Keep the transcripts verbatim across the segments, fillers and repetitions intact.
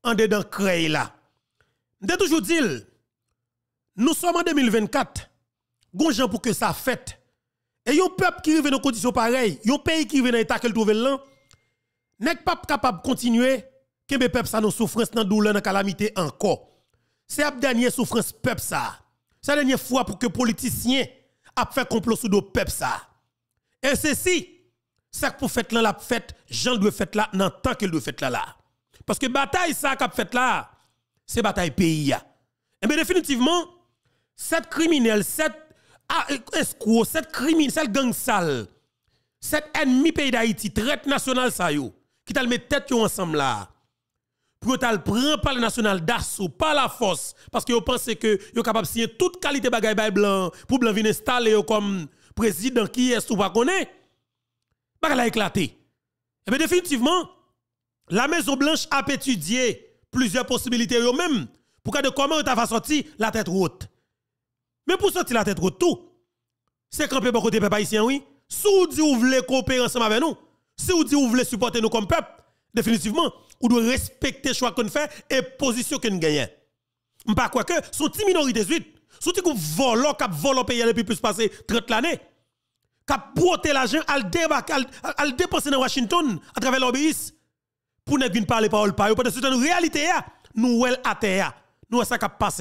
en dedans créé là. M'te toujours dit, nous sommes en deux mille vingt-quatre, gonjan pour que ça fête. Et yon peuple qui rive dans conditions pareilles, yon pays qui rive dans état qu'elle trouve là, n'est pas capable de continuer, que mes peuple ça nos souffrance, dans douleur, dans calamité encore. C'est la dernière souffrance peuple ça. C'est la dernière fois pour que politiciens a fait complot sous dos peuple ça. Et ceci, c'est pour fête là la fête, Jean doit fête là dans temps qu'elle doit fête là là. Parce que bataille ça qu'a fait là, c'est bataille pays. Et bien définitivement, cette criminelle, cette escroc, cette criminelle, cette gang sale, cet ennemi pays d'Haïti, traite nationale ça yo, qui t'a met tête yo ensemble là. Pour t'a prend par le national d'assaut, par la force, parce que yo pense que yo capable signer toute qualité bagay bay blanc pour blanc venir installer yo comme président qui est ou pas connaît. Bagay la éclaté. Et bien définitivement, la Maison Blanche a étudié plusieurs possibilités yo même pour que de comment on va sortir la tête haute. Mais pour sortir la tête haute tout, c'est camper bon côté peuple haïtien oui. Si vous dites que vous voulez coopérer ensemble avec nous, si vous dites que vous voulez supporter nous comme peuple, définitivement, vous devez respecter le choix qu'on fait et la position qu'on gagne. Je ne sais pas que sont une minorité suite. Surtout que vous volez, cap volez pays depuis plus passer trente l'année. Cap broter l'argent, al débarquer, al dépenser dans Washington à travers l'obéis pour ne venir parler parole par eux. Parce que c'est une réalité, nous sommes à terre. Nous sommes ça qui passe.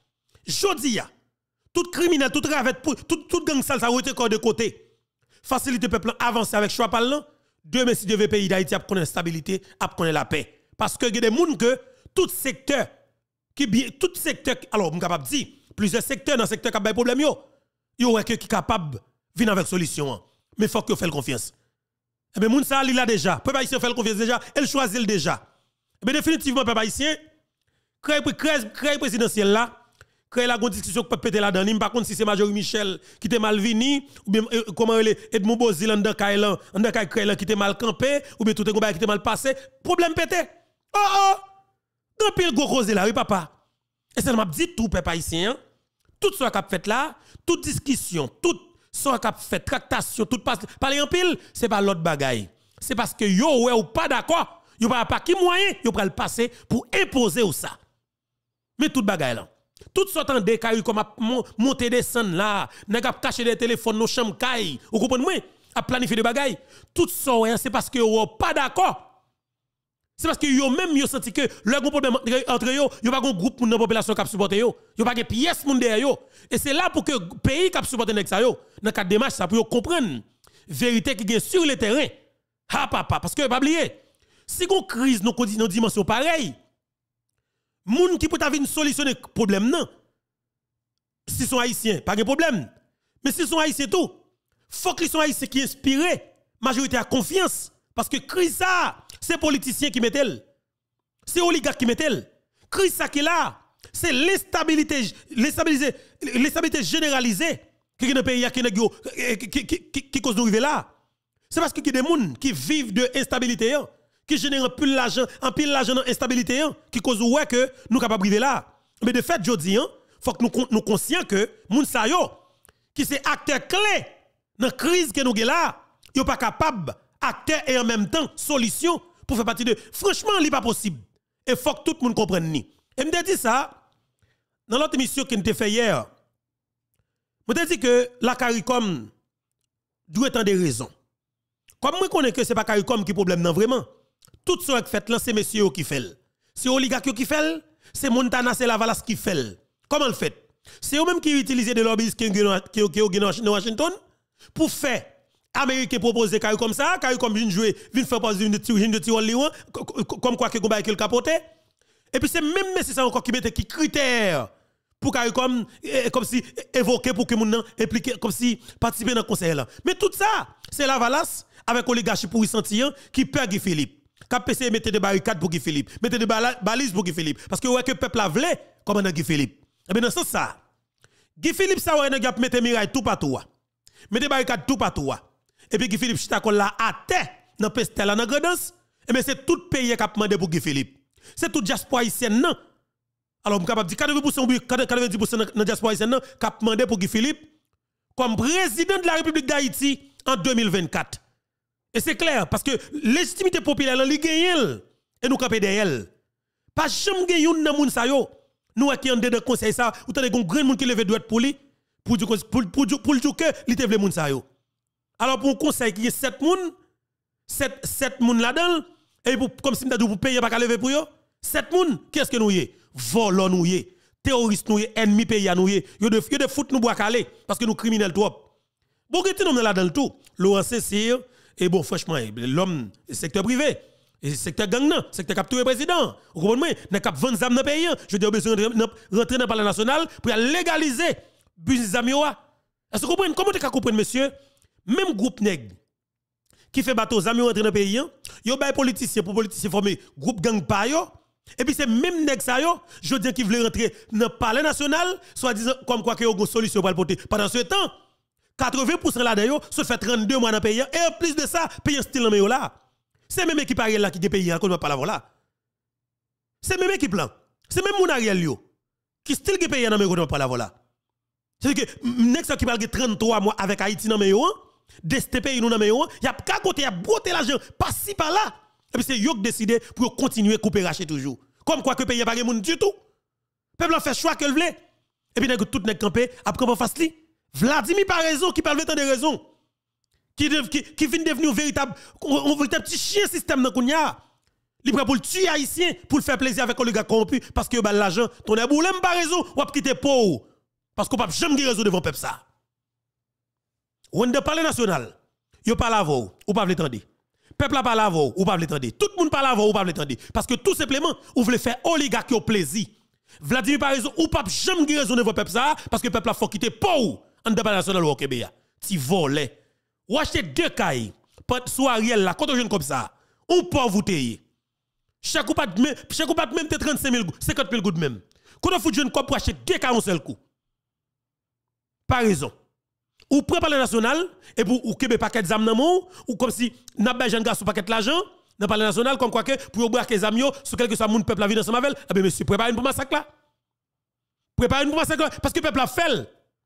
Jodi, tout criminel, tout ravette, tout, tout gang sale, ça a été de côté. Faciliter le peuple avancer avec choix parlant. Demain, si le pays d'Haïti a connaître la stabilité, a connaître la paix. Parce que il y a des gens que tout secteur, qui bien, tout secteur, alors, je suis capable de dire, plusieurs secteurs dans le secteur qui a des problèmes, il y a qui capable de venir avec solution. Mais il faut que vous fassiez confiance. Eh bien, moun sa li là déjà. Peuple haïtien fait confiance déjà, elle choisit déjà. Eh bien, définitivement, peuple haïtien, créer créer présidentiel là, créer la grande discussion qui peut péter là-dedans. Par contre, si c'est Majorie Michel qui était mal vini, ou bien comment elle est Edmond Bozil en dans Kailan, en dans Kailan qui était mal campé, ou bien tout est qui était mal passé, problème pété. Oh oh! Grand pile gros cause là, oui papa. Et ça m'a dit tout peuple haïtien, tout ce qu'a fait là, toute discussion, tout ce qu'a fait tractation, tout passe parler en pile, c'est pas l'autre bagaille. C'est parce que yo ouais ou pas d'accord, yo pas pas qui moyen, yo pral passer pour imposer ou ça. Mais toute bagaille là. Tout sorte en décaille comme à monter descendre là, n'a pas caché des téléphones nos chambres caille. Vous comprenez moi? À planifier des bagailles. Tout ça c'est parce que yo pas d'accord. C'est parce que yo même yo senti que le gros problème entre yo, yo pas un groupe pour la population qui supporter yo. Yo pas une pièce moun derrière yo. Et c'est là pour que pays qui supporter nek ça yo, dans cadre démarche ça pour yo comprendre vérité qui est sur le terrain. Ha papa parce que pas oublier. Si gon crise nos nos dimension pareille, moun qui peut venir solutionner problème non. Si sont haïtiens, pas de problème. Mais si sont haïtiens tout, faut qu'ils soient haïtiens qui inspirés, majorité à confiance parce que crise ça, c'est politiciens qui mettent elle. C'est oligarques qui mettent elle. Crise ça qui est là, c'est l'instabilité l'instabilité l'instabilité généralisée qui est dans le pays qui qui qui qui cause nous arriver là. C'est parce que y a des gens qui vivent de instabilité qui génèrent un pile l'argent, un pile l'argent dans instabilité qui cause ouais que nous capables arriver là. Mais de fait jodi hein, faut que nous nous conscients que moun sa yo qui c'est acteur clé dans la crise que nous avons là, yo pas capable acteur et en même temps solution pour faire partie de franchement il pas possible. Et faut que tout le monde comprenne ni. Et me dit ça dans l'autre émission que nous fait hier. Me dit que la CARICOM doit être des raisons. Comme moi connais que c'est pas CARICOM qui problème non vraiment. Tout ce qui fait là c'est messieurs qui fait. C'est oligarque qui fait, c'est Montana c'est Lavalas qui fait. Comment le fait? C'est eux même qui utilisent des lobbyistes qui qui dans Washington pour faire Américain proposer caillou comme ça, caillou comme vient jouer, vient faire pas une de tir Lyon comme quoi que combat qu'il capoté. Et puis c'est même mais c'est ça encore qui mettait qui critères pour caillou comme comme si évoquer pour que moun impliquer comme si participer dans conseil là. Mais tout ça, c'est Lavalas avec oligarchie pour y sentir qui perd Guy Philippe. K P C mettez des barricades pour Guy Philippe, mettez des balises pour Guy Philippe parce que ouais que peuple a voulu comme dans Guy Philippe. Et bien dans ce sens ça, Guy Philippe ça ouais n'a mettre miraille tout partout. Mettez barricades tout partout. Et puis Guy Philippe chita kon la à terre dans pestel dans grandance. Et bien c'est tout pays qui a demandé pour Guy Philippe. C'est tout diaspora haïtienne non. Alors on capable dire quatre-vingts pour cent quatre-vingt-dix pour cent dans diaspora haïtienne non qui a demandé pour Guy Philippe comme président de la République d'Haïti en deux mille vingt-quatre. Et c'est clair, parce que légitimité populaire, elle gagne, et nous camper derrière elle. Pas jamais gen yon nan moun sa yo. Nous qui en dedans conseil ça, ou t'as des grand monde qui leve droit pour lui pour dire pour pour pour dire que li te vle moun sa yo. Alors pour un conseil qui est sept moun, sept sept moun là-dedans et pour comme si m'ta pour payer pas lever pour yo, sept moun, qu'est-ce que nous y volons nous y terroristes nous y ennemi pays nous y yo de yo de foot nous bois calé parce que nous criminels trop. Bon que nous là dans le tout, Laurent Cécile et bon franchement l'homme secteur privé et secteur gang nan, secteur capturé président. Vous comprenez? N'a cap vendre zam dans pays. Je dis besoin de rentrer dans le palais national pour légaliser business zamioa. Est-ce que vous comprenez comment tu comprendre monsieur? Même groupe nèg qui fait bateau zamio rentrer dans le pays, yo bay politicien pour politicien former groupe gang pa yo. Et puis c'est même nèg ça yo, je dis qui veut rentrer dans le palais national, soit disant comme quoi que yo une solution pour le porter. Pendant ce temps, quatre-vingts pour cent là-dedans se fait trente-deux mois dans le pays et en plus de ça, payer style dans là. C'est même équipe Ariel là qui est payé encore pas la là. C'est même équipe là. C'est même mon Ariel yo qui style qui paye dans mais pas la là. C'est que next qui parle trente-trois mois avec Haïti dans mais yo, des pays nous dans mais yo, y a qu'à côté y a broter l'argent pas si par là. Et puis c'est yo qui décide pour continuer couper racher toujours. Comme quoi que pays pas moun du tout. Peuple a fait choix qu'elle voulait. Et puis nèg tout nèg campé après pas face li. Vladimir par raison qui parle tant de raison. Qui, qui, qui vient devenir un véritable, un véritable petit chien système dans Kounia. Il prend pour le tuer haïtien, pour le faire plaisir avec les gars corrompus, parce que bah, l'argent, ton est boulem pas raison, ou pas quitter pauvre. Parce qu'on ne peut jamais raison devant peuple ça. On ne parle national, yo parle avant, ou pas l'étendre. Peuple a parle avant, ou pas l'étendre. Tout le monde parle avant, ou pas l'étendre. Parce que tout simplement, vous voulez faire oligarque au plaisir. Vladimir par raison, ou pas jamais raison devant peuple ça, parce que peuple a faut quitter pauvre. En débat national au Québec. Ti volé. Ou acheter deux cailles, soit Ariel là, quand on jeune comme ça, on peut vous payer. Chaque coup pas chaque coup pas même trente-cinq mille, cinquante mille gouttes même. Quand on fout jeune comme pour acheter deux cailles en seul coup. Par raison. Ou prend par le national et pour ou Québec paquet d'am nan moun, ou comme si n'a pas jeune garçon paquet l'argent dans le national comme quoi que pour braquer les amis sur quelque soit moun peuple la vie dans ensemble avec, eh ben monsieur préparez pour massacre là. Préparez pour massacre parce que peuple a fait.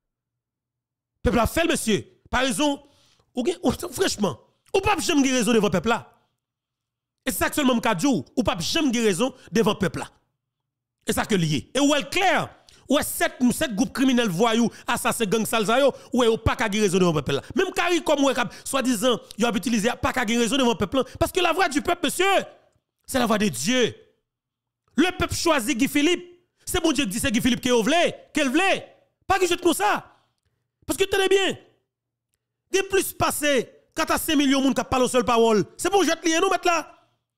Peuple a fait monsieur. Par raison ou, ou franchement, ou pas jamais raison devant peuple là. Et c'est ça que seulement m'ka dit ou pas jamais raison devant peuple là. Et ça que lié. Et ou elle clair, ou sept sept groupes criminels voyous, assassins gang salsa yo, ou est pas ka raison devant peuple là. Même Kari comme ou soi-disant, il a utilisé pas ka raison devant peuple là parce que la voix du peuple monsieur, c'est la voix de Dieu. Le peuple choisit Guy Philippe. C'est bon Dieu qui dit c'est Guy Philippe qui voulait, qu'elle voulait. Pas que je comme ça. Parce que tenez bien. Il y a plus passé quand à cinq millions de monde qui parlent en seule parole. C'est pour jeter lié nous mettre là.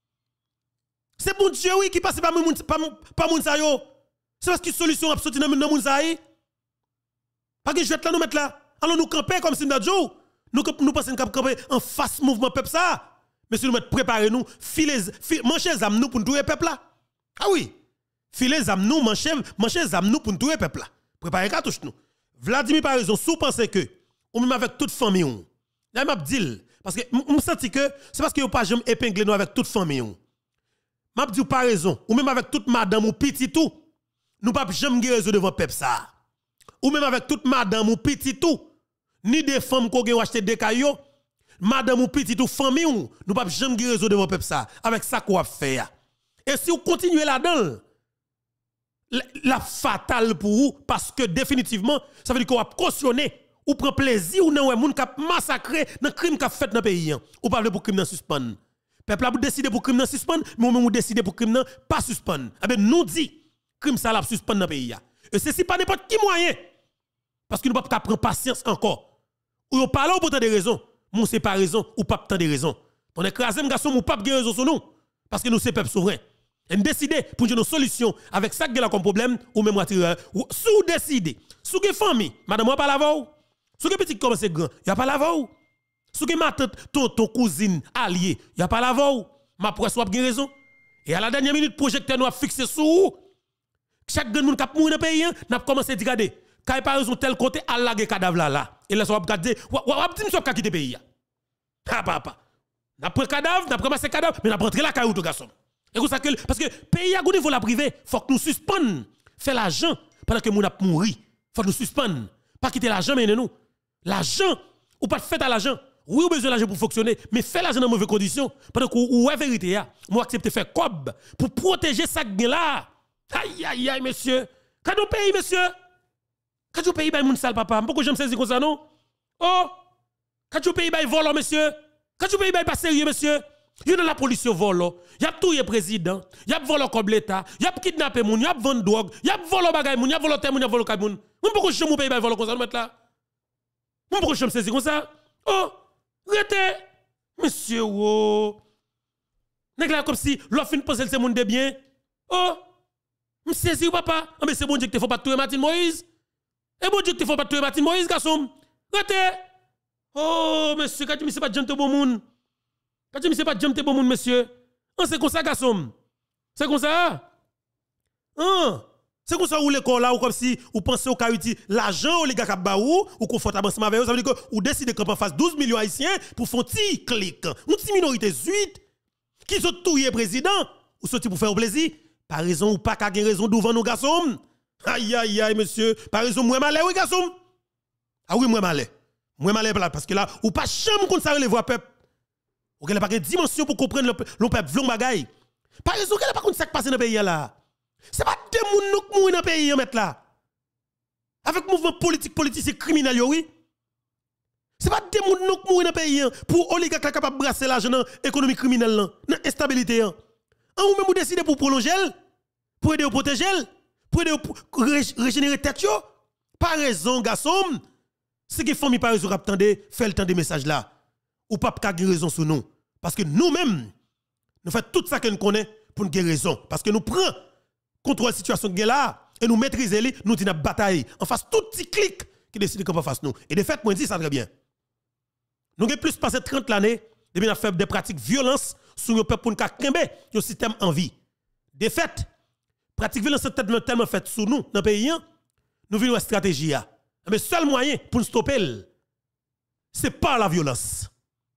C'est pour Dieu oui qui passe par moun pas pas moun sa yo. C'est parce que solution a sorti dans moun sa yi. Pas que jette là nous mettre là. Alors nous camper comme si nous nous nous pensons qu'on camper en face mouvement peuple ça. Mais si nous mettre préparer nous filer mancher zam nous pour nous tuer peuple là. Ah oui. Filer zam nous mancher mancher zam nous pour nous tuer peuple là. Préparer cartouche nous. Vladimir par raison sous penser que ou même avec toute famille on. Là m'a dit parce que on senti que c'est parce que vous pas jamais épingler nous avec toute famille on. M'a dit pas raison ou même avec toute madame ou petit tout. Nous pas jamais raison devant peuple ça. Ou même avec toute madame ou petit tout. Ni des femmes qui ont acheté des cailloux, madame ou petit tout famille ou nous pas jamais raison devant peuple ça avec ça qu'on va faire. Et si vous continuez là-dedans la, la fatale pour vous parce que définitivement ça veut dire qu'on va cautionner ou prend plaisir ou non moun k'ap massacrer dans crime qu'a fait dans pays ou pas pour crime dans suspend peuple a décider pour crime dans suspend mais on décider pour crime pas suspend eh ben nous dit crime ça la suspend dans pays et ceci pas n'importe qui moyen parce que nous pas prendre patience encore ou on parle pour tant de raisons mon c'est pas raison ou pas tant de raisons on écraser garçon ou pas de raison sur nous parce que nous c'est peuple souverain et décider pour une solution avec ça que là comme problème ou même ou sous décider sous que famille madame moi pas la voix sous que petit comme c'est grand y a pas la voix sous que ma tante ton, ton cousine allié y a pas la voix ma presse ou a raison et à la dernière minute projecteur nous a fixé sous chaque grand monde qui mourir dans pays n'a commencé à dire regarder quand par raison tel côté à la cadavre là là et là ça va regarder ou a dit nous pas quitter pays ah papa n'a pris cadavre n'a pris masse cadavre mais n'a rentré la caillou tout garçon et ça que parce que pays à niveau la privé faut que nous suspendre faire l'argent pendant que moun a mouri faut que nous suspendre pas quitter l'argent mais nous l'argent ou pas fait à l'argent Oui, vous besoin d'argent pour fonctionner, mais faites l'argent dans mauvaises conditions. Pendant que vous avez vérité, vous acceptez de faire cob pour protéger ça là. Aïe, aïe, aïe, monsieur. Quand on paye, monsieur. Quand on paye, mon sale papa. Pourquoi je me saisis comme ça, non? Oh! Quand on paye, il vole, monsieur. Quand on paye, il pas sérieux, monsieur. Il y a la police vole. Il y a tout le président. Il y a volé comme l'État. Il y a kidnappé moun. Il y a vendu drogue. Il y a volé bagay moun. Il y a volé terre moun. Il y a volé kay moun. Pourquoi je me paye, il vole comme ça, nous mettre là? Pourquoi je me saisis comme ça? Oh! Rete! Monsieur, oh! Nèg là comme si l'offre une pose c'est moun de bien. Oh! Me saisi papa. Ah mais c'est bon Dieu que te faut pas tuer Martin Moïse. Et bon Dieu que te faut pas tuer Martin Moïse garçon. Rete! Oh monsieur, quand tu me sais pas jante bon moun. Quand tu me sais pas jante bon moun monsieur. Ah c'est comme ça garçon. C'est comme ça. Ah, c'est comme ça où l'école là ou comme si ou pensez au cas utile l'argent oligarque ba ou ou confortable ensemble avec eux, ça veut dire que ou décider qu'on face douze millions haïtiens pour faire petit clic. Une petite minorité suite qui sont touyer président ou sorti pour faire plaisir. Par raison ou pas qu'a raison devant nos garçons. Aïe aïe aïe monsieur, par raison moi malais oui garçon. Ah oui moi malais. Moi malais parce que là ou pas chambre comme ça les voix peuple. Ou qu'elle pas de dimension pour comprendre le peuple vlon bagaille. Par raison qu'elle pas contre ça qui passe dans le pays là. C'est pas des gens qui mourent dans le pays mettre là. Avec mouvement politique politicien criminel oui. C'est pas des gens qui mourent dans le pays pour oligarque capable de brasser l'argent dans l'économie criminelle là, dans l'instabilité. En ou même vous décidez pour prolonger, pour aider à protéger, pour aider à régénérer tête yo. Pas raison garçon. C'est que famille pas raison attendez, fait le temps des messages là. Ou pas ka raison sur nous parce que nous-mêmes nous faisons tout ça que nous connaissons pour nous raison parce que nous prenons contrôle la situation que là et nous maîtriser li, nous disons bataille en face tout petit clic qui décide comment face nous et de fait moi dis ça très bien. Nous avons plus passé trente années depuis nous fait des pratiques violence sur le peuple pour nous kembe un système en vie. De fait, pratique violence tellement tellement fait sur nous dans le pays, nous vivons une stratégie mais le seul moyen pour nous stopper c'est pas la violence.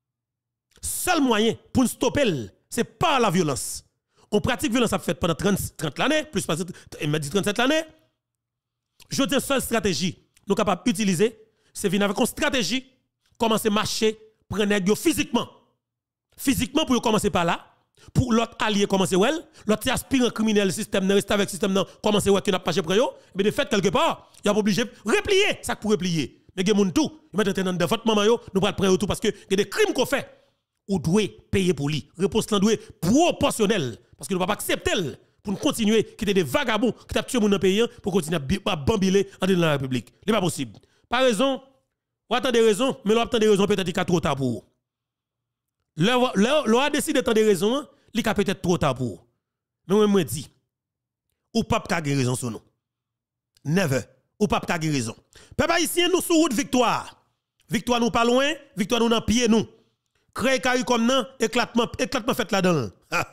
Seul moyen pour nous stopper c'est pas la violence. On pratique violence fait pendant trente, trente années, plus pas il m'a dit trente-sept années. Je dis seule stratégie nous capables d'utiliser, c'est venir avec une stratégie, commencer à marcher, prendre physiquement. Physiquement pour commencer par là, pour l'autre allié commencer well, l'autre aspirant criminel système reste avec système non commencer ouais qui n'a pas pour yo, mais de fait quelque part, il y a obligé replier, ça pour replier. Mais gen moun tout, maintenant dans votre maman yo, nous pas prendre tout parce que il y a des crimes qu'on fait ou doit payer pour lui. Réponse là doit proportionnelle parce que nous pas accepter pour nous continuer qui des vagabonds qui t'a tué mon pays pour continuer à bambiler en dans la République. C'est pas possible. Par raison, ou attendre des raisons, mais l'on attend des raisons peut-être qu'il y a trop tard pour. L'on a décidé d'attendre des raisons, il y a peut-être trop tard pour. Mais moi me dis ou pas ka gen raison sur nous. Never. Ou pas ka gen raison. Peuple haïtien nous sur route victoire. Victoire nous pas loin, victoire nous dans pied nous. Créer carré comme nan, éclatement éclatement fait là-dedans.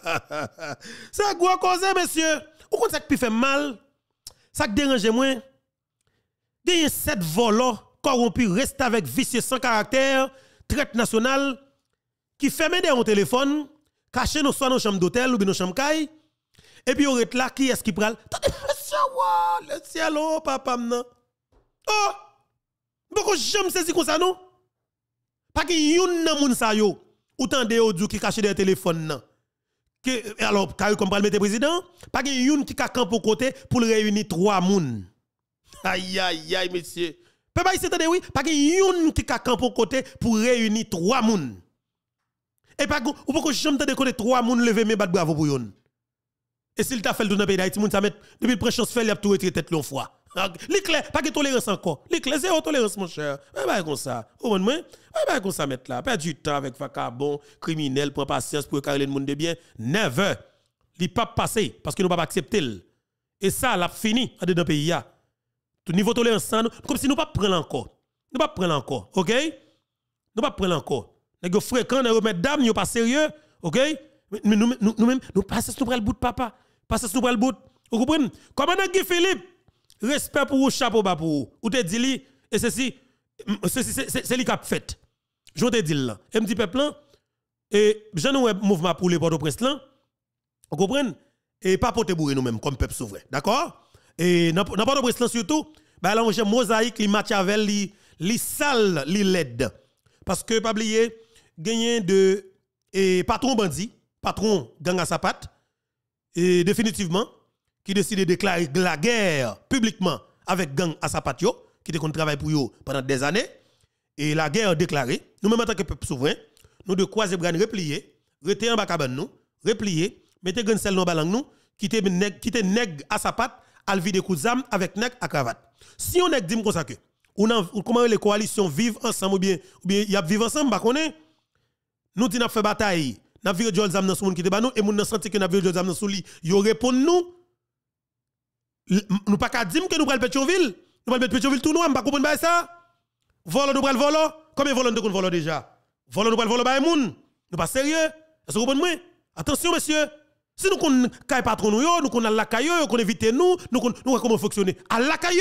C'est gros cause monsieur. Ou quand ça qui fait mal, ça qui dérange moins. Gagner sept volants corrompus reste avec vicieux sans caractère, traite nationale qui fait mener un téléphone, caché nous soit dans chambre d'hôtel ou bien dans chambre caille. Et puis on est là qui est-ce qui pral? Monsieur le ciel oh papa nan. Oh! Beaucoup j'aime saisi comme ça non? Pas que yon nan moun sa yo ou tande audio qui caché des téléphones nan. Que alors quand comme pral mettre président, pas que yon qui ka camp au côté pour réunir trois moun. Aïe aïe aïe monsieur. Papa ici tande oui, pas que yon qui ka camp au côté pour réunir trois moun. Et pas ou pas que j'aime tande côté trois moun lever mes bat bravo pour yon. Et s'il t'a fait le dans pays d'Haïti moun ça met depuis le chance fait il a tout retraité tête l'on fois. L'éclair, pas de tolérance encore. L'éclair, c'est tolérance, mon cher. Ouais, bah, comme ça. Au moins, ouais, bah, comme ça, mettre là. Perdre du temps avec vagabond, criminel, prendre patience pour carrer le monde de bien. Never. Il pas passer parce que nous ne pouvons pas accepter. Et ça, l'a fini dans le pays. Tout niveau tolérance, comme si nous ne pas prendre encore. Nous ne pas prendre encore. OK? Nous pas prendre encore. Nous fréquents, nous remettre dame, nous pas sérieux. OK? Mais nous, nous, nous, même, nous passons nous le bout de papa. Passons nous le bout. Vous comprenez? Comment Guy Philippe? Respect pour vous, chapeau bas pour vous. Ou te dit li, et ceci, c'est lui qui a fait. Je te dis là. Et me dit peuple là, et j'ai un mouvement pour les Port-au-Prince là, vous comprenez? Et pas pour te bourrer nous-mêmes comme peuple souverain. D'accord? Et dans Port-au-Prince là surtout, bah là on j'ai mosaïque, li Machiavel, li, li sale, li laide. parce que pas oublier gagné de et patron bandit, patron gang à sa patte et définitivement qui décide de déclarer la guerre publiquement avec gang à sa patte yo, qui était qu'on travaille pour eux pendant des années et la guerre déclarée. Nous même en tant que peuple souverain, nous de croiser bras replier, rester en bas cabane nous, replier, mettez gun sel dans balang nous, quitter nèg quitter nèg à sa patte, al vide coup d'armes avec nèg à cravate. Si on nèg dit comme ça que ou comment les coalitions vivent ensemble ou bien ou bien y a vivre ensemble ba connaît nous dit n'a fait bataille n'a viré jol zam dans son monde qui te ba nous et moun n'a senti que n'a viré jol zam dans sou li yo répond nous nous pas ka dire que nous pral Pétionville nous pral Pétionville tout nous pas comprendre ba ça volo nous pral volo combien volo nous volo déjà volo nous pral volo ba moun nous pas sérieux est-ce que vous comprenez attention monsieur si nous connaissons kay patron nous yo nous connaissons la kayo nous évite nous nous nous comment fonctionner à la kayo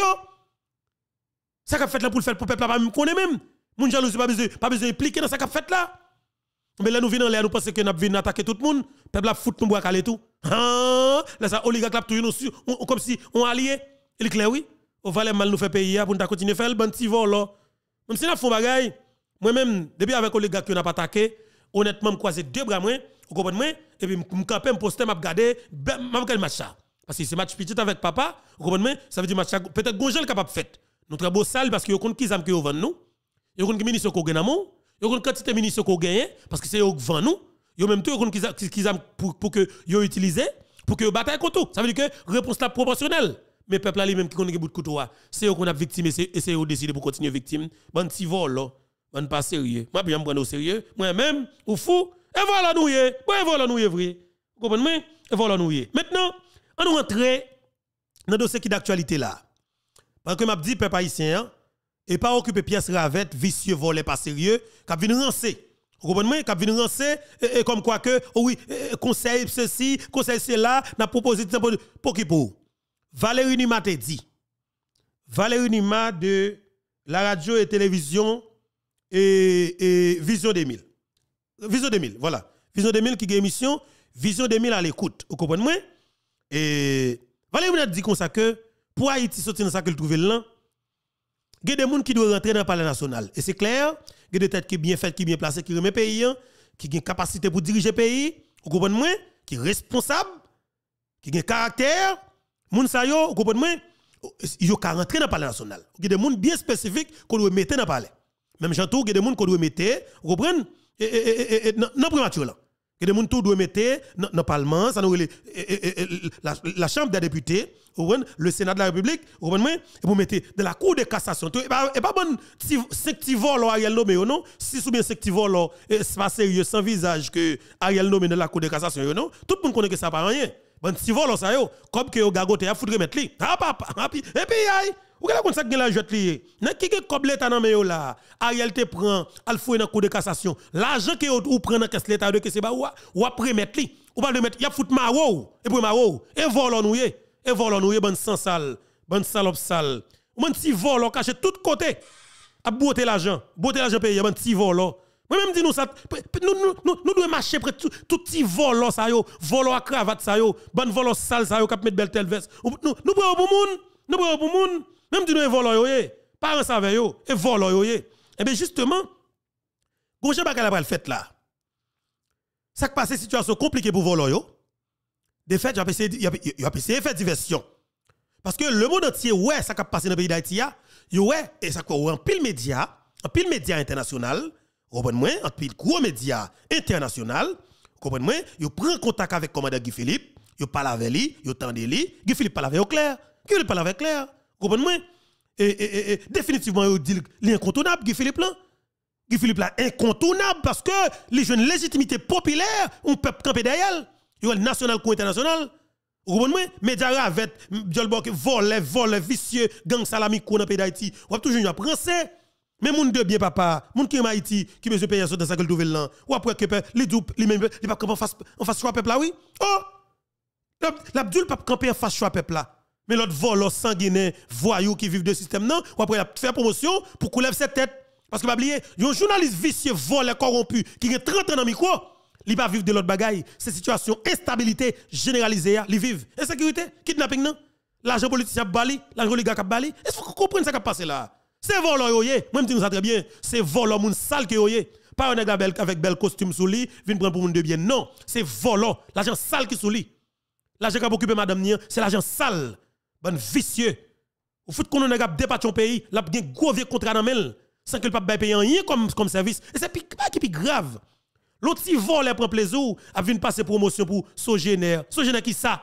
ça qu'a fait là pour le faire pour peuple là pas me connaît même moun jalousie pas besoin pas besoin impliquer dans ça qu'a fait là mais là nous venons là nous pensons que nous venons attaquer tout le monde peuple là fout nous bois caler tout ah là ça oligarque là toujours nous comme si on allié il est clair oui on va mal nous faire payer pour nous continuer faire le bon petit vol là même si nous font bagaille moi même depuis avec oligarque on a pas attaqué honnêtement me croiser deux bras moi vous comprenez et puis me camper me poster m'a regarder m'a quel match ça parce que c'est match petit avec papa vous comprenez ça veut dire match peut-être gonjel capable fait nous très beau sale parce que yo compte qui zam que yo vend nous yo compte qui munitions ko gagne nous yo compte quantité munitions ko gagne parce que c'est yo vend nous yo même tout yo compte qui qui zam pour pour que yo utiliser pour que yo bataille contre tout ça veut dire que réponse là proportionnelle mais peuple là lui même qui connaît bout de couteau c'est yo qu'on a victime et c'est yo décider pour continuer victime bon petit vol là on pas sérieux moi bien me prendre au sérieux moi même ou fou et voilà nous yé ouais voilà nous yé vrai vous comprenez et voilà nous yé maintenant on nous rentrer dans dossier qui d'actualité là. Parce que m'a dit peuple haïtien et pas occuper pièce ravette vicieux volé pas sérieux qu'a venir rancer. Vous comprenez qu'a venir rancer et, et comme quoi que oh oui conseil ceci conseil cela n'a proposé pour qui pour Valérie Nima te dit Valérie Nima de la radio et télévision et, et Vision deux mille Vision deux mille voilà Vision deux mille qui gagne émission Vision deux mille à l'écoute vous comprenez et Valérie Nima dit comme ça que pour Haïti sortir dans ça que le trouver là, il y a des gens qui doivent rentrer dans le palais national. Et c'est clair, il y a des têtes qui sont bien faites, qui sont bien placées, qui remettent le pays, qui ont une capacité pour diriger le pays, vous comprenez moi, qui sont responsables, qui ont un caractère, moun sa yo, vous comprenez moi, ils ont rentrer dans le palais national. Il y a des gens bien spécifiques qu'on doit mettre dans le palais. Même j'entends il y a des gens qu'on doit mettre, vous comprenez, et, et, et, dans le primature là. Il y a des gens qui doivent mettre dans le Parlement, ça nous la, la Chambre des députés, le Sénat de la République, vous comprenez, et vous mettez de la Cour de cassation. Et pas bon cinq petits vols Ariel nommé non, si ou bien cinq petits vols c'est pas sérieux sans visage que Ariel nommé dans la Cour de cassation non, tout le monde connaît que ça pas rien. Bon petits vols ça yo, comme que yo gagoté a foudre mettre li. Ah papa, et puis aïe ou qu'elle comme ça que la jette lié. N'a qui que comme l'état nan yo là, Ariel te prend, al foué dans cour de cassation. L'argent que ou prend dans caisse l'état de que c'est ba ou après mettre li. Ou pas de mettre, y a fout maro et pour maro et vol nous et vol nous bon sans sale, bon salope sale. Bon petit vol caché tout côté. A botter l'argent, botter l'argent payé bon petit vol. Moi même dis nous ça nous nous nous devons marcher près tout tout petit vol ça yo, vol à cravate ça yo, bon vol sale ça yo cap mettre belle telle veste. Nous nous prenons pour monde, nous prenons pour monde. Même si nous avons volé, yo, parents savent yo, et volé yo. Et bien justement, gonje bagay la fait là. Ça qui passe situation compliquée pour voler yo. De fait, j'ai essayé il a essayé faire diversion. Parce que le monde entier ouais ça qui passe dans le pays d'Haïti yo ouais et ça quoi en pile média, en pile média international, comprenez-moi, en pile gros média international, comprenez-moi, yo prend contact avec commandant Guy Philippe, yo parle avec lui, yo tande lui, Guy Philippe parle avec clair, Guy Philippe parle avec clair. Comprenez-moi? Et, et, et, définitivement, il dit l'incontournable, Guy Philippe là. Guy Philippe là, incontournable parce que les jeunes légitimité populaire, on peut camper derrière. Il y a le national ou international. Vous comprenez? Média ravet, Diolbok, vol, vol, vicieux, gang salami dans le pays d'Haïti. On va toujours apprendre français. Mais moun de bien papa, moun qui est en Haïti, qui veut se payer dans sa gueule de là. Ou après que les doubles, les mêmes, les pas camper en face, en face choix peuple là, oui. Oh! L'Abdul pas camper en face choix peuple là. Mais l'autre vol sanguinaire, voyou qui vivent de système non, ou après il a fait promotion pour qu'on lève cette tête. Parce que, oublier, il y a un journaliste vicieux, volé, corrompu, qui a trente ans dans le micro, il ne va pas vivre de l'autre bagaille. C'est situation, instabilité généralisée, il vivent. Insécurité, kidnapping, non? L'argent politique a bali, l'argent oligarque a bali. Est-ce que vous comprenez ce qui a passé là? C'est volant yo yé. Moi me dis ça très bien, c'est volant moun sale que yo yé. Pas un nèg avec bel costume sous lui, vinn prendre pour moun de bien. Non, c'est volant, l'argent sale qui sous lui. L'argent qu'a occupé madame Nia, c'est l'argent sale. Bon vicieux. Ou fout qu'on a dépassé ton pays, l'a bien gros vieux contrat dans main sans que le pape paye rien comme comme service. Et c'est pas qui grave. L'autre si vole prend plaisir, a vinn passer promotion pour Sogénère. Sogénère qui ça?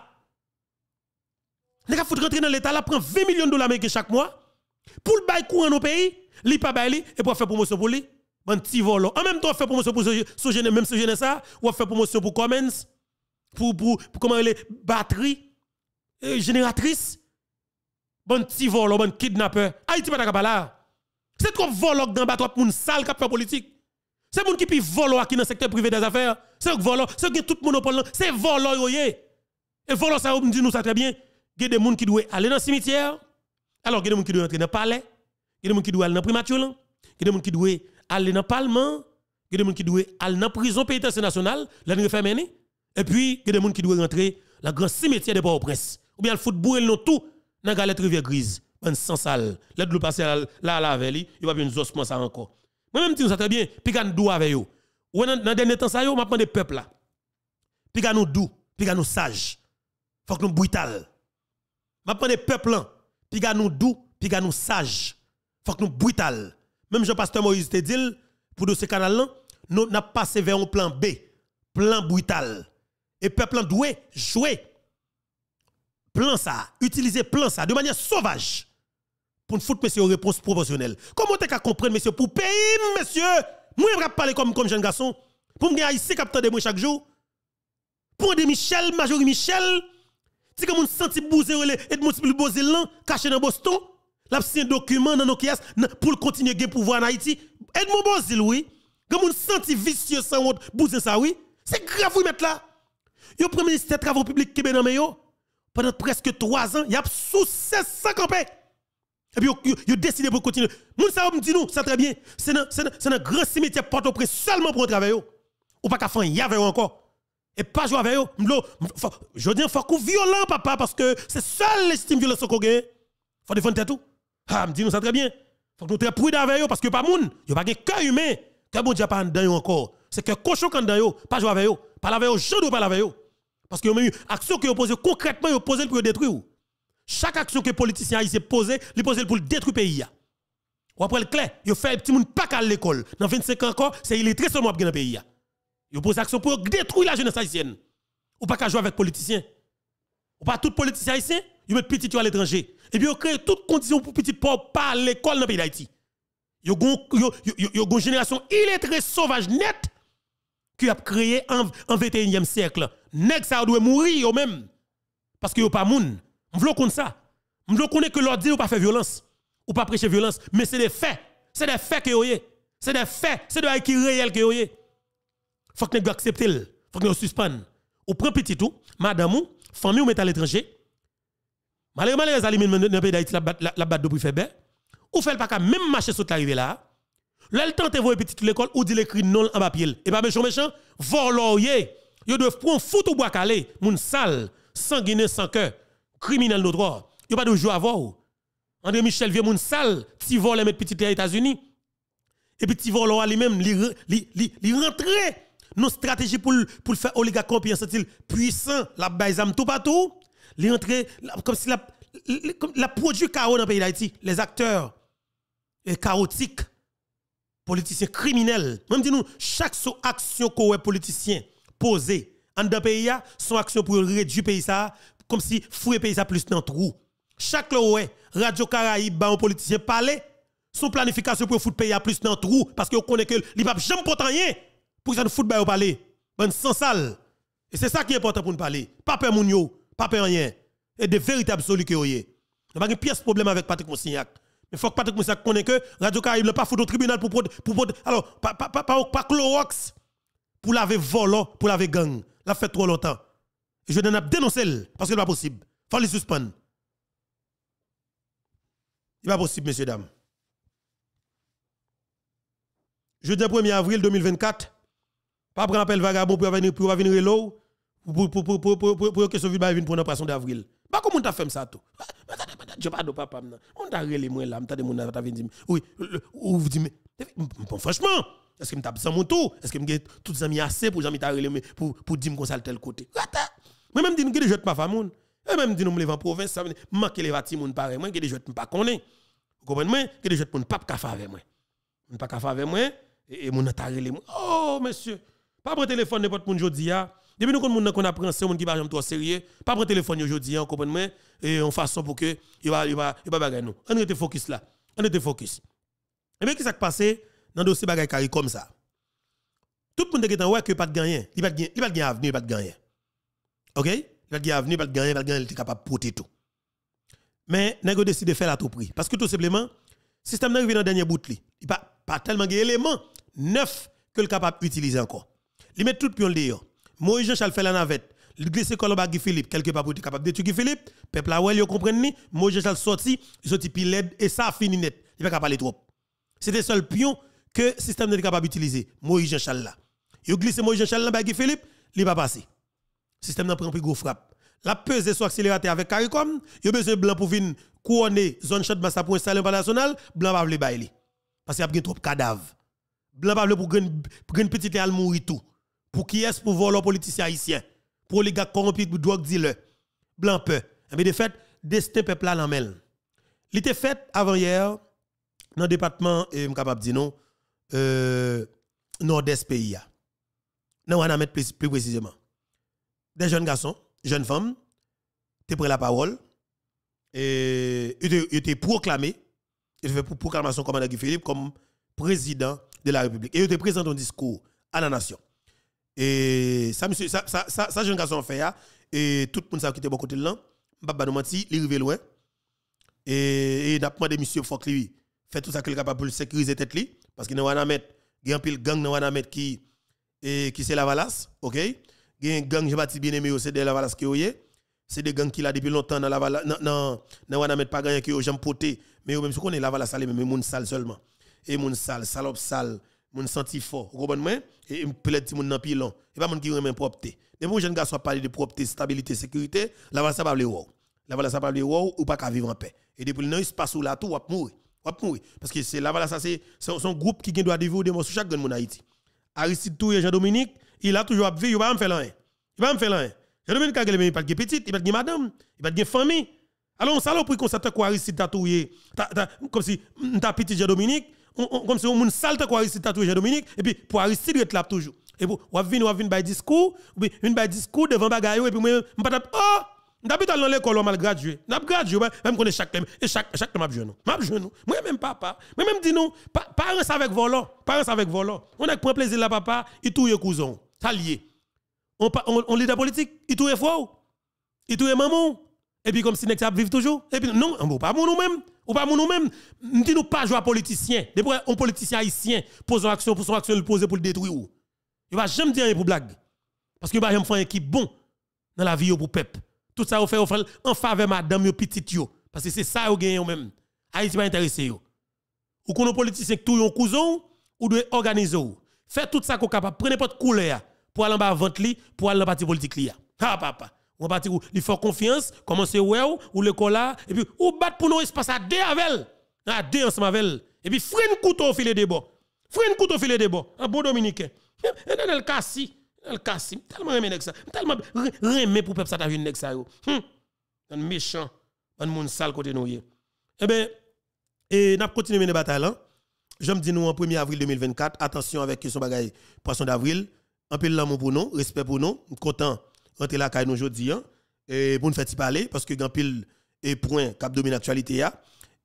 Les gars, faut rentrer dans l'État, là, prend vingt millions de dollars américains chaque mois. Pour le bail courant dans pays, li pas bail li, et pour faire promotion pour lui. Bon petit volo. En même temps, faire promotion pour Sogénère, même Sogénère ça, ou faire promotion pour Cummins, pour, pour, pour comment les batteries, euh, génératrices. Bon petit volo, bon kidnappeur. Haïti pas d'accord là. C'est trop volo dans bateau pour une sale qui fait politique. C'est moun qui pi volo qui dans le secteur privé des affaires. C'est volo, c'est qui tout monopole, c'est volo yo yé. Et volo ça on dit nous ça très bien. Il y a des gens qui doivent aller dans le cimetière. Alors, il y a des gens qui doivent entrer dans le palais. Il y a des gens qui doivent aller dans le primature. Il y a des gens qui doivent aller dans le parlement. Il y a des gens qui doivent aller dans la prison pénitentiaire nationale. Là, nous faisons. Et puis, il y a des gens qui doivent rentrer dans le grand cimetière de Port-au-Prince. Ou bien le football, nous tout dans la galette rivière grise. Un sans sale. Là, nous passer là, là, là, avec lui. Il va bien nous ossements ça encore. Moi-même, je dis ça très bien. Puis, quand nous doux avec eux. Ou dans le dernier temps, ça, on m'a des peuples là. Puis, quand nous doux. Puis, quand nous sages. Faut que nous brutal. Ma prendre des peuples, puis gars nous doux, puis gars nous sages. Faut que nous brutal. Même Jean-Pasteur Moïse te dit, pour de ce canal là, nous n'a passé vers un plan B, plan brutal. Et peuple doit jouer plan ça, utiliser plan ça de manière sauvage pour nous foutre monsieur une réponse proportionnelle. Comment tu as comprendre monsieur pour payer monsieur, moi je vais parler comme comme jeune garçon, pour me gagner ici capteur de moi chaque jour. Pour de Michel, Majorie Michel, si comme on senti bouzer et de bouzer là caché dans Boston, l'a signé un document dans nos caisses pour continuer à pouvoir en Haïti. Edmond Bozil oui, comme on senti vicieux sans honte bouzer ça oui, c'est grave vous mettre là. Yo premier ministre des travaux publics Québec dans yo pendant presque trois ans, y a sous seize cents campé. Et puis yo décidé pour continuer. Moun ça me dit nous, ça très bien. C'est c'est un grand cimetière Port-au-Prince seulement pour travailler. Ou pas qu'à faire y avait encore. Et pas jouer avec eux. Je dis, il faut qu'on violent, papa, parce que c'est seul l'estime violence qu'on gagne. Il faut défendre tout. Ah, me dit nous ça très bien. Il faut que nous soyons prudents avec eux, parce que pas moun, il n'y a pas de cœur humain. Que bon Dieu pas en dedans encore. C'est que cochon quand dedans, pas jouer avec eux. Pas avec eux, je dois pas avec eux. Parce que une action que vous posez concrètement, vous posez pour détruire. Chaque action que les politiciens haïtiens posent, ils posent pour détruire le pays. Ou après le clair, vous faites un petit monde pas qu'à l'école. Dans vingt-cinq ans encore, c'est illettré seulement pour dans le pays. Vous posez action pour détruire la jeunesse haïtienne. Ou pas qu'à jouer avec les politiciens. Ou pas tout politicien haïtien, vous mettez petit à l'étranger. Et puis vous créez toutes conditions pour petit pauvre pas à l'école dans le pays d'Haïti. Vous avez une génération illettrée, sauvage, nette, qui a créé en, en vingt et unième siècle. Nèg ça doit mourir eux même. Parce que vous pas moun. On veut connaître ça. On veut connaître que l'ordre dit ou pas faire violence. Ou pas prêcher violence. Mais c'est des faits. C'est des faits que vous avez. C'est des faits. C'est des faits qui réels que vous avez. Faut que nous acceptions. Faut que nous suspendons. Ou prend petit tout, madame ou, famille ou met à l'étranger. Malheureusement, les aliments dans le pays d'Haïti, la batte de faire bête. Ou fait pas qu'à même marcher sur l'arrivée là. Là, le temps de voir petit l'école ou dit l'écrit non en papier. Et pas méchant méchant, volorier. Yo doivent prendre foot ou bois calé, moun sale, sanguiné sans cœur, criminel de droit. Yo pas de jouer à voir. André Michel vieux moun sale, ti vol mettre petit aux États-Unis. Et puis ti vol lui-même li li li, li rentrer nos stratégies pour pour faire oligarque en sent-il puissant, la baisam tout partout, li rentrer comme si la la produit chaos dans le pays d'Haïti, les acteurs et chaotiques, politiciens criminels. Même dit nous chaque so action qu'on politicien posé en dans pays a son action pour réduire le pays ça comme si fouiller pays ça plus dans trou. Chaque ouais Radio Caraïbe ba un politicien parler son planification pour foutre pays à plus dans trou parce que on connaît que il pas jamais pourtant rien pour ça foot ba au parler. Ben sans sale. Et c'est ça qui est important pour nous parler. Pas peur moun yo, pas peur rien. Et de véritables solutions que yoyé. On pas une pièce problème avec Patrick Monsignac. Mais faut que Patrick Monsignac connaisse que Radio Caraïbe n'a pas foutu au tribunal pour pour alors pas pas pas pas, pas Clorox pour laver volant, pour laver gang. L'a fait trop longtemps. Et je donne à dénoncer parce que c'est pas possible. Faut le suspendre. Il pas possible messieurs dames. Jeudi premier avril deux mille vingt-quatre, pas prendre appel vagabond pour venir pour venir l'eau pour pour pour pour pour pour que ce ville vienne pour une poisson d'avril. Pas comment tu as fait ça tout. Je pas de papa. On t'a relé moi là, m'tande mon t'a vinn dire oui, ou vous dit mais bon franchement, est-ce que m't'a besoin mon tour? Est-ce que m'gè toutes amis assez pour jamais t'a relé pour pour dire comme ça tel côté. Moi même dit que je jette ma femme. Et même dit nous me lever en province, ça veut manquer les bâtiments moun pareil moi que des jette pas connaît. Vous comprenez moi que des jette moun pas ka faire avec moi. Moun pas ka faire avec moi et moun t'a relé moi. Oh monsieur, pas prendre téléphone n'importe moun jodi a. Depuis nous connaissons qu'on apprend c'est monde qui va jamais trop sérieux, pas prendre téléphone aujourd'hui, on comprend moi et en façon pour que il va il va il va bagarre nous. On était focus là. On était focus. Et bien qui s'est passé dans dossier bagarre carré comme ça. Tout le monde est en ouais que pas de gagner, il pas de il pas de avenir, il pas de gagner. OK? Il pas de avenir, pas de gagner, pas de gagner, il est capable de porter tout. Mais nèg décide de faire à tout prix parce que tout simplement système n'arrive dans dernier bout li. Il pas pas tellement d'éléments neuf que le capable d'utiliser encore. Il met tout pion dehors. Moïse Jean-Charles fait la navette. Il glisse Colomba Guy Philippe quelque part pour être capable de tuer Guy Philippe. Peuple là ouais, yo comprendre ni. Moïse Jean-Charles sorti, il sorti piled et ça fini net. Il pas capable parler trop. C'était seul pion que système n'est capable d'utiliser. Moïse Jean-Charles là. Yo glisse Moïse Jean-Charles là Guy Philippe, il pas passé. Système n'a prend plus gros frappe. La pesé sur accélérateur avec Caricom, yo besoin blanc pour venir couronner zone chat massa pour installer un national, blanc pas vle bailler. Parce qu'il y a trop cadavres. Blanc pas vle pour une petite al mourir tout. Pour qui est-ce pour voler les politiciens haïtiens? Pour les gars corrompus, pour drogue dealer. Blanc peu. Mais de fait, destin peuple là l'amel. Il était fait avant hier dans le département, et je suis capable de dire non, euh, nord-est pays. Non, on va mettre plus, plus précisément. Des jeunes garçons, jeunes femmes, tu pris la parole, et ils étaient proclamés, ils fait pour proclamation commandant Guy Philippe comme président de la République. Et ils étaient présents un discours à la nation. Et ça, monsieur, ça, ça, ça, ça, jeune garçon fait, et tout le monde sait qui était bon côté là, Baba nous menti, il arrive loin. Et il a demandé monsieur faut que lui fait tout ça qu'il est capable pour sécuriser tête li, parce qu'il y a un mettre, il y a un pile gang dans un mettre qui, et qui c'est la Valasse, ok? Il y a un gang, je bâti bien aimé, c'est de la Valasse qui est, c'est des gangs qui là depuis longtemps dans la Valasse, non, non, dans un mettre pas gagné qui ont jamais poté, mais même si on est la Valasse, mais moun sale seulement. Et moun sale, salope sale. Moun senti fort, vous comprenez? Et peut-être moun nan pilon. Et pas moun qui remet propreté. Des moun jeune garçon parler de propreté, stabilité, sécurité, la va ça pas le wow. La va ça pas le wow ou pas qu'à vivre en paix. Et depuis non il se passe là tout, ou va mourir. Ou va mourir parce que c'est la va ça c'est son groupe qui doit vivre des morceaux chaque grand moun Haïti. Aristide Touye Jean-Dominique, il a toujours vivre, il va pas me faire rien. Il va me faire rien. Jean-Dominique a il pas de petite, il pas de madame, il pas de famille. Alors on salope pour constate quoi Aristide Touye comme si ta petite Jean-Dominique On, on, comme si on moun salte quoi Aristide tatoué Jean-Dominique et puis pour Aristide il là toujours et pour on vinn on vinn bay discours ou bien une bay discours devant bagaille et puis moi m'pas oh d'habitude dans l'école on mal gradué n'a gradué même connaît chaque thème et chaque chaque m'a jeune m'a jeune moi même papa moi même dit non parents avec volant parents avec volant on a prend plaisir là papa il touye cousin ça lié on on, on leader politique il touye fort il touye maman et puis comme si nek ça vivre toujours et puis non on pas nous même ou pas nous même nous dit nous pas jouer politicien depuis un politicien haïtien pose une action pour son action le poser pour le détruire ou il va jamais dire rien pour blague parce que il va jamais faire une équipe bon dans la vie pour peuple tout ça on fait en faveur madame yo petite yo parce que c'est ça yo gagne même Haïti pas intéressé yo ou qu'on politicien tout yon cousin ou doit organiser ou faire tout ça qu'on capable prendre n'importe couleur pour aller en bas vente li pour aller dans parti politique li ha papa on parti où il faut confiance commencer ouais ou le cola et puis ou battre pour nous espace à deux avec à deux ensemble avec et puis freine couteau au filet de bon freine couteau au filet de bon un bon dominicain dans le cassi le cassi tellement aimé nèg ça tellement remé pour peuple ça ta vie nèg ça yo un méchant un monde sale côté nous eh ben et n'a continuer mener bataille là je me dis nous en premier avril deux mille vingt-quatre attention avec question bagaille poisson d'avril un peu l'amour pour nous respect pour nous content rentrer la caille nous aujourd'hui et pour nous faire parler parce que grand pile et point cap domine actualité ya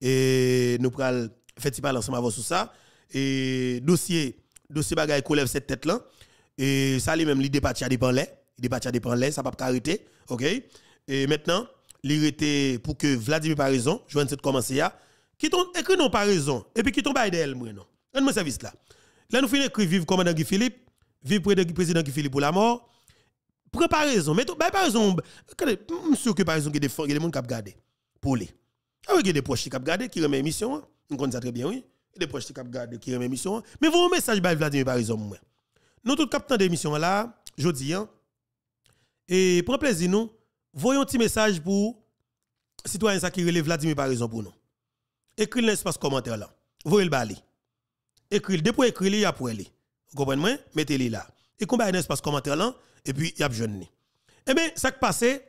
et nous pral faire parler ensemble avant sur ça et dossier dossier bagaille qu'on lève cette tête là et ça lui même l'idée parti à dépend les idée parti à dépend les ça pas arrêter OK et maintenant il était pour que Vladimir par raison joindre cette commencer ya qui ton écrit non par raison et puis qui ton bail d'elle moi non un mon service là là nous finir écrit vivre commandant Guy Philippe vivre près de président Guy Philippe pour la mort préparation mais bah par exemple monsieur que par exemple il y a des gens qui ont gardé pour les ah oui il y a des proches qui ont gardé qui remet émission on connaît ça très bien oui il y a des proches qui ont gardé qui remet émission mais vous un message by Vladimir par exemple moi nous tout captant d'émission là jodi hein et prend plaisir nous voyons un petit message pour citoyen ça qui relève Vladimir par raison pour nous. Écris l'espace commentaire là. Voyez le bali. Écris depuis écrit li après li. Vous comprenez moi? Mettez-le là. Et combat un espace commentaire là et puis y a jeune. Eh bien ça qui passé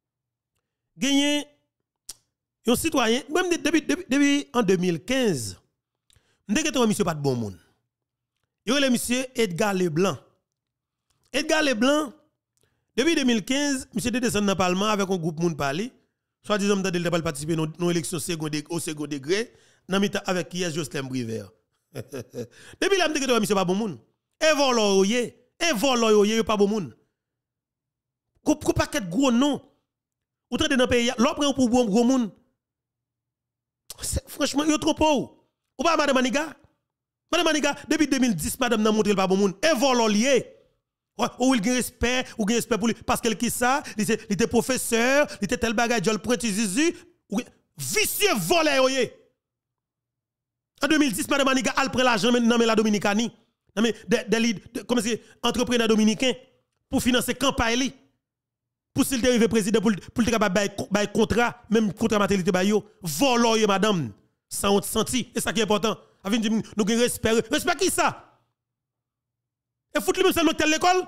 gagné un citoyen même depuis depuis, depuis en deux mille quinze. M'dé que monsieur pas de bon monde. Yo le monsieur Edgar Leblanc. Edgar Leblanc depuis deux mille quinze, monsieur était descendu dans le parlement avec un groupe moun parler. Soit disant m'dé de pas participer dans nos élections au second degré dans mita avec qui est Jocelyn Briver. Depuis là m'dé que monsieur pas bon monde. Et volo yoyé, et volo yoyé pas bon monde. Ko paquet gros non. Ou traite dans pays, l'opre pour bon gros monde. Franchement, yo trop pauvre. Ou pas madame Maniga? Madame Maniga, depuis deux mille dix, madame n'a montré pas bon monde. Et volo lié. Ou il gagne respect, ou gagne respect pour lui parce qu'elle qui ça, il était professeur, il était tel bagage, il prend Zizi, vicieux volé yoyé. En deux mille dix, madame Maniga a pris l'argent dans la Dominicanie. Non mais des comment c'est entrepreneur dominicain pour financer campagne pour s'il dérive président pour pour capable bail contrat même contrat maternité ba yo volo madame sans honte senti et ça qui est important avec nous nous respect respect qui ça et foutre lui même seulement telle l'école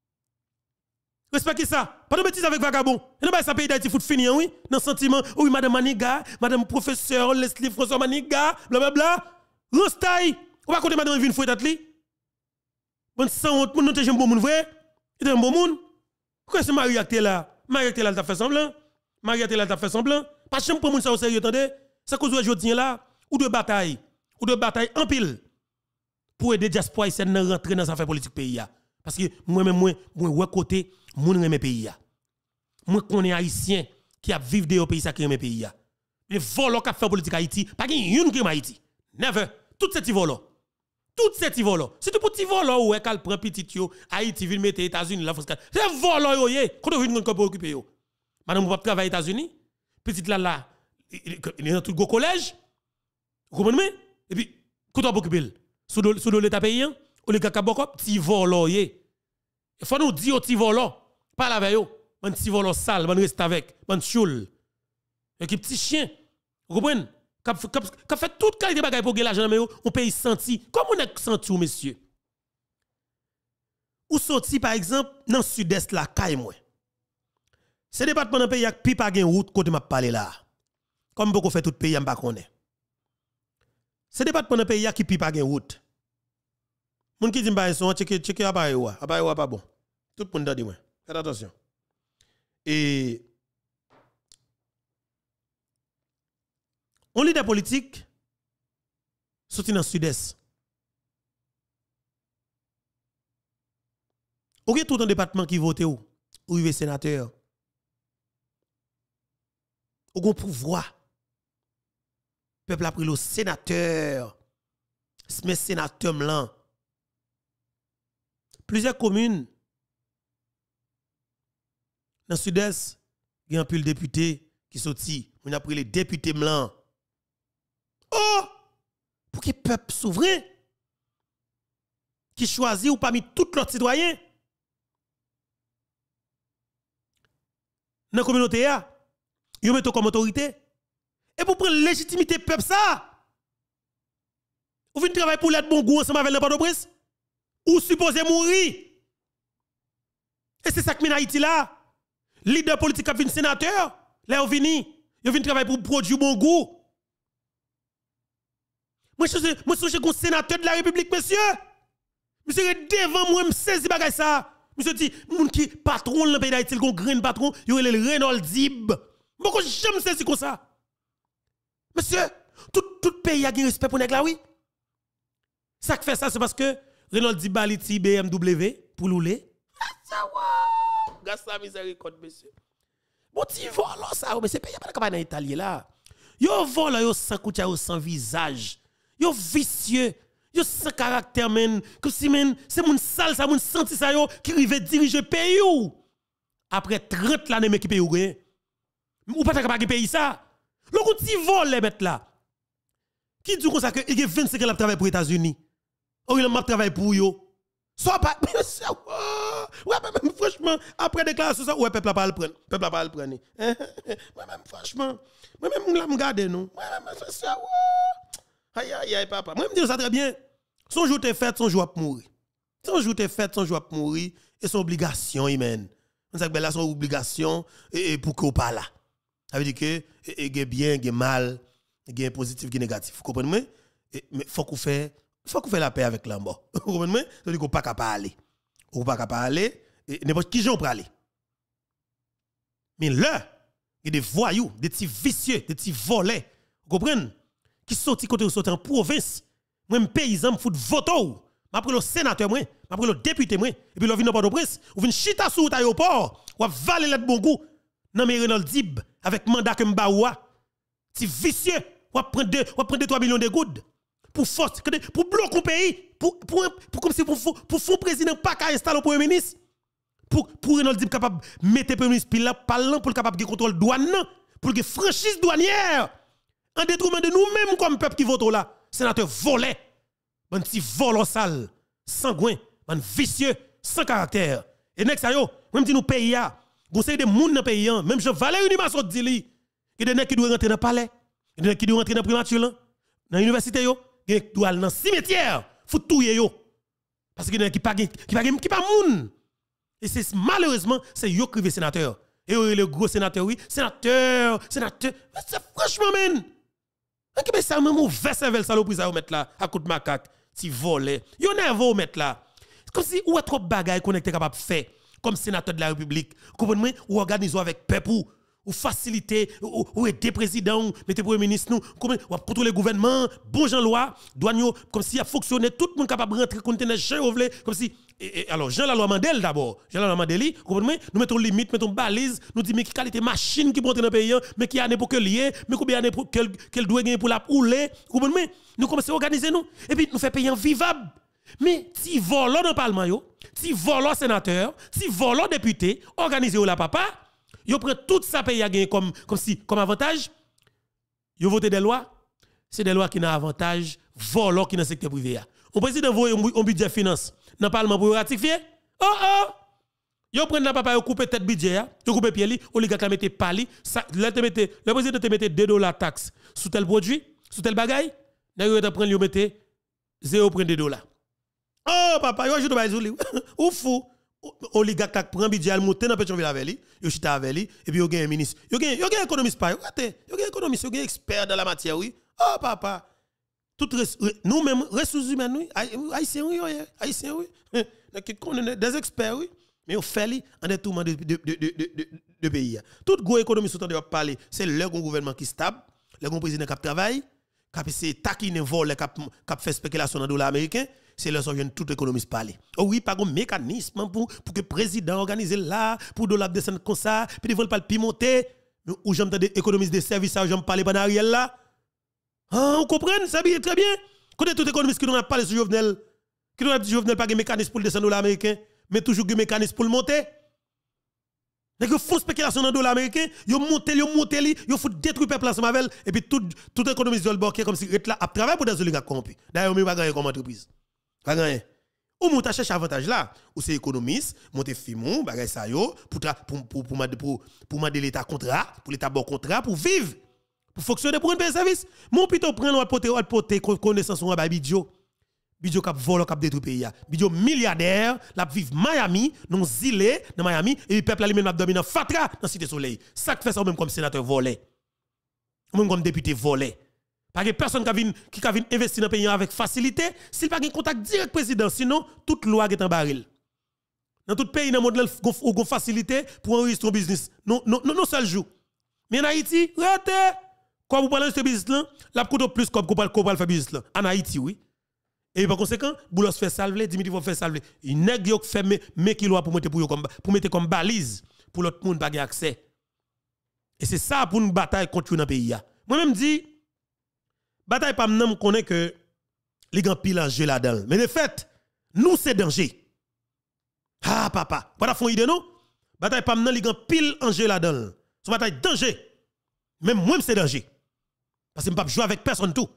respect qui ça pas de bêtises avec vagabond et non ba ça pays d'Haïti fout fini oui dans sentiment oui madame Maniga madame professeur Leslie François Maniga bla bla bla rostay on va côté madame vinn fouet atli bon sans honte nous t'es un bon monde vrai il est un bon monde. Pourquoi c'est Marie acté là? Marie acté là t'a fait semblant. Marie acté là t'a fait semblant. Pas chambre pour moun ça au sérieux attendez. Ça cause aujourd'hui là ou de bataille ou de bataille en pile pour aider diaspora haïtienne à rentrer dans affaire politique pays parce que moi même moi moi ouais côté moun remet pays moi connais haïtien qui a vivre dans pays ça qui remet pays mais volo qui fait politique Haïti pas une qui Haïti never tout ces volo tout ces volo si tu petit volo ouais qu'elle prend petit yo Haïti ville mettre États-Unis la France c'est volo yo yé quand on vient qu'on peut occuper yo madame vous pas travailler États-Unis petite là là il est dans tout le collège vous comprenez et puis quand on peut occuper sous sous l'état paysan ou les gars beaucoup petit volo yé il faut nous dire petit volo pas la veille un petit volo sale on reste avec on choule et qui petit chien vous comprenez qu'a fait toute qualité bagaille pour gagner l'argent mais on paye senti comment on est senti monsieur ou sorti par exemple dans sud-est là caille moi c'est département dans pays a pi pas gain route côté m'a parler là comme beaucoup fait tout pays on pas connaît c'est département dans pays a qui pi pas gain route moun qui dit ba son checker checker appareil wa appareil wa pas bon tout monde dit moi faites attention et on leader politique sorti dans le sud-est. Ou bien tout un département qui vote ou ou il sénateur. Ou un pouvoir. Peuple a pris le sénateur. Mais sénateur blanc. Plusieurs communes dans le sud-est, il y a un peu de députés qui sorti, on a pris les députés blancs. Oh! Pour que le peuple souverain qui choisit ou parmi tous les citoyens dans la communauté, ils mettent comme autorité. Et pour prendre la légitimité peuple ça, vous venez travailler pour l'être bon goût ensemble avec le Port-au-Prince, ou supposé mourir. Et c'est ça que Haïti là. Leader politique qui vient sénateur, là ils viennent, ils viennent travailler pour produire bon goût. Moi, je suis un sénateur de la République, monsieur. Monsieur, devant moi, je saisis bagay ça. Monsieur dit, moun qui patron dans le pays d'Haïti, le grand patron, il y a le Renault Dib. Pourquoi jamais saisi comme ça? Monsieur, tout, tout pays a un respect pour nous là, oui. Ça qui fait ça, c'est parce que Renault Dib a l'I B M W pour l'ouler. Ça va. Gasse la miséricorde, monsieur. Bon, tu voles ça, mais c'est pas capable dans l'Italie là. Yo vole, yo sans coutia, yo sans visage. Yo vicieux, yo sans caractère men, comme si men, c'est moun sale ça, moun senti ça yo qui rive diriger pays ou. Après trente l'année mais qui paye ou rien. Ou pas capable de payer ça. Le coup ti vole les mettre là. Qui dit comme ça que il y a vingt-cinq ans de travail pour les États-Unis. Ou il a travail pour yo. Soit pas ouais même franchement après déclaration ça ouais peuple pas le prendre peuple pas le prendre moi même franchement moi même la me garder nous moi même ça aïe aïe aïe papa moi me dire ça très bien son jour t'es fait son jour pour mourir son jour t'es fait son jour pour mourir et son obligation humaine on sait que là son obligation et pour qu'on pas là ça veut dire que il y a bien il y a mal il y a positif il y a négatif vous comprenez mais faut qu'on fait faut qu'on fait la paix avec la mort. Vous comprenez? Ça veut dire qu'on pas capable parler. On pas capable parler et n'importe qui j'en parler. Mais là, il y a des voyous, des petits vicieux, des petits volets. Vous comprenez? Qui sortent côté ou sortent en province. Moi, paysan, me fout voto. M'après le sénateur, moi, m'après le député, moi, et puis le vin dans Port-au-Prince, ou vin chita sous l'aéroport, ou valer le bon goût. Non, mais Renald Dib, avec mandat que m'baoua. Petit vicieux, ou prendre deux, ou prendre trois millions de gouttes. Pour force, pour bloquer le pays, pour, pour, pour, comme si pour, pour fond président pas qu'à installer le premier ministre, pour, pour Renald Dib capable de mettre le premier ministre là, parlant pour capable de contrôle douane, pour que franchise douanière, en détriment de nous-mêmes comme peuple qui vote là, sénateur volé, un petit volant sale, sangouin, un vicieux, sans caractère. Et next ça yo, même si nous pays ya, conseil de monde dans pays, même je valais une masse de dit il y a des qui doivent rentrer dans le palais, il y a des qui doivent rentrer dans le primature dans l'université yo. Qui doit aller dans le cimetière, faut tout yo. Parce que y a qui pas qui pas qui pas moun. Et c'est malheureusement c'est yo qui sénateur. Et le gros sénateur oui, sénateur, sénateur, c'est franchement men. Qui ben ça même mauvais cerveau saloperie ça mettre là à coup de macaque, si volé. Yo nerveux mettre là. Comme si ou trop bagaille connecté capable faire comme sénateur de la République. Comprenez ou organiser avec peuple ou faciliter, ou, ou aider président, mettez premier ministre, nous, ou contrôler le gouvernement, bon Jean loi, douane, comme si a fonctionné, tout le monde capable de rentrer, conteneur, comme si, et, et, alors, Jean la loi Mandel d'abord, Jean la loi Mandel, comprenez, nous mettons limite, mettons balise, nous disons, mais qui qualité machine qui monte dans le pays, mais qui a pour que lier, mais combien d'années pour qu'elle doit gagner pour la rouler, comprenez, nous commençons à organiser nous, et puis nous faisons payer vivable. Mais si volant dans le Parlement, si volant sénateur, si volant député, organisez la papa, yo prend tout ça pays à gagner comme comme si comme avantage. Yo voté des lois, c'est des lois qui n'ont avantage volant qui dans le secteur privé. On président voyer un budget finance dans le Parlement pour ratifier. Oh oh. Yo prend dans papa yo couper tête budget, yo couper pied li, oligarque la mette pali, ça le te mette le président te mette deux dollars taxe sur tel produit, sur tel bagage, yo te prend yo mette zéro virgule deux dollars. Oh papa, yo ajoute ba zouli. Ou fou. Oligarque prend budget al monter dans Pétionville avec lui, yo chita avec lui et puis yo gagne un ministre. Yo gagne yo gagne économiste pas, yo gagne économiste, yo gagne expert dans la matière oui. Oh papa. Tout nous même ressources humaines oui, haïtien oui, haïtien oui. Donc connaît des experts oui, mais on fait li en détournement de de de de de, de pays. Tout gros économiste autant de parler, c'est le gouvernement qui stable, le président qui travaille, qui c'est taquiner vol qui qui fait spéculation dans le dollar américain. C'est là que tout économiste parler. Oh oui, pas un mécanisme pour, pour que le président organise là, pour dollar descendre comme ça, puis ils veulent pas le pimonter. Ou j'aime des économistes de services, j'aime parler pendant Ariel là. Ah, on comprend, ça bien très bien. Quand tout économiste qui nous a parlé sur Jovenel, qui nous a dit Jovenel pas un mécanisme pour le descendre dollar américain, mais toujours un mécanisme pour le monter. Donc ils font spéculation dans le dollar américain, ils montent, ils montent, ils font détruire le peuple ensemble avec, et puis tout tout économiste de le comme si il est là à travailler pour des oligarques corrompus. D'ailleurs, on ne va pas gagner comme entreprise. Pas gagner. Ou monter chercher avantage là, ou c'est économiste, monter fimon, bagay ça yo pour pour pour pour pour pour demander l'état contrat, pour l'état bon contrat pour vivre, pour fonctionner pour un pays service. Mon plutôt prendre porter porter connaissance on ba bidjo. Bidjo cap vole cap détruire pays a. Bidjo milliardaire, la vivre Miami, non zilé dans Miami et peuple lui même la dominer fatra dans Cité Soleil. Ça fait ça même comme sénateur volé. Ou même comme député volé. Parce que personne qui vient qui vient investir dans le pays avec facilité, s'il pas de contact direct président, sinon toute loi est en baril. Dans tout pays dans le monde on a facilité pour enregistrer un business. Non non non seul jour. Mais en Haïti, rete quand vous parlez de ce business là, la coûte plus comme qu'on parle faire business là. En Haïti oui. Et par conséquent, Boulos fait salver, Dimitri va faire salver. Il nèg yo fait mes kilos pour mettre pour comme pour mettre comme balise pour l'autre monde pas accès. Et c'est ça pour une bataille contre dans pays là. Moi même dit bataille pas m'nan connaît que les gens pile en jeu là-dedans. Mais de fait, nous c'est danger. Ah papa, pas fond idée non? Bataille pas m'nan les gens pile en jeu là-dedans. C'est bataille danger. Même moi c'est danger. Parce que je ne peux pas jouer avec personne tout.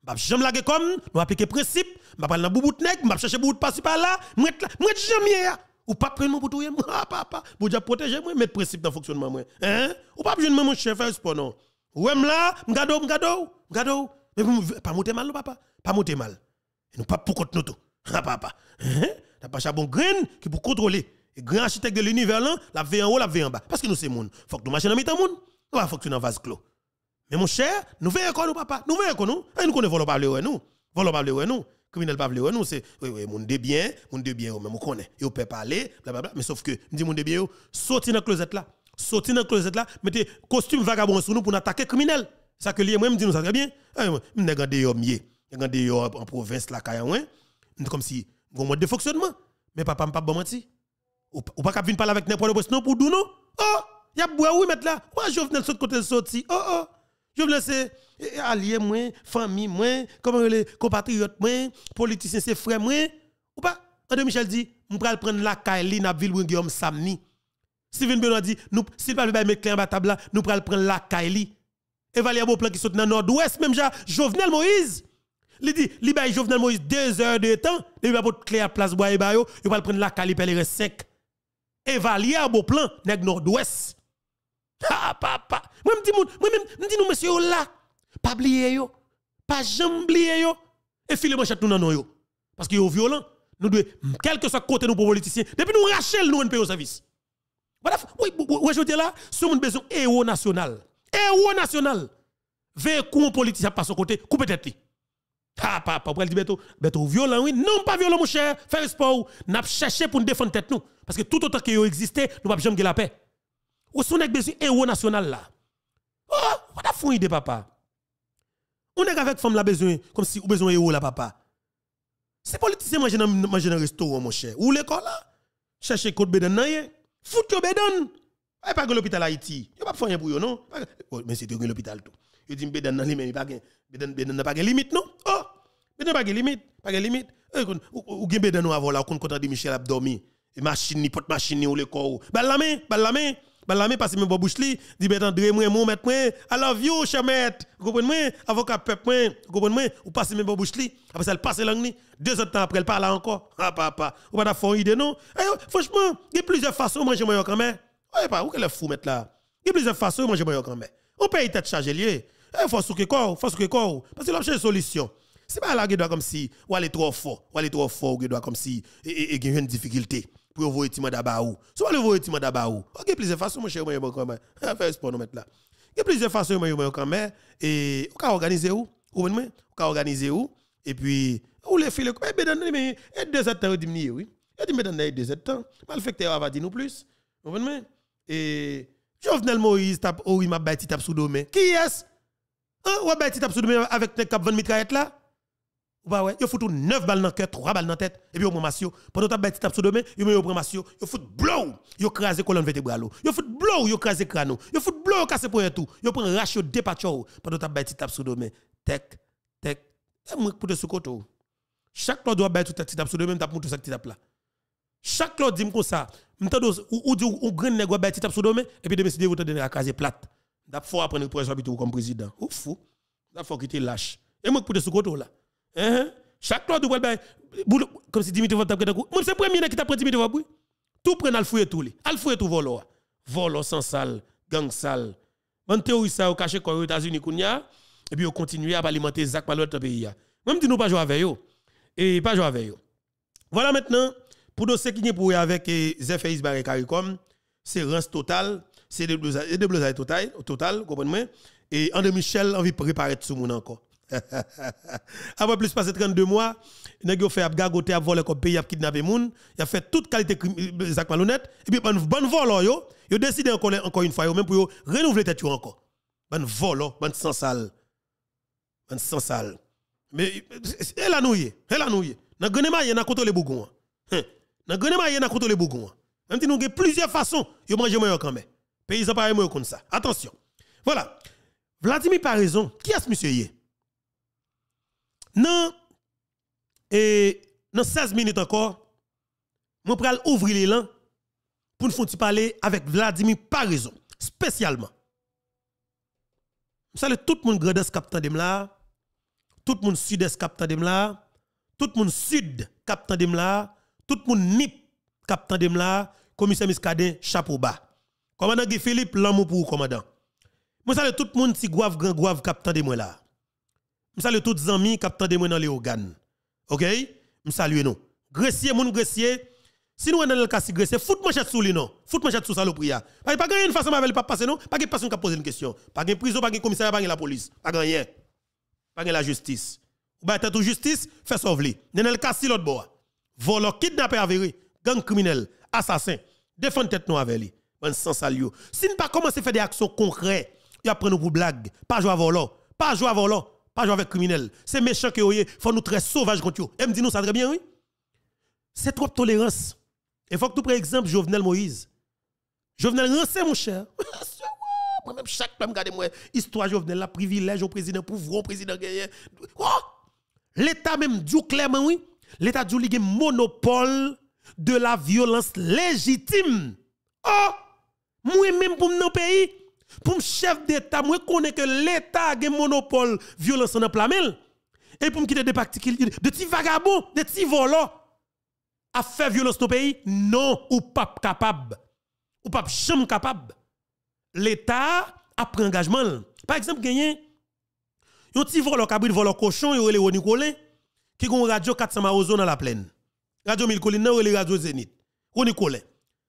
M'a jamais laguer comme, nous appliquer principe, m'a pas dans bout nèg, m'a chercher bout passer par là, moi là, moi jamais ou pas prendre mon pour tout ah papa, pour déjà protéger moi mettre principe dans fonctionnement moi. Hein? Ou pas besoin mon chef faire sport non. Ou même là, m'gado m'gado, m'gado, mais pas monter mal papa, pas monter mal. Et nous pas pour contre nous tout. Ah papa. Hein? T'as pas chabon grain qui pour contrôler. Et grand architecte de l'univers là, la vie en haut, la vie en bas parce que nous c'est monde. Faut que nous marchions dans mi-temps monde. On va fonctionner en vase clos. Mais mon cher, nous veillons quoi nous papa? Nous veillons quoi nous? Et nous connaissons volons pas le nous. Volons pas le nous. Criminel pas le nous, c'est oui oui, mon de bien, mon de bien même on connaît. Yo peut parler, blablabla, mais sauf que me dit mon de bien, sorti dans closet là. Sorti dans closet là, mettez costume vagabond sur nous pour attaquer criminel. Ça que lié moi me dit nous ça très bien. Me regarder yo mieux. Regarder yo en province là kaya ouais. Comme si un mode de fonctionnement. Mais papa me pas bon menti. Ou pas cap venir parler avec n'importe quoi non pour dou non. Oh, y a bois oui mettre là. Moi Jovenel saute côté sorti. Oh oh. Jovenel c'est allié moi, famille moi, comment les compatriotes moi, politiciens c'est frère moi. Ou pas André Michel dit, on pral prendre la Kaili na ville Guillaume Samni. Steven Benoît dit, nous s'il pas mettre clé en bas table là, nous pral prendre la Kaili. Evalia Beauplan qui saute dans nord-ouest même ja Jovenel Moïse. Il dit, li bay Jovenel Moïse deux heures de temps, il va porter clé à place bois et bayo, il va prendre la Kaili pelle cinq. Evalia Beauplan nèg nord-ouest. Ah papa, moi me dis moi même dis nous monsieur là, pas oublier yo, pas jamais oublier yo et filer manchette nous nan yo parce que yo violent, nous doit quel que soit côté nous pour politiciens, depuis nous rachel nous on paye au service. Voilà, oui, oui, je dis là, ce monde besoin héros national. Héros national. Veille coup politicien passe au côté, coupe tête li. Ah papa, pour dire Beto, Beto violent oui, non pas violent mon cher, faire sport, n'a cherché pour nous défendre tête nous parce que tout autant que yo existait, nous pas jamais gagner la paix. Ou son est besoin héros national là. Oh, on a fou idée papa. On est avec femme la besoin comme si ou besoin héros là papa. C'est politicien manger dans manger dans restaurant mon cher. Ou l'école là. Chercher code bédan nan yé. Fout yo bédan. Ay pas l'hôpital Haïti. Yo pas faire rien pour yo non. Mais c'est de l'hôpital tout. Yo dit bédan nan li mais pas gen bédan bédan n'a pas gen limite non. Oh, bédan pas gen limite, pas gen limite. Ou gen bédan nou avant là kon content de Michel a dormi. Et machine ni porte machine ni ou le corps. Bal la main, bal la main. Balamé passe même bouche li dit ben André moi mon maître moi I love you cher maître vous comprenez avocat peuple moi vous comprenez ou passe même bouche li après ça elle passe langue ni deux autres temps après elle parle encore ah papa ou pas faire idée non franchement il y a plusieurs façons manger moi quand même ouais pas ou qu'elle fou mettre là il y a plusieurs façons manger moi quand même on paye tête chargée lié il faut souke quoi faut souke quoi parce que l'option une solution c'est pas là qui doit comme si ou aller trop fort ou aller trop fort ou doit comme si et et une difficulté pour vous étimer d'abord ou soit le vous étimer d'abord ou OK plusieurs façons mon cher moi quand même faire sport nous mettre là il y a plusieurs façons moi quand même et on peut organiser où ou même on peut organiser où et puis ou les filles mais dans mais deux heures temps diminuer oui il dit mais dans deux heures temps mal fait que va dire nous plus vous comprenez et Jovenel Moïse tape oh il m'a bâti tape sous domaine qui est-ce hein ou bâti tape sous domaine avec cap vingt mitraillettes là. Bah ouais, il faut tout neuf balles dans cœur, trois balles dans tête et puis on prend massio. Pendant ta bête tape sur demain, il me prend massio, il faut blow, il crase colonne vertébrale. Il faut blow, il crase crâne. Il faut blow casser pour tout. Il prend ratio dépatcho pendant ta bête tape sur demain. Tek tek. Et moi pour de ce côté. Chaque lot doit bête tout tape sur demain, tape pour tout ça qui tape là. Chaque lot dit comme ça, m'tando ou ou dit ou grand nèg bête tape sur demain et puis de décider vous te donner la case plate. D'ap faut apprendre pour habiter comme président. Ou fou. D'ap faut quitter lâche. Et moi pour de ce côté là. Hein? Chaque loi doit comme si Dimitri Vap moi c'est premier qui t'a pris Dimitri Vap tout prend al fouiller tout li al fouiller tout volo volo sans sale gang sale on théorie ça au caché quoi aux États-Unis kounya et puis on continue à alimenter Zach par l'autre pays même dit nous pas jouer avec eux et pas jouer avec eux voilà maintenant pour dossier qui est pour avec Zephyr Isbaré Caricom c'est Rance Total c'est des blousage total total comprenez et André Michel envie préparer tout monde encore. Après plus passé trente-deux mois, nèg yo fait a gagoter a voler comme pays a kidnapper moun, il a fait toute qualité Zach malhonnête et puis bon bon vol yo, yo décidé encore encore une fois yo même pour yo renouveler tête yo encore. Bon vol, bon sans sale. Bon sans sale. Mais elle a noué, elle a noué. Dans Grenema y a contrôler bougon. Dans Grenema y a contrôler bougon. Même si nous avons plusieurs façons, yo manger moi quand même. Paysan pareil moi comme ça. Attention. Voilà. Vladimir par raison, qui est ce monsieur yé? Non, et dans seize minutes encore, je vais ouvrir l'élan pour nous parler avec Vladimir par raison, spécialement. Je salue tout le monde grandes capitaine de là, tout le monde sud-est captant dem là, tout le monde sud captant dem là, tout le monde nip captant dem là, commissaire Miskadin chapeau bas. Commandant Guy Philippe l'amour pour commandant. Moi salue tout le monde si grave grand grave captant dem là. Je salue tous les amis captant dem dans les organes. OK? Je salue nous. Gressier moun gressier. Si nous dans le cas si gressier, fout manchette sous lui non. Fout manchette sous saloperie. Pas pas gagner une façon avec pas passer non, pas personne qui poser une question. Pas gagne prison, pas gagne commissariat, pas gagne la police. Pas rien. Pas gagne la justice. Ou ba tête justice, fait sauver. Dans le cas si l'autre bois. Voleur, kidnappeur avéré, gang criminel, assassin, défendre tête nous avec lui. Bon sans salio. Si nous pas commencer à faire des actions concrètes, il après nous pour blague, pas jouer à volant, pas jouer à volant, pas jouer avec criminel. C'est méchant que vous faut nous très sauvage contre eux. Et me dit nous ça très bien oui. C'est trop de tolérance. Il faut que tu prennes exemple Jovenel Moïse. Jovenel Rancé mon cher. Moi même chaque fois me regarde moi histoire Jovenel la privilège au président pouvoir au président gagné. L'état même dit clairement oui. L'état dit qu'il y a monopole de la violence légitime. Oh, moi même pour mon pays, pour chef d'état, moi connais que l'état a un monopole violence en plamel. Et pour me quitter des particuliers, de petits vagabonds, de petits volants à faire violence dans pays, non, ou pas capable. Ou pas jamais capable. L'état a pris engagement. Par exemple, gagné un petit volant cabri volant cochon, il relé Roni Colin qui a une radio quatre cents Maozo dans la plaine. Radio mille Colin, non, relé radio Zénith. Roni Colin.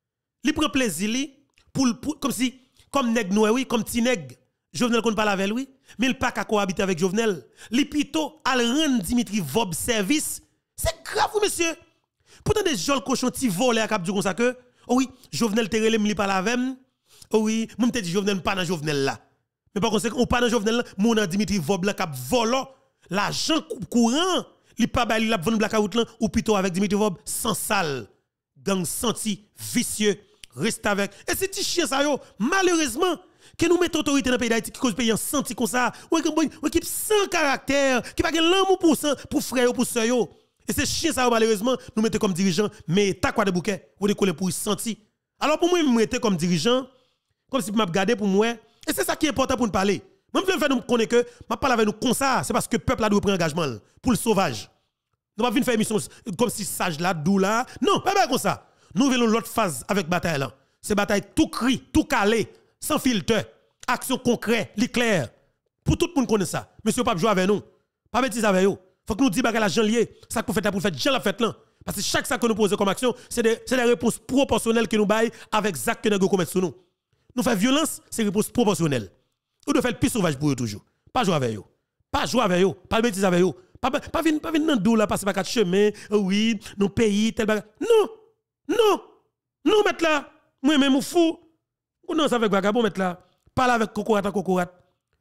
Il prend plaisir li pour, pour comme si comme nèg noir oui comme petit nèg Jovenel kon parle avec lui mais il pas qu'à cohabiter avec Jovenel li plutôt al rendre Dimitri Vob service c'est grave monsieur pourtant des jol cochon ti volé à cap du comme ça que oh oui Jovenel te relé li parle avec oh oui moi te dit Jovenel pas dans Jovenel là mais par conséquent on pas dans Jovenel là mon dans Dimitri Vob là cap volant l'argent courant li pas ba li la vendre blackout là ou plutôt avec Dimitri Vob sans sale gang senti vicieux reste avec et c'est petit chien ça yo malheureusement que nous mettons autorité dans le pays d'Haïti qui cause pays en senti comme ça ou équipe sans caractère qui pas l'amour pour pour frère ou pour sœur yo et c'est chien ça malheureusement nous mettons comme dirigeant mais ta quoi de bouquet ou décoller pour senti alors pour moi me mettre comme dirigeant comme si m'a regarder pour moi et c'est ça qui est important pour nous parler même je faire nous connaître que m'a parler avec nous comme ça c'est parce que peuple a doit prendre engagement pour le sauvage nous pas venir faire émission comme si sage là dou là non pas comme ça. Nous voulons l'autre phase avec bataille là. C'est bataille tout cri, tout calé, sans filtre, action concrète, l'éclair. Pour tout le monde connaît ça. Monsieur pas jouer avec nous. Pas bêtise avec nous. Faut que nous disions que la gens lié, ça pour faire pour faire déjà la fête là. Parce que chaque ça que nous posons comme action, c'est des c'est des réponses proportionnelles que nous baillons avec Zach que nous commettons sur nous. Nous faisons violence, c'est réponse proportionnelle. Nous devons faire le plus sauvage pour eux toujours. Pas jouer avec eux. Pas jouer avec eux, pas bêtise avec eux. Pas pas venir pas venir dans dou là passer par quatre chemins, oui, nos pays tel bagage. Non. Non, non, mettre là, moi-même, ou fou. Ou non, ça avec vagabond, mettre là. Parle avec cocorat à cocorat.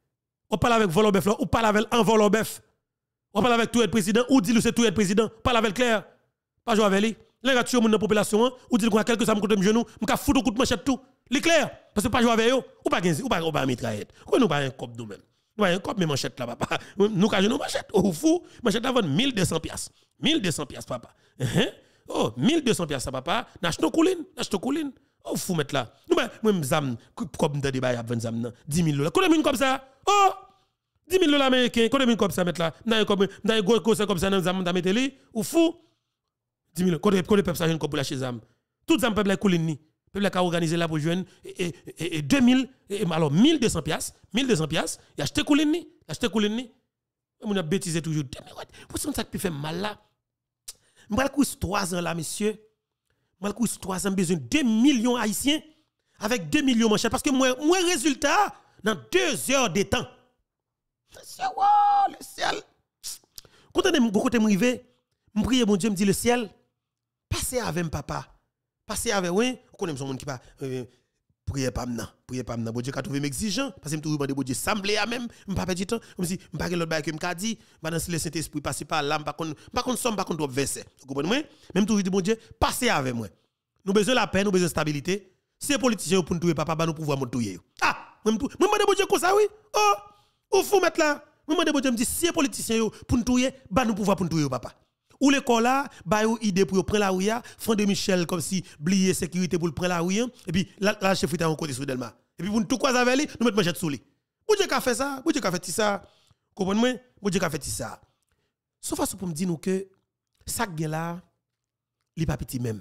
On parle avec volant bœuf, ou parle avec un volant bœuf. On parle avec tout le président, ou dit-le c'est tout le président. Parle avec Claire. Pas jouer avec lui. Les gars, tu es dans la population, ou dit-le qu'on a quelque chose, me côté genou, me foutre un coup de manchette tout. Les clair. Parce que pas jouer avec eux, ou pas ou pas, ou pas mitraillette. Ou nous pas un cop nous-mêmes. Nous pas un cop, mais manchette là, papa. Nous, quand nous manchette, ou fou, manchette là, mille deux cents piastres. mille deux cents piastres, papa. Oh, mille deux cents piastres, papa. N'achète coulin, n'achète coulin. Oh, fou mettre là. Nous, moi, m'zam, comme de débat, vingt zam, dix mille dollars. Combien comme ça? Oh, dix mille dollars américains. Combien comme ça mettre là? N'a comme, n'a gros comme ça, comme ça, dans zam, dans mettre li. Ou fou? dix mille. Combien, combien peuple ça, jeune comme pour lâcher zam? Tout zam, peuple, coulin ni. Peuple, a organisé là pour joindre, et, et, et deux mille, et, alors, mille deux cents piastres, mille deux cents piastres, il a acheté coulin ni. Il a acheté coulin ni. On a bêtisé toujours. Pour ça, ça peut faire mal là. M'bral kous trois ans là, monsieur. M'bral kous trois ans, besoin de deux millions haïtiens avec deux millions manchettes. Parce que moi, moi, résultat, dans deux heures de temps. C'est wow, le ciel. Quand on est côté m'rivé, m'prie mon Dieu, me dit le ciel, passez avec papa. Passez avec, oui, on connaît son monde qui pas. Euh, priez pas maintenant, priez pas maintenant. Bon Dieu, qu'a trouvé m'exigeant, parce que me toujours demandé bon Dieu semblé à même, me pas perdre du temps, comme si me pas l'autre bail que me dit, va dans le Saint-Esprit passer par là, pas contre pas contre somme, pas contre verset. Vous comprenez moi? Même toujours dit bon Dieu, passez avec moi. Nous besoin la paix, nous besoin de stabilité. Si les politiciens pour nous tuer papa, nous pouvoir nous tuer. Ah, moi me demande bon Dieu comme ça oui. Oh, ou fou mettre là. Moi demande bon Dieu me dit si les politiciens pour nous tuer, bah nous pouvoir pour nous tuer papa. Ou l'école là, bah une idée pour prendre la ouïa, Fond de Michel comme si blier sécurité pour prendre la ouïa et puis la la chef était en côté sur Delma. Et puis pour nous tout croiser avec lui, nous mettre manchette sous lui. Bon Dieu qu'a fait ça, bon Dieu qu'a fait ça. Comprenez-moi? Bon Dieu qu'a fait ça. Sauf façon pour me dire nous que ça gain là, il pas petit même.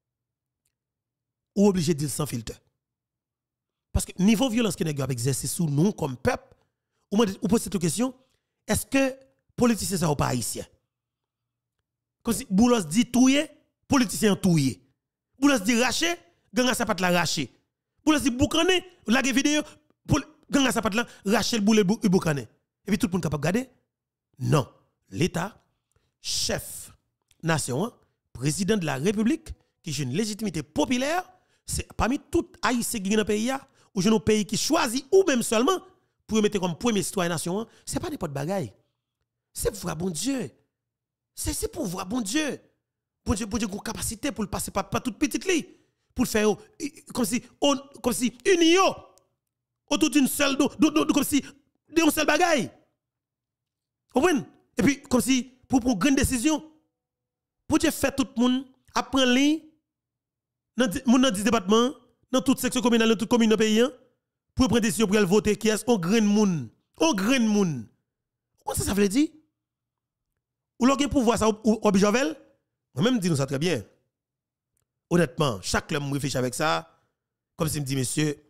Ou obligé de dire sans filtre. Parce que niveau violence que nous avons exercé sous nous comme peuple, ou vous posez cette question, est-ce que politiciens sont pas haïtiens? Comme si Boulos dit touye, politiciens touye. Boulos dit raché, gang sa pat la raché. Boulos dit boucané, la vidéo, gang sa pat la raché le boule boucané. Et puis tout le monde capable de regarder? Non. L'État, chef nation, président de la République, qui a une légitimité populaire, c'est parmi tout haïtien qui est dans le pays, ou un pays qui choisit ou même seulement pour mettre comme premier citoyen nation, ce n'est pas n'importe bagaille. C'est vrai, bon Dieu. C'est pour voir, bon Dieu. Bon Dieu, bon Dieu, une capacité pour le passer par, par toute petite lit. Pour le faire comme si, on, comme si, union, autour d'une seule, do, do, do, comme si, d'une seule bagaille. Vous comprenez? Et puis, comme si, pour prendre une grande décision, pour Dieu faire tout le monde apprendre ligne, dans le département, dans toute section communale, dans toute commune dans le pays, pour prendre des décisions pour voter, qui est un grand monde. Un grand monde. Comment ça, ça veut dire? Ou l'on a pouvoir ça au Bijovel? Moi-même, dis nous ça très bien. Honnêtement, chaque homme réfléchit avec ça, comme si me dit, monsieur,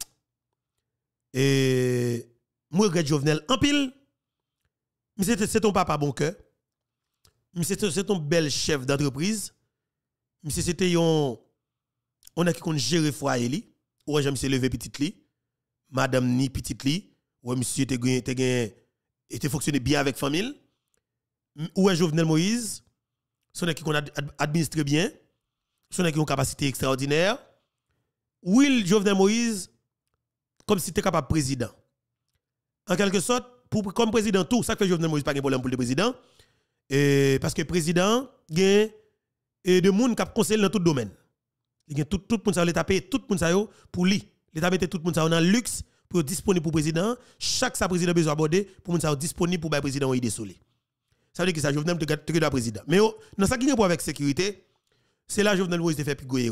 et moi, je regrette Jovenel en pile. Mais c'est ton papa bon cœur. Mais c'est ton bel chef d'entreprise. Mais c'était un. On a qui qu'on gère foyer li. Ou j'ai monsieur levé petite li. Madame ni petite li. Ou monsieur te te était fonctionné bien avec famille. Ou est Jovenel Moïse. Son qui qu'on administre bien. Son qui ont une capacité extraordinaire. Will Jovenel Moïse comme si tu es capable président. En quelque sorte, pour, comme président tout, ça fait Jovenel Moïse pas de problème pour le président. Et parce que le président, il y a des gens qui conseillent dans tout domaine. Il y a tout le monde, l'État paye tout le monde pour lui. L'État met tout le monde dans le luxe pour être disponible pour le président. Chaque sa président besoin aborder pour être disponible pour le président idée sur lui. Ça veut dire que ça Jovenel te le président. Mais dans ça qui est pour avec sécurité, c'est là Jovenel Moïse te fait pigoyer.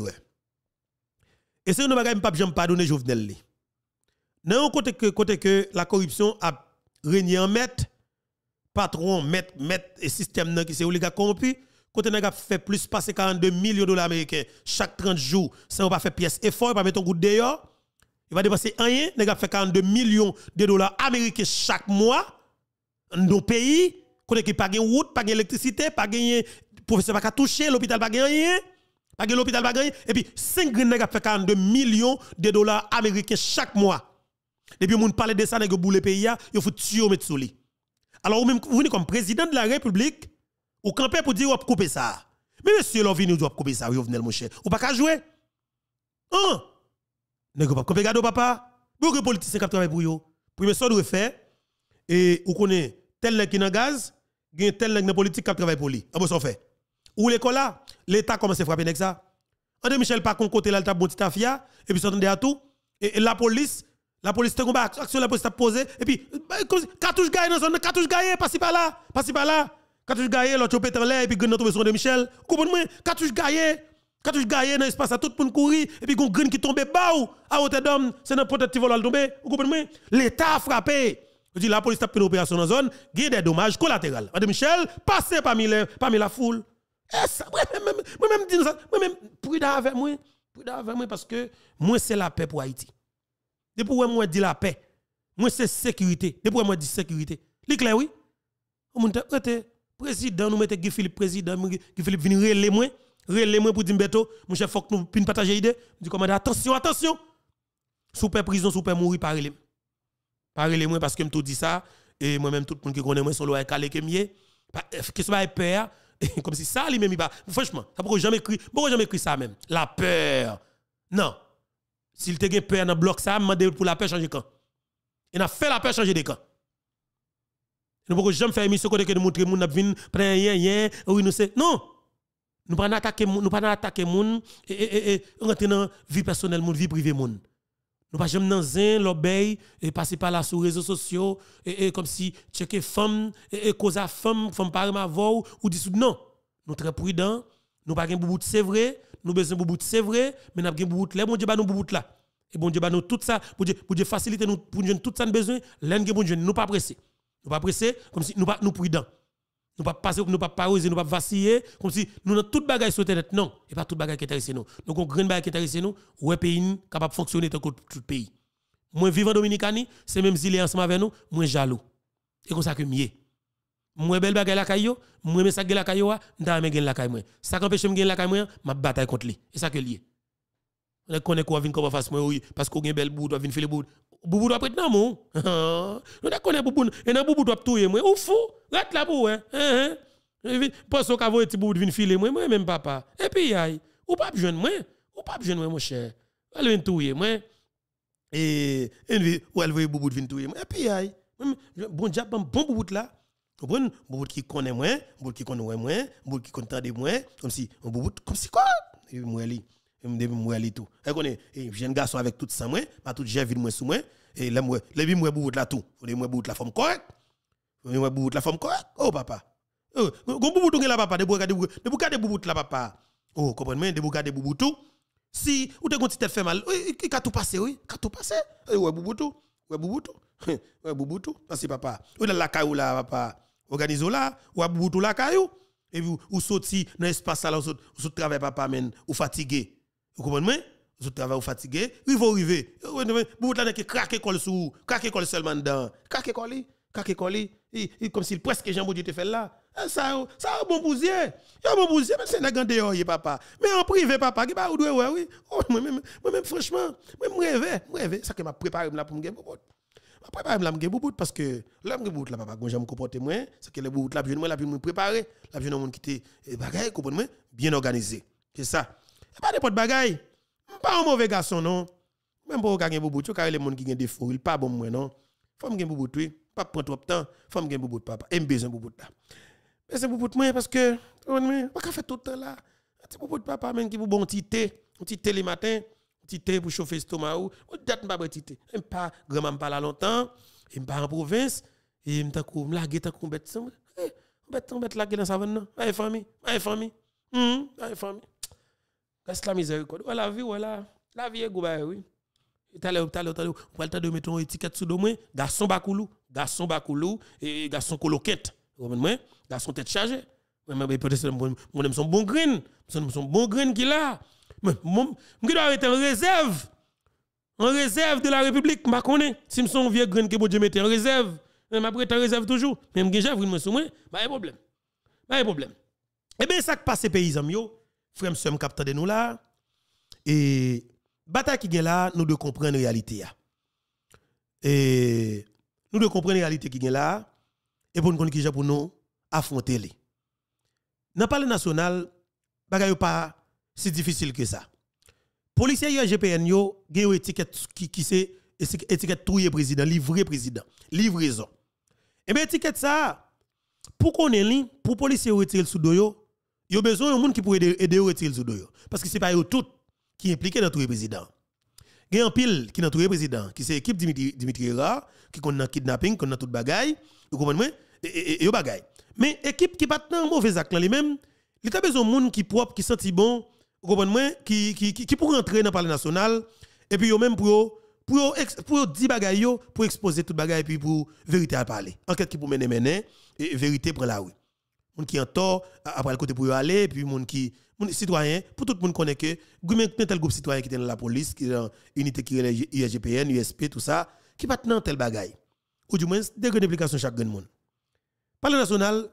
Et c'est une bagaille pas jamais pardonner Jovenel li. Dans côté que côté que la corruption a régné en maître, patron, maître, maître et système qui c'est oligarque corrompu, côté n'a fait plus passer quarante-deux millions de dollars américains chaque trente jours, ça va pas faire pièce effort, pas mettre un coup dehors. Il va dépenser rien, n'a fait quarante-deux millions de dollars américains chaque mois dans nos pays, côté qui pas de route, pas d'électricité, pas de professeur pas toucher, l'hôpital pas rien. Pas de l'hôpital pas rien et puis cinq n'a fait quarante-deux millions de dollars américains chaque mois. Depuis moun parle de ça nèg boule pays a, il faut tuer mettre sous lui. Alors vous même vous venez comme président de la République ou camper pour dire ou couper ça. Mais monsieur l'on vini ou doit couper ça, Jovenel mon cher. Ou pas qu'à jouer. Hein? Nèg pas couper gado papa. Pour que politicien qui travaille pour yo. Premier ça doit faire et ou connaît tel nèg qui dans gaz, gen tel nèg dans politique qui travaille pour lui. Ah bon ça fait. Ou l'école là, l'état commence à frapper nèg ça. André Michel pas kon côté là le t'a bon petit afia et puis s'entendait à tout et, et la police la police te combat action la police t'a posé et puis cartouche gaillé dans zone cartouche gaillé passer par là passer par là cartouche gaillé l'autre pète en l'air et puis gun tomber sur de Michel comprenez cartouche gaillé cartouche gaillé dans espace à tout le monde courir et puis gon gun qui tombe baou à hauteur d'homme c'est dans peut-être vol tomber vous comprenez l'état a frappé je dis la police t'a fait une opération dans zone il y a des dommages collatéraux André Michel passer parmi les parmi la foule et ça moi même moi même dis ça moi même prudent avec moi prudent avec moi parce que moi c'est la paix pour Haïti. Depuis où moi dit la paix, moi c'est sécurité. Depuis où moi dit sécurité. Li clair oui. On monte président nous mette Guy Philippe président Guy Philippe venir relé moi, relé moi pour dire Beto, mon chef faut que nous puissions partager idée. Dit commandant attention attention. Sous père prison sous père mourir par relé. Par relé moi parce que me tout dit ça et moi même tout le monde qui connaît moi son loi calé que mieux. Qu'est-ce que peur comme si ça lui même pas. Franchement, ça pourquoi jamais écrit, pourquoi jamais écrit ça même. La peur. Non. S'il te gen peur dans bloc ça, m'a pour la peur changer camp. Il a fait la peur changer de camp. Nous pouvons jamais faire émission côté que nous montrer moun n'a vinn prendre rien rien oui nous c'est non. Nous pas attaquer nous pas attaquer moun et et et rentrer dans vie personnelle moun vie privée moun. Nous pas jamais dans un l'obéi et passer par là sur les réseaux sociaux et, et comme si checker femme et, et cause à femme femme pas ma voix ou dit non. Nous très prudents, nous pas gen bout c'est vrai. Nous besoin de bout c'est vrai mais n'a pas bout là bon Dieu ba nous bout là et bon Dieu ba nous tout ça pour Dieu pour Dieu faciliter nous pour nous tout ça nous besoin l'en bon Dieu nous pas pressé nous pas pressé comme si nous pas nous prudent Nous pas passer nous pas paroser, nous pas vaciller comme si nous dans toute bagaille sur internet non, et pas toute bagaille qui intéresse nous. Donc on grand bagaille qui intéresse nous, ouais pays capable fonctionner tant que tout pays. Moi vivant Dominicani, c'est même s'il est ensemble avec nous, moi jaloux. Et comme ça que mieux. Moi belle bagaille la caillou, moi me ça la caillou, m'ta me gen la caille moi. Ça qu'empêche me gen la caille moi, m'a bataille contre lui. Et ça que lié. On connaît quoi vinn comme face moi oui parce qu'on gen belle bout doit vinn filer bout. Boubou doit prêtre nan mon. On connaît boubou et nan boubou doit touyer moi. Ou fou, rate la boue hein. Hein. Parce qu'on a ti boubou vinn filer moi moi même papa. Et puis aïe, ou pas joindre moi, ou pas joindre moi mon cher. Elle vinn touyer moi. Et ou elle veut boubou vinn touyer moi. Et puis aïe, bon diable bon boubou là. Bon boubou qui connaît moi, boubou qui connaît moi, boubou qui connaît moi comme si un boubou comme si quoi. Et moi li me moi li tout et connaît et jeune garçon avec tout ça moi pas tout j'ai vu moi sous moi et là moi les bi moi bout là tout faut moi bout la forme correct moi bout la forme correct oh papa oh go bout tout là papa de regarder de regarder bout là papa oh comprenez de regarder bout tout si ou te gonti tête fait mal il ka tout passer oui ka tout passer ouais bout tout ouais bout tout ouais bout tout parce que papa ou dans la caillou là papa organise là ou bout tout la caillou et puis ou sorti dans espace là ou travail papa men ou fatigué. Vous comprenez? Vous travaillez ou fatigué, il faut arriver. Vous avez craquer col sous, craquer col seulement dedans. Craquer col, craquer col, comme si presque Jean Boudier te fait là. Ça, ça un bon bousier. Il y a un bon bousier, mais c'est un grand dehors, papa. Mais en privé, papa, qui va ou doit oui. Moi-même, franchement, moi, je rêve, je rêve. Ça que m'a préparé là pour me gagner bout. M'a préparé là pour me gagner bout parce que là, me bout là, papa, quand j'aime comporter moi, c'est que les bout là, moi, là, puis me préparer. Là, puis monde qui était bagaille, comprenez-moi, bien organisé. C'est ça. Pas n'importe bagaille. Pas un mauvais garçon non. Même pour gagner boubou, tu les monde qui ont des défauts, il pas bon moi non. Faut me gagner boubou oui, pas prendre trop de temps, faut me gagner boubou papa. Et me besoin boubou là. Mais c'est boubou moi parce que on pas faire tout le temps là. C'est boubou papa même qui vous bon petit thé, petit thé le matin, petit thé pour chauffer l'estomac ou date pas petit thé. Même pas grand-maman pas là longtemps, et pas en province et me takou me laguer takou bête ça. Eh, bête bête laguer dans savane non. Allez famille, allez famille. Hum, allez famille. Qu'est-ce la miséricorde? La vie, voilà. La vie est goubay, oui. Tout à l'heure, tout à l'heure, on va de mettre une étiquette sous moi. Garçon bakoulou, garçon bakoulou, et garçon coloquette. Vous comprenez? Garçon tête chargée. Mais peut-être mon aime son bon grain. Son bon grain qu'il a. Mais mon, je dois arrêter en réserve. En réserve de la République, je connais. Si je suis un vieux grain que Dieu mette en réserve, je m'apprête en réserve toujours. Même que j'ai vu sous moi, pas de problème. Pas de problème. Eh bien, ça qui passe paysans, yo. Frère m'sem capteur de nous là et bataille qui gagne là nous devons comprendre la réalité et nous devons comprendre la réalité qui gagne là et pour nous connaître qui pour nous affronter les dans parler national bagaille pas si difficile que ça policier I G P N yo gagne étiquette qui qui c'est étiquette touyer président livré président livraison et bien étiquette ça pour qu'on ait pour policier retirer sous doyo il y a besoin de monde qui pourrait aider à retirer le dos. Parce que ce n'est pas eux tout qui impliqués dans tout le président. Il y a un pile qui est dans tout le président, qui c'est l'équipe Dimitri, Dimitri Ra, qui est dans kidnapping, qui est dans toute bagaille. Vous comprenez? Et yo bagaille. Mais l'équipe qui n'est pas dans un mauvais acte, lui-même, il a besoin de monde qui propre, qui senti bon, vous comprenez? Qui, qui, qui, qui pour rentrer dans le parlement national, et puis yo même pour pour pour dire bagaille, pour exposer toute bagaille, et puis pour vérité à parler. Enquête qui pour mener mener, et vérité prend la rue. Moun qui en tort après le côté pour y aller puis moun qui moun citoyen pour tout le monde connaît que tel groupe citoyen qui est dans la police qui est dans unité qui est I G P N U S P tout ça qui pas dans tel bagaille ou du moins des grandes implications chaque grand monde parler national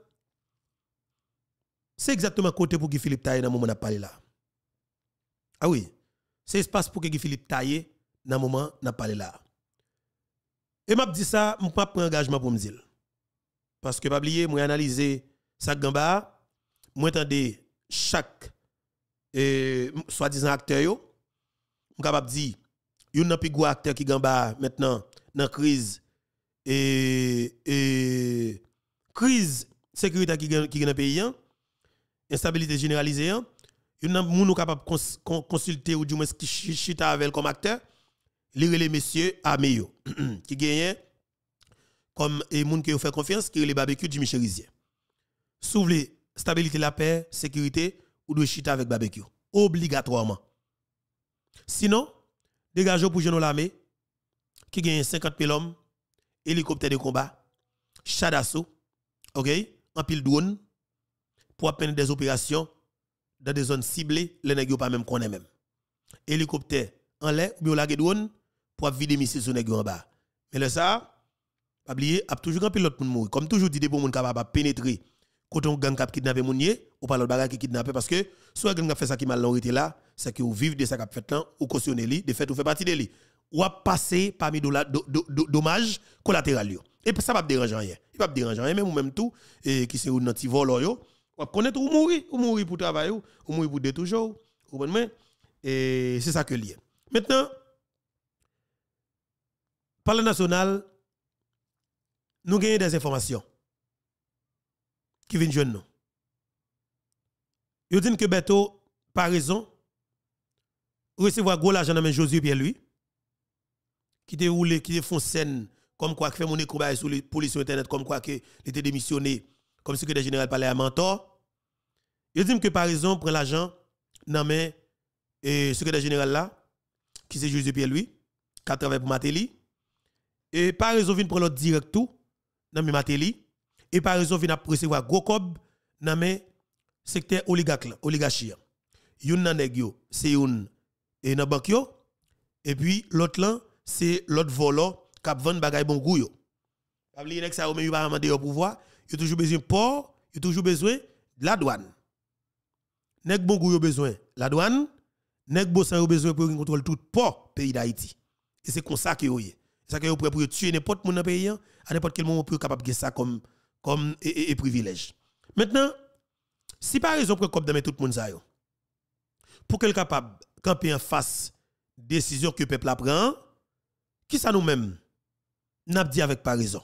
c'est exactement côté pour Guy Philippe Taye dans moment n'a parlé là ah oui c'est espace pour que Guy Philippe Taye dans moment n'a parlé là et m'a dit ça m'a pas prendre engagement pour me dire parce que pas oublier moi analyser ça gamba moi entendez chaque euh, soi-disant acteur yo on capable dire yon nan pi gros acteur qui gamba maintenant dans crise et et crise sécurité qui qui dans pays instabilité généralisée yon nan moun capable cons, consulter ou du moins qui chita avec comme acteur lire les messieurs armés yo qui gagne comme et moun qui fait confiance qui les barbecue du Michelizier Souvle stabilité la paix, sécurité ou doit chita avec barbecue obligatoirement. Sinon, dégagez pour jeune l'armée qui gagne cinquante mille hommes, hélicoptère de combat, char d'assaut, OK, en pile drone pour mener des opérations dans des zones ciblées, les nèg yo pas même connaît même. Hélicoptère en l'air ou bien la drone pour vider missile sur nèg en bas. Mais là ça pas oublier a toujours un pilote pour mourir. Comme toujours dit pour moun capable pénétrer quand on gang cap kidnapper moun yé ou pas l'autre bagage qui kidnapper parce que soit gang fait ça qui mal été là, c'est que vous vivez de ça qu'a fait là ou cautionner li, de fait ou fait partie de li. Ou a passer parmi do, do, do, do, dommages collatéraux. Et ça va pas déranger rien. Il va pas déranger rien même ou même tout et qui c'est ou nan ti vol yo, ou connaître ou mourir, ou mourir pour travailler ou mourir pour de toujours. Ou bon et c'est ça que lié. Maintenant par le national nous gagnons des informations qui viennent jeune nous. Ils disent que Beto, par raison, recevoir gros l'argent dans main Josué Pierre lui, qui te roulé, qui te font scène, comme quoi, qui fait mon combat sur les polices sur internet, comme quoi, qu'il était démissionné, comme secrétaire général parlait à mentor. Ils disent que par raison, prend l'argent dans main et secrétaire général là, qui c'est Josué Pierre lui, qui travaille pour Matéli, et par raison, vient prendre l'autre direct tout, dans mes Matéli, et par raison vient recevoir gros cob dans mes secteur oligarque oligarchie. Yon nan nèg yo, c'est yon et nan bank yo et puis l'autre là c'est l'autre volant qui vend bagay bon goût yo. Pas oublier nèg ça ou même pas demander au pouvoir, yo toujours besoin port, yo toujours besoin de la douane. Nèg bon goût yo besoin la douane, nèg bossan yo besoin pour contrôler tout port pays d'Haïti. Et c'est comme ça que yo yé. C'est ça que yo prêt pour tuer n'importe monde dans pays à n'importe quel moment pour capable de ça comme comme et, et, et privilège. Maintenant, si par exemple pour comme tout le monde ça yo, pour qu'elle capable camper en face décision que le peuple prend, qui ça nous-mêmes n'a dit avec par raison.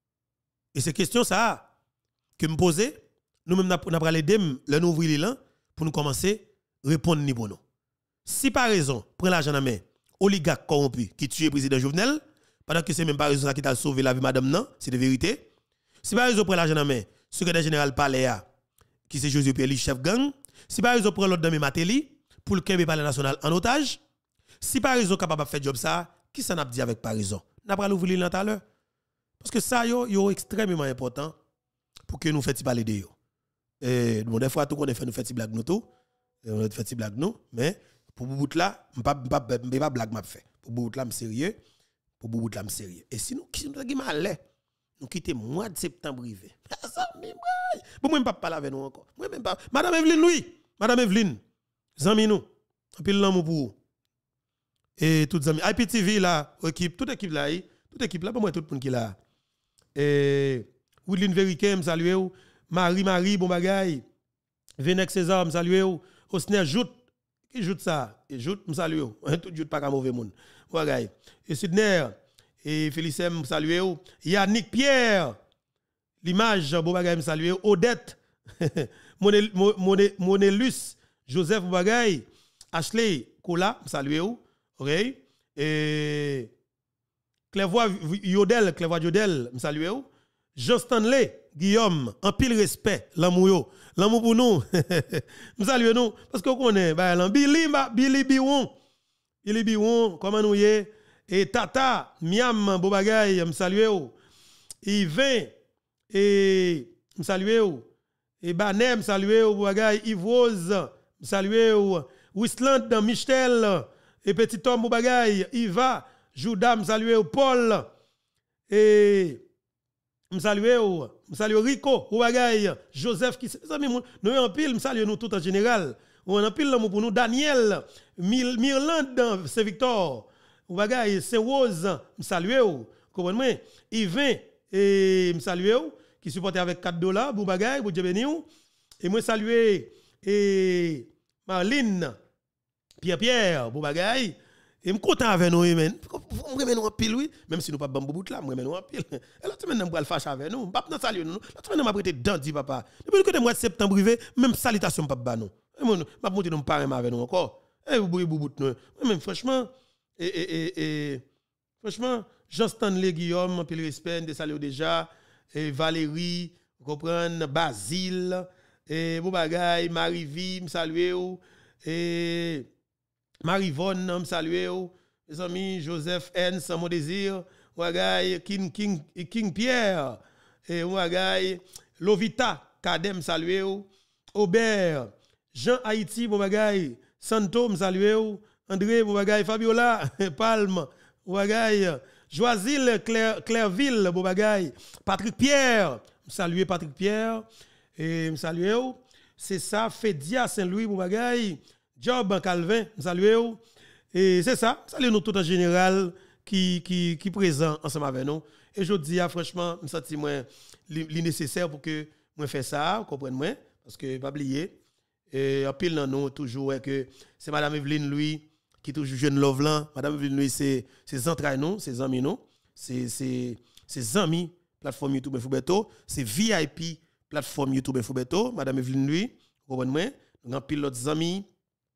Et c'est question ça que me poser, nous-mêmes n'a n'a parlé dem le nous ouvrir là pour nous commencer répondre ni pour nous. Si par raison prend l'argent en main, oligarque corrompu qui tue le président Jovenel, pendant que c'est même par raison ça qui t'a sauvé la vie madame non, c'est de vérité. Si par exemple prend l'argent en main, secrétaire général Paléa qui c'est Josué Pierre chef gang, si par exemple prend l'autre dans mes Matéli pour le Kembe Palais national en otage, si par exemple capable de faire job ça, qui ça n'a dit avec par raison? N'a pas l'ouvrir là tout à l'heure. Parce que ça yo yo extrêmement important pour que nous fassions parler de yo. Et bon des fois tout qu'on fait nous fait des blagues nous tout, on fait des blagues nous, mais pour bout là, m'pas pas pas blague m'a fait. Pour bout là, me sérieux, pour bout là, me sérieux. Et si nous qui nous mal nous quitter mois de septembre rivé. Bon moi pas parler avec nous encore. Moi même pas madame Evelyne oui, madame Evelyne. Zami nous. En pile l'amour pour vous. Et toutes amis I P T V là, équipe, toute équipe là, toute équipe là, pas moi tout le monde qui là. Et Woodline Verikem saluer ou, Marie Marie bon bagay. Venex César me saluer ou, Osner Jout qui joute ça, et Jout me saluer ou, tout Jout pas ka mauvais monde. Bagay. Et Sidner et Félicem me saluer ou, Yannick Pierre l'image bon bagay me saluer ou, Odette Monelus Joseph Bagay, Ashley Kola, saluez vous, ok? Et Clévois Yodel, Clévois Yodel, saluez vous. Jean Stanley, Guillaume, en pile respect, l'amour yo, l'amour pour nous, saluez nous, parce qu'on connaît, bah, Billy, Billy Biwon, Billy Biwon, comment nous y est, et Tata, Miam, Bobagay, saluez vous. Yvain, et saluez vous. Et Banem, saluez vous, Bobagay, Yves Rose, saluer Wisland Michel et petit homme Boubagaï Iva Joudam saluer Paul et me saluer me saluer Rico Boubagaï Joseph qui amis nous en pile me saluer nous tout en général on en pile pour nous Daniel Mirland Saint Victor Boubagaï Saint Rose me saluer comprenez Yvain et me saluer qui supportait avec quatre dollars Boubagaï pour Dieu béni et moi saluer et Marlene, Pierre Pierre, bon bagay, et me content avec nous, men. Vous me nous en pile, oui, même si nous pas bambou bout là, me nous en pile. Et l'autre semaine, nous le fâcher avec nous, pas dans saluer nous. L'autre semaine, m'a prêté dandi papa. Depuis que le mois de septembre arrivé, même salutation pas ba nous. Et moi, m'a monter nous parler avec nous encore. Et vous bout bout nous. Même franchement, et et et franchement, Jean Stanley Guillaume, pile respect, de saluer déjà, et Valérie, vous comprenez, Basile. Et bon bagay, Marie-Vie, me saluer ou et Marie-Vonne, me saluer ou mes amis Joseph N, mon désir, bagay King King King Pierre et bagay Lovita, Kadem, salué ou. Aubert, Jean Haïti, bon bagay. Santo, salué ou. André, bon bagay. Fabiola, Palme, bon bagay. Joisil, Claire, Clairville, bon bagay. Patrick Pierre, salué Patrick Pierre. Et salué ou. C'est ça, Fedia Saint-Louis, bon bagay. Job Calvin, salué ou. Et c'est ça, salut nous tout en général qui qui qui présent ensemble avec nous. Et je dis franchement, je me sens moins li nécessaire pour que moi faire ça, vous comprenez moi parce que pas oublier et en pile dans nous toujours que c'est madame Evelyne Louis qui toujours jeune love là, madame Evelyne Louis c'est c'est entrailles nous, c'est amis nous, c'est c'est c'est amis plateforme YouTube Infobeto, c'est V I P plateforme YouTube Infobeto, madame Evelyne Louis, vous comprenez moi, donc en pile l'autre amis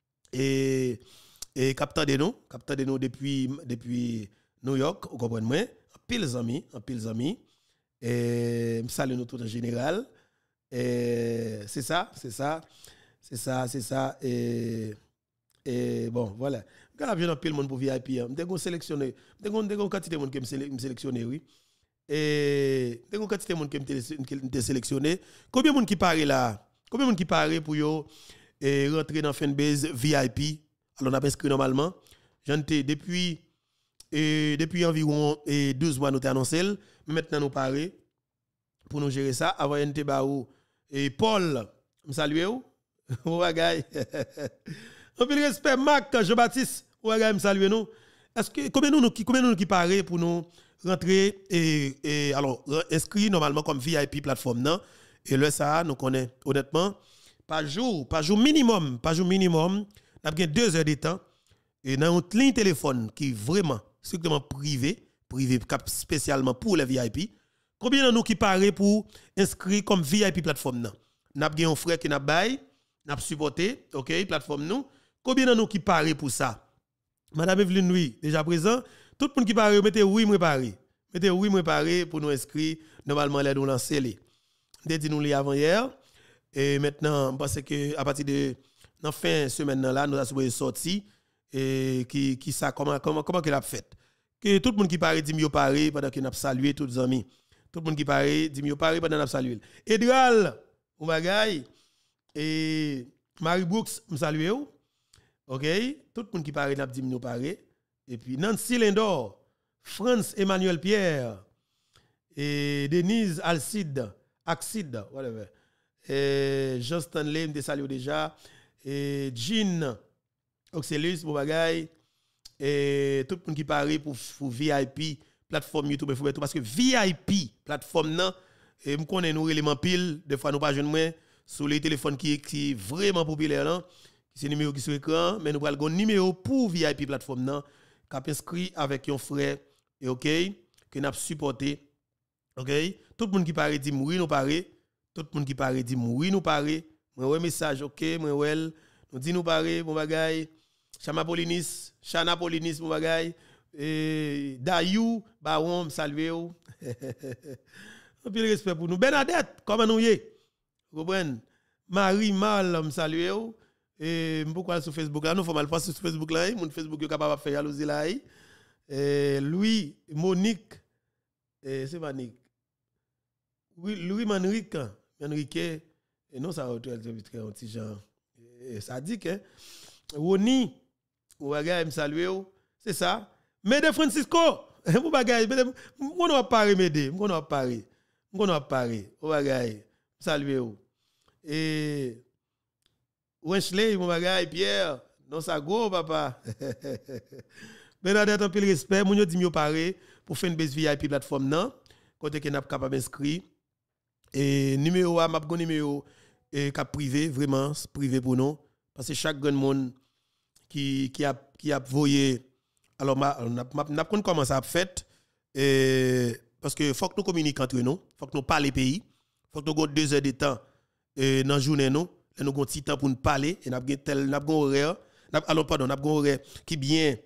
et et capteur de nous, capteur de nous depuis depuis New York, vous comprenez moi, en pile amis, en pile amis. Et je salue nous tout en général. Et c'est ça, c'est ça, c'est ça, c'est ça. Et, et bon, voilà. Quand je viens pile monde pour V I P, je vais sélectionner. Je vais une quantité de monde qui me sélectionné, oui. Et je vais une quantité de monde qui me sélectionné. Combien de monde qui parle là? Combien de monde qui parle pour yo et rentrer dans fanbase V I P? Alors, on a inscrit normalement. J'en ai depuis. Et depuis environ et douze mois, nous avons annoncé. Mais maintenant, nous parlons pour nous gérer ça. Avant, N T Baou et Paul, je salue. Ou bagay. Un peu de respect, Marc, Jean-Baptiste, ou bagay, je salue nous. Est-ce que, combien nous, combien nous qui parlons pour nous rentrer et, et alors, inscrire normalement comme V I P plateforme, non? Et là, ça, nous connaissons, honnêtement, par jour, par jour minimum, par jour minimum, nous avons deux heures de temps. Et dans une ligne téléphone qui est vraiment strictement privé, privé spécialement pour les V I P, combien de nous qui parlent pour inscrire comme V I P plateforme nan? N'a pas un frère qui n'a bail, n'a supporté, OK, plateforme nous. Combien de nous qui parlent pour ça? Madame Evelyne Louis, déjà présent, tout le monde qui parle, mettez oui, moi parler. Mettez oui, moi parler pour nous inscrire normalement les nous lancer les. Dit nous les avant hier et maintenant parce que à partir de dans fin semaine là, nous avons sorti et qui qui ça comment comment comment qu'il a fait que tout le monde qui parle dit mieux parler pendant qu'il a salué tous les amis tout le monde qui parle dit mieux parler pendant qu'il a salué Edral ou bagay et Marie Brooks me salue OK tout le monde qui parle n'a dit mieux parler et puis Nancy Lindor France Emmanuel Pierre et Denise Alcide Axide whatever et Jean Stanley me salue déjà et Jean Oxelus, mon bagay, et tout le monde qui parle pour, pour V I P, plateforme YouTube, parce que V I P, plateforme, non, et nous connaissons nos éléments pile, des fois nous pas jeunes moins, sur les téléphones qui sont vraiment populaires, non, c'est numéro qui sur l'écran, mais nous avons un numéro pour V I P, plateforme, non, qui est inscrit avec un frère, et OK, que nous avons supporté, OK, tout le monde qui parle dit mourir, nous parle, tout le monde qui parle dit mourir, nous parle, moi, un message, OK, moi, well, nous dit nous parle, mon bagay, Chama Polinis, Chana Polinis, mon bagay, et Dayou, Baron, salué ou. Un peu de respect pour nous. Bernadette, comment nous y est? Vous comprenez? Marie Mal, me salué ou. Et pourquoi sur Facebook là? Nous faut mal passer sur Facebook là. Mon Facebook est capable de faire jalousie là. Et Louis, Monique, c'est Monique. Oui, Louis Manrique, Manrique, et non, ça a été un petit genre. Ça dit que. Roni, ou bagay me salue, c'est ça. Mede Francisco, ou bagay, on va parler Mede, on va parler. On va parler, ou bagay, salue. Et Wenchley, mon bagay, Pierre, non ça go papa. Bernadette un peu le respect, mon yo dit mieux parler pour faire une base V I P plateforme nan, côté que n'a pas capable inscrit. Et numéro a m'a gon numéro et cap privé vraiment privé pour nous. Parce que chaque grand monde qui, qui a qui a voyé alors on a comment ça a fait et parce que faut que nous communiquions entre nous, faut que nous parler pays, faut que nous avons deux heures de temps et dans journée nous, et nous avons petit temps pour nous parler et n'a tel n'a horaire, alors pardon, n'a horaire qui bien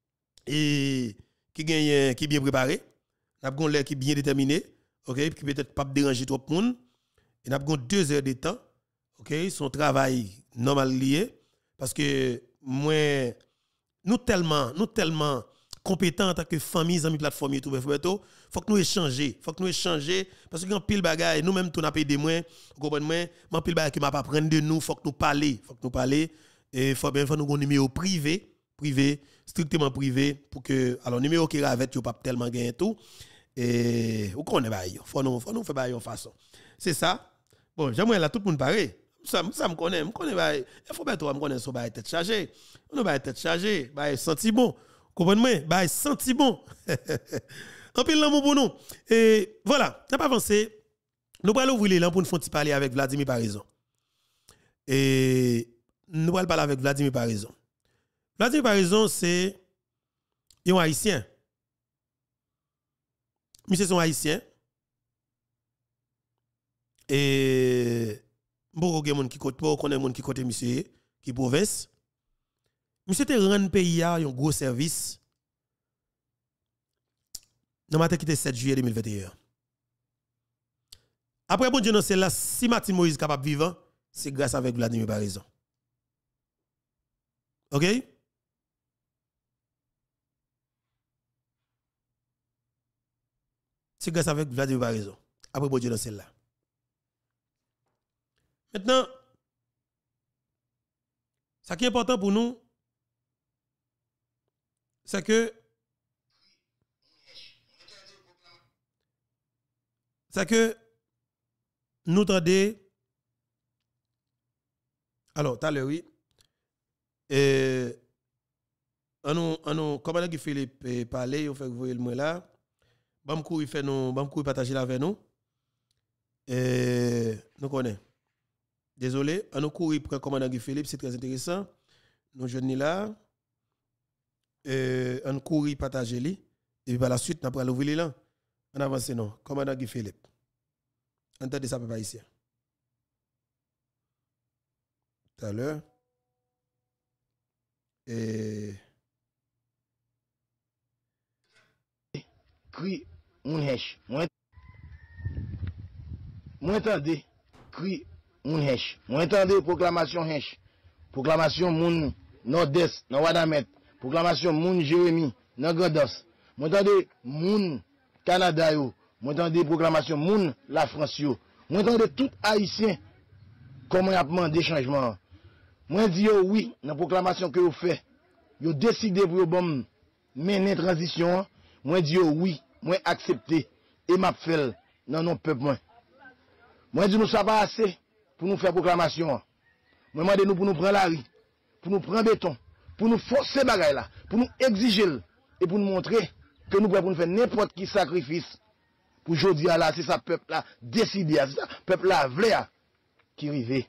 et qui gagne qui bien préparé, n'a l'heure qui bien déterminé, OK, qui peut-être pas déranger trop de monde et n'a deux heures de temps, OK, son travail normal lié parce que moi nous tellement nous tellement compétents en tant que famille, amis, plateforme YouTube, faut que nous échanger, faut que nous échanger, parce que quand pile bagaille, nous-mêmes, tout n'a pas des moins, vous comprenez, moi, pile bagaille que m'a pas prendre de nous, faut que nous parler, faut que nous parler, et faut bien, faut nous un numéro privé, privé, strictement privé, pour que, alors, numéro qui ravette, yo pas tellement gagné tout, et, vous connaissez, faut nous, faut nous faire bail en façon. C'est ça. Bon, j'aimerais là, tout le monde pareil. Ça, ça me connaît, me connaît, il faut bien toi, me connaît, so, bah, tête chargée, on va tête chargée, bah, senti bon. Comprenez-moi? Bah, senti bon. En pile l'amour pour nous. Et voilà, n'a pas avancé. Nous allons ouvrir les lampes pour nous faire parler avec Vladimir Parison. Et nous allons parler avec Vladimir Parison. Vladimir Parison, c'est un haïtien. Monsieur son haïtien. Et beaucoup de gens qui côté, beaucoup de gens qui côté monsieur, qui province. Monsieur te rend pays a un gros service. Dans matin qui était sept juillet deux mille vingt et un. Après bon Dieu dans celle là, si Martin Moïse capable vivant, c'est grâce avec Vladimir Parison. OK? C'est grâce avec Vladimir Parison. Après bon Dieu dans celle là. Maintenant, ce qui est important pour nous, c'est que c'est que nous tendez alors tout à l'heure oui et on nous on nous comment que Philippe parler on fait voyer le moi là bam courir fait nous bam courir partager là avec nous et nous connaît désolé on nous courir pour commandant Guy Philippe c'est très intéressant nous jeunes là et on courir partager li et puis par la suite on va l'ouvrir là on avance non commandant Guy Philippe entendez ça pas ici tout à l'heure et cri moun hèche moi moi entendez cri moun hèche moi entendez proclamation hèche proclamation moun nord-est dans Wadamet proclamation moun Jérémy dans Grandos moi entendez moun Canada yo moi entendez proclamation moun la France yo moi entendez tout haïtien comment y a demandé changement moi dis yo oui dans proclamation que yo fait yo décidé pour yo bon mener transition moi dis yo oui moi accepter et m'a fait dans non peuple moi moi dis nous ça pas assez pour nous faire proclamation moi demande nous pour nous prendre la rue pour nous prendre béton pour nous forcer bagaille là pour nous exiger et pour nous montrer que nous pouvons faire n'importe qui sacrifice pour aujourd'hui là c'est ça peuple là décider c'est ça peuple là vle qui rive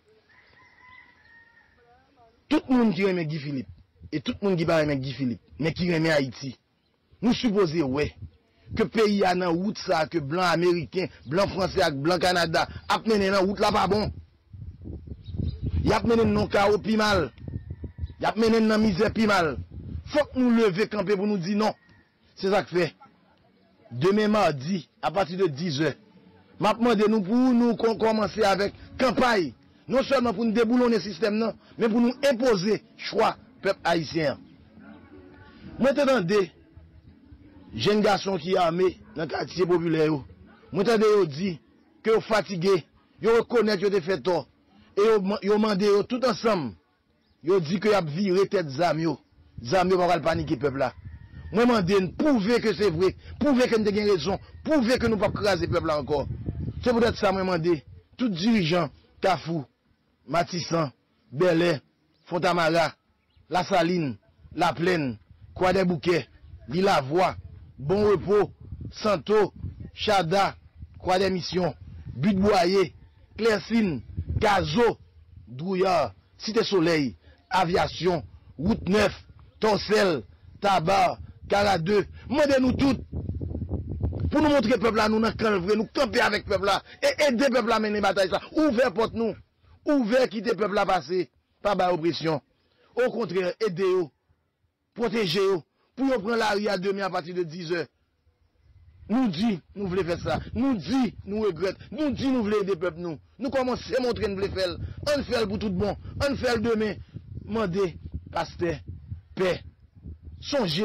tout le monde qui aime Guy Philippe et tout le monde qui pas aime Guy Philippe mais qui aime Haïti nous supposons ouais que pays a dans route ça que blanc américain blanc français avec blanc Canada a mené dans route là pas bon y a mené non chaos pi mal y a mené dans misère pi mal faut que nous lever camper pour nous dire non c'est ça que fait demain mardi à partir de dix heures m'a demandé nous pour nous commencer avec campagne non seulement pour nous déboulonner le système non mais pour nous imposer choix peuple haïtien moi t'entendez jeune garçon qui est armé dans le quartier populaire moi t'entendez dit que vous fatigué vous reconnaissez que vous avez fait tort et vous demandez tout ensemble vous dit que vous avez viré tête zam yo zam yo pas paniquer peuple là moi demande prouver que c'est vrai prouver que nous avons raison prouver que nous pas craser peuple là encore c'est peut-être ça moi demande tout dirigeant Kafou Matissan Belay Fontamara La Saline La Plaine Croix des Bouquets Lila Voix Bon Repos Santo Chada Croix des Missions But Boyer Clercine Gazo Douillard Cité Soleil Aviation Route neuf Torsel Tabar Cara deux demandez-nous tout pour nous montrer peuple là nous dans calvre nous camper avec peuple là et aider peuple là mener bataille ça ouvert porte nous ouvert quitter peuple là passer pas ba oppression au contraire aider eux protéger eux pour nous prendre la rue à demain à partir de dix heures nous dit nous voulons faire ça nous dit nous regrettons nous dit nous voulons aider peuple nous nous commençons à montrer nous voulons faire on fait pour tout bon on fait demain demander pasteur paix songez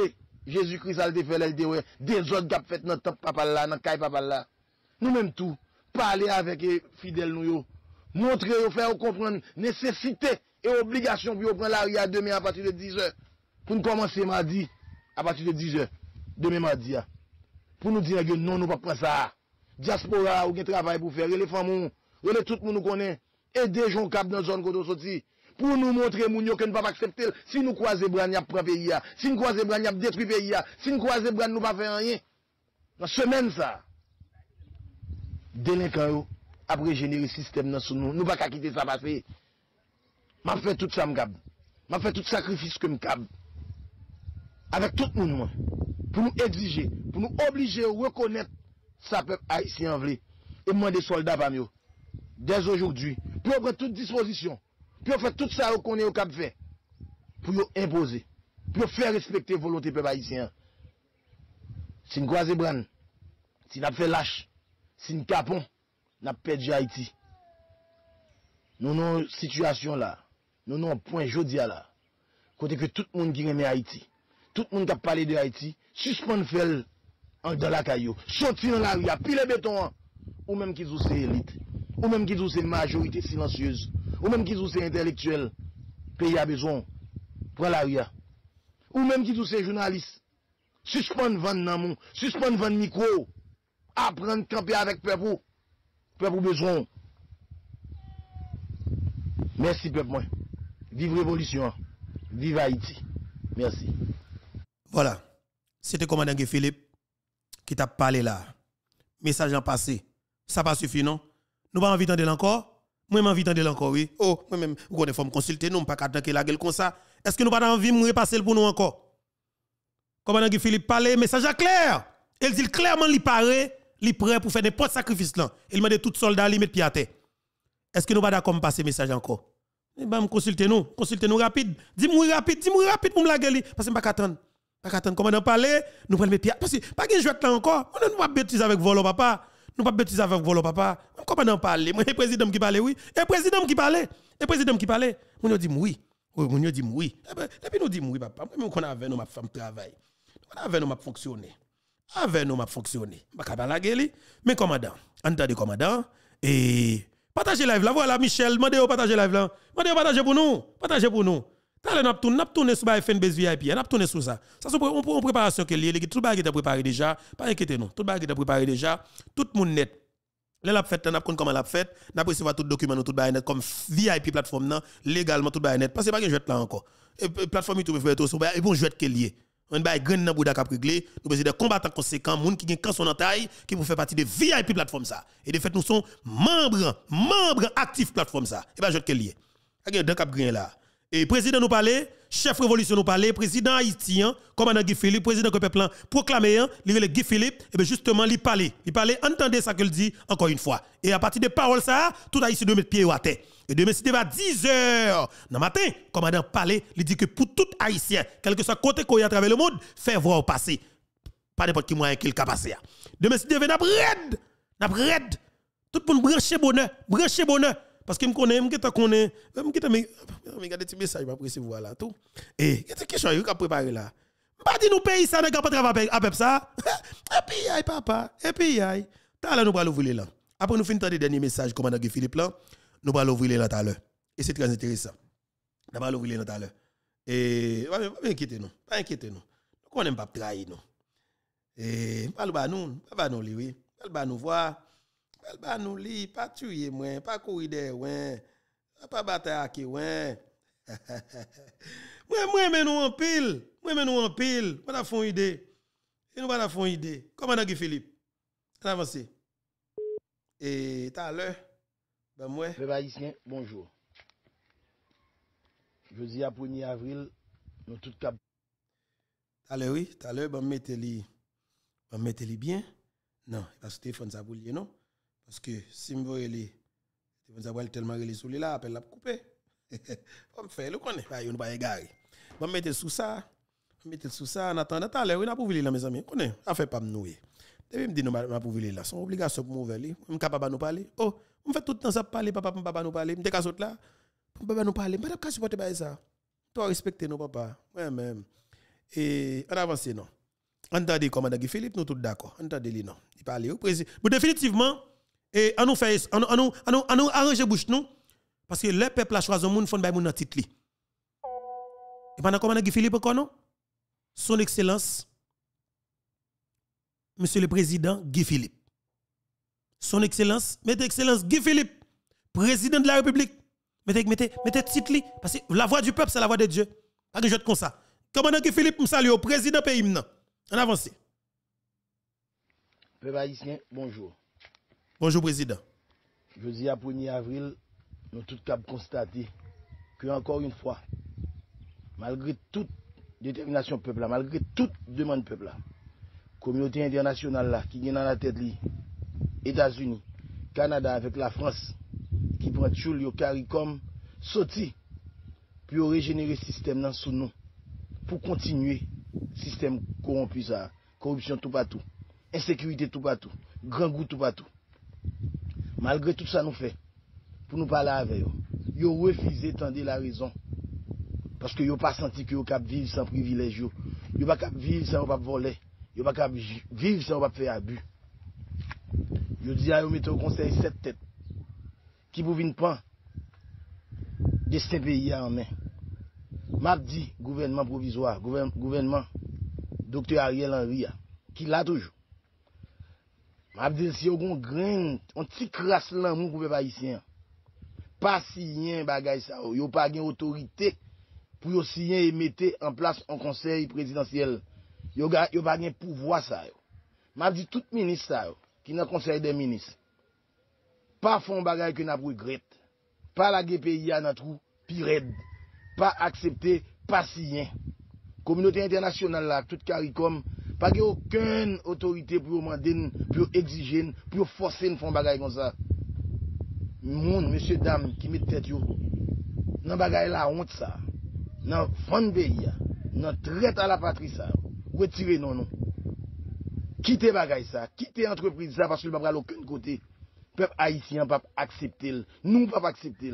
Jésus-Christ a été fait, il dit, ouais, des autres qui ont fait notre papa là, notre caille papa là. Nous-mêmes tout, parler avec les fidèles nous, montrer, faire comprendre nécessité et obligation pour prendre la rue à demain à partir de dix heures. Pour nous commencer mardi, à partir de dix heures, demain mardi. Pour nous dire que non, nous ne pouvons pas prendre ça. Diaspora, ou un travail pour faire, les femmes, les tout le monde nous connaît, aider les gens cap dans la zone qu'on sorti. Pour nous montrer que nous ne pouvons pas accepter. Si nous croisons bras, nous prend pays. Si nous croisons bras, nous détruit pays. Si nous croisons bras, nous ne pouvons pas faire rien. Dans la semaine, ça, délinquants, après générer le système dans nous, nous ne pouvons pas quitter ça passer. Je fais tout ça, je fais tout sacrifice que je fais. Avec tout le monde, pour nous exiger, pour nous obliger à reconnaître ça peuple haïtien et demander des soldats parmi eux. Dès aujourd'hui, pour prendre toute disposition, pour faire tout ça qu'on est au cap fait, pour imposer, pour faire respecter la volonté du peuple haïtien. Si nous croisons bran, si nous fait lâche, si nous capons, nous perdu Haïti. Nous avons une situation là, nous avons un point jeudi là, côté que tout le monde qui aime Haïti, tout le monde qui a parlé de Haïti, suspend faire dans la caillou, sortir dans la rue, pile béton, ou même qui sont élite, ou même qui sont majorité silencieuse, ou même qui sont intellectuels, pays a besoin, pour la rue, ou même qui sont journalistes, suspendre vendre nan suspendre vendre micro, apprendre à camper avec peuple, peuple besoin. Merci peuple moi. Vive révolution, vive Haïti. Merci. Voilà. C'était commandant Guy Philippe qui t'a parlé là. Message en passé. Ça pas suffit non? Nous pas envie d'entendre encore? Moi j'ai envie d'entendre encore oui. Oh, moi même vous connaissez faut me consulter nous pas qu'attendre la gueule comme ça. Est-ce que nous pas envie de repasser pour nous encore? Commandant Guy Philippe parle, message clair. Il dit clairement il paraît, il prêt pour faire n'importe sacrifice là. Il demande tout soldat li mettre pied à terre. Est-ce que nous pas d'accord pour passer message encore? Eh ben consultez nous, consultez nous rapide. Dis-moi rapide, dis-moi rapide pour me la gueule parce que pas attendre. Pas attendre commandant parler, nous prenons mettre pied parce que pas gain jouet là encore. On ne pas bêtise avec volo papa. Nous pas bêtise avec volo papa. Commandant parler, moi le président qui parle oui, et président qui parle, et président qui parle. Mon dit oui. Oui, mon dit oui. Depuis nous dit oui papa, moi qu'on avec nous ma femme travail. Avec nous m'a fonctionné. Avec nous m'a fonctionné. Pas la gueule, mais commandant, entendez commandant et partagez live là voilà Michel, demandez partager live là. Demandez partager pour nous, partager pour nous. T'allez n'a tourner, n'a tourner sur F N B V I P, n'a tourner sur ça. Ça c'est une préparation que lié, tout bagage est préparé déjà, pas inquiétez nous. Tout bagage est préparé déjà, tout monde net. Là l'a fait, n'a comment l'a fait, n'a recevoir tout document tout bagage net comme V I P plateforme là, légalement tout bagage net parce que pas que jouet là encore. Et plateforme YouTube fait tout sur et bon jouet que lié. On va grand nan bouda cap régler, nous besoin de combattants conséquents, moun qui gen canson en taille qui pour faire partie de V I P plateforme ça. Et de fait nous sommes membres, membres actifs plateforme ça. Et ben je te lié. A gen deux cap grand là. Et président nous parler, chef révolution nous parler, président haïtien, commandant Guy Philippe, président que peuple proclamé, il Guy Philippe, et bien justement il parler, il parler, entendez ça qu'il dit encore une fois. Et à partir de paroles ça, tout haïtien doit mettre pied à terre. Et demain c'était à dix heures dans matin, commandant parler, il dit que pour tout haïtien, quel que soit côté qu'on y à travers le monde, faire voir passer. Pas n'importe qui moyen qu'il passer. Demain c'était n'a red, n'a red. Tout le monde brancher bonheur, brancher bonheur. Parce que je connais, je connais, je connais, je regarde des messages, je vais recevoir là, tout. Et, il y a des questions que préparer là. Pas dit nous payer ça, nous pas travailler avec ça. Et puis, aïe, papa, et puis, aïe. T'as là, nous allons ouvrir là. Après, nous finissons des derniers messages, commandant Guy Philippe là, nous allons ouvrir là tout à l'heure. Et c'est très intéressant. Nous allons ouvrir là tout à l'heure. Et, pas inquiétez nous, pas inquiétez nous. Nous connaissons pas trahir nous. Et, pas le bas nous, pas nous, oui. Pas le bas nous voir. Pas nous li, pas tuer moi, pas courir derrière ouais. Pas bataille qui ouais. Moi moi mais nous en pile, moi mais nous en pile, pas la fond idée. Et nous pas la fond idée. Commandant Guy Philippe. Avancez. Et tout à l'heure ben moi Peuple haïtien, bonjour. Jeudi à premier avril, nous tout cap. Tout à l'heure oui, tout à l'heure ben mettez li ben mettez li bien. Non, parce que téléphone ça boulier non. Parce que si je veux les téléphone ça tellement relé sous là, appelle la couper. Comme faire le connaît, pas on pas égaré. Bon mettez sous ça, mettez sous ça en attendant tout à l'heure, on a pour là mes amis, connaît, a fait pas nous. Depuis me dit nous m'a pour là, son obligation pour m'ouvrir li, on capable nous parler. Oh, on fait tout le temps ça parler papa papa nous parler, m'te casote là. Papa nous parler, pas capable supporter ça. Toi respecter nos papa, moi même. Et on avance non. Entendez, commandant Guy Philippe, nous tous d'accord. Entendez, lui, non. Il parle au président. Mais définitivement, et on nous fait, on nous, on nous, on nous arrange bouche nous, parce que le peuple a choisi un monde, fond bay moun nan titre li. Et pendant commandant Guy Philippe encore non? Son Excellence, Monsieur le Président Guy Philippe. Son Excellence, mettez Excellence Guy Philippe, Président de la République. Mettez, mettez, mettez titre li, parce que la voix du peuple, c'est la voix de Dieu. Pas que je te comme ça. Commandant Guy Philippe, me salue au président pays maintenant. En avance. Peuple haïtien, bonjour. Bonjour, président. Je dis à premier avril, nous tous cap constater que encore une fois, malgré toute détermination peuple là, malgré toute demande peuple là, communauté internationale là, qui est dans la tête li, États-Unis, Canada avec la France, qui prend tout le CARICOM, sorti pour régénérer le système dans sous nous, pour continuer le système corrompu ça, corruption tout partout, insécurité tout partout, grand goût tout partout. Malgré tout ça nous fait, pour nous parler avec eux, ils ont refusé d'entendre la raison. Parce que ils n'ont pas senti qu'ils peuvent vivre sans privilège. Ils n'ont pas capable vivre sans pas voler. Ils n'ont pas capable vivre sans pas faire abus. Ils disent à eux mettre au conseil sept têtes qui pour venir prendre destin pays en main. M'a dit gouvernement provisoire, gouvernement docteur Ariel Henry, qui l'a toujours. M'a dit si on grain, on petit crasse l'amour pour les haïtiens. Pas signer bagay ça, yo pas gen autorité pour yo signer et mettre en place un conseil présidentiel. Yo ga yo pas gen pouvoir ça. M'a dit tout ministre ça qui dans conseil des ministres. Pas font bagay que n'a regrette. Pas la pays à notre trou pire. Pas accepter, pas signer. Communauté internationale là, toute CARICOM, pas gen aucune autorité pour demander, pour exiger, pour forcer une font bagay comme ça. Moun, monsieur, dame, qui met tête yo, nan bagay la honte ça, nan fond pays, nan traite à la patrie ça, retirez non non. Quittez bagay ça, quittez entreprise ça parce que le pas aucun côté. Peuple haïtien pas accepter, nous pas accepter.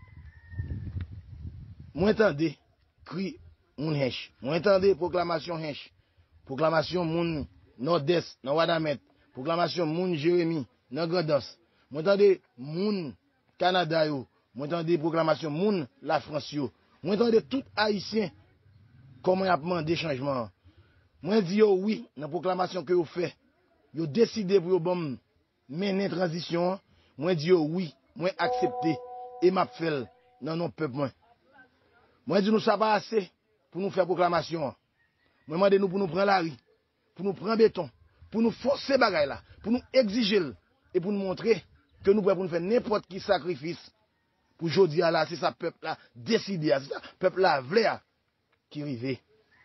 Moi entendez cri moun hench, moi entendez proclamation hench, proclamation moun nord-est, nan Wadamet, proclamation moun Jérémy, nan Grandance. Moi entendez moun Canada yo, moi entendez proclamation moun la France yo. Moi entendez tout haïtien comment y a demandé changement. Moi dis yo oui dans proclamation que yo fait. Yo décidé pour yo bon mener transition. Moi dis yo oui, moi accepter et m'a fait dans non peuple moi. Moi dis nous ça pas assez pour nous faire proclamation. Moi demande nous pour nous prendre la rue, pour nous prendre béton, pour nous forcer bagay là, pour nous exiger et pour nous montrer que nous pouvons faire n'importe qui sacrifice pour aujourd'hui là, c'est ça peuple là décider, c'est ça peuple là vle qui rive.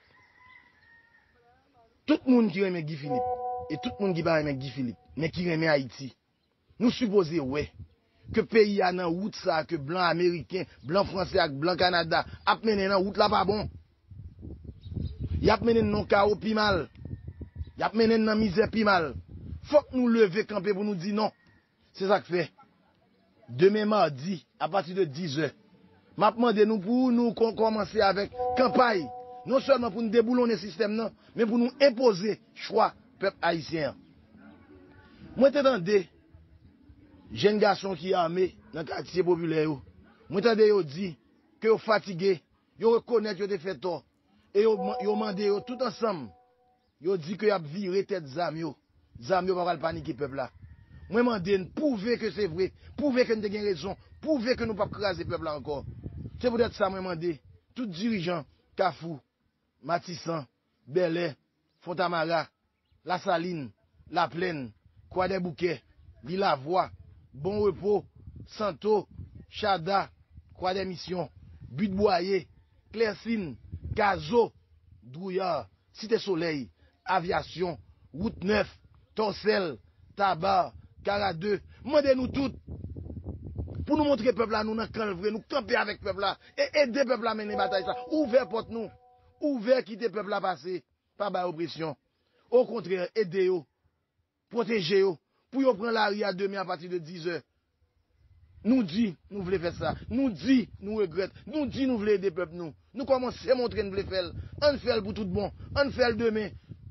Tout le monde qui aime Guy Philippe et tout le monde qui va aimer Guy Philippe, mais qui aime Haïti. Nous supposons ouais que pays a dans route ça que blanc américain, blanc français avec blanc Canada a mené dans route là pas bon. Y a mené non chaos pi mal. Y a mené dans misère pi mal. Faut que nous lever camper pour nous dire non. C'est ça que fait. Demain mardi, à partir de dix heures, m'a demandé nous pour nous commencer avec campagne. Non seulement pour nous déboulonner le système, non, mais pour nous imposer choix peuple haïtien. Moi, t'entendez, jeune garçon qui est armé dans le quartier populaire, moi, t'entendez, yo dit que yo fatigué, yo reconnaît que yo fait tort, et yo demandé tout ensemble, yo dit que yo a viré tête zam yo, zam yo pas va paniquer peuple là. Moi, je demande, prouvez que c'est vrai, prouvez que nous avons raison, prouvez que nous ne pouvons pas craser le peuple là encore. C'est peut-être ça, moi, je demande, tous les dirigeants, Kafou, Matissan, Belay, Fontamara, La Saline, La Plaine, Croix des Bouquets, Lilavoie, Bon Repos, Santo, Chada, Croix des Missions, But Boyer, Clercine, Gazo, Douillard, Cité Soleil, Aviation, Route neuf, Torcel, Tabar, Cara deux, demandez-nous tout pour nous montrer peuple là, nous dans calvre, nous camper avec peuple là et aider peuple là à mener bataille ça. Ouvert porte nous, ouvert quitter peuple là passer, pas ba oppression. Au contraire, aider yo, protéger yo, pour yo prendre la rue à demain à partir de dix heures. Nous dit, nous voulons faire ça. Nous dit, nous regrettons. Nous dit, nous voulons aider peuple nous. Nous commençons à montrer nous voulons faire. On fait pour tout bon. On fait demain.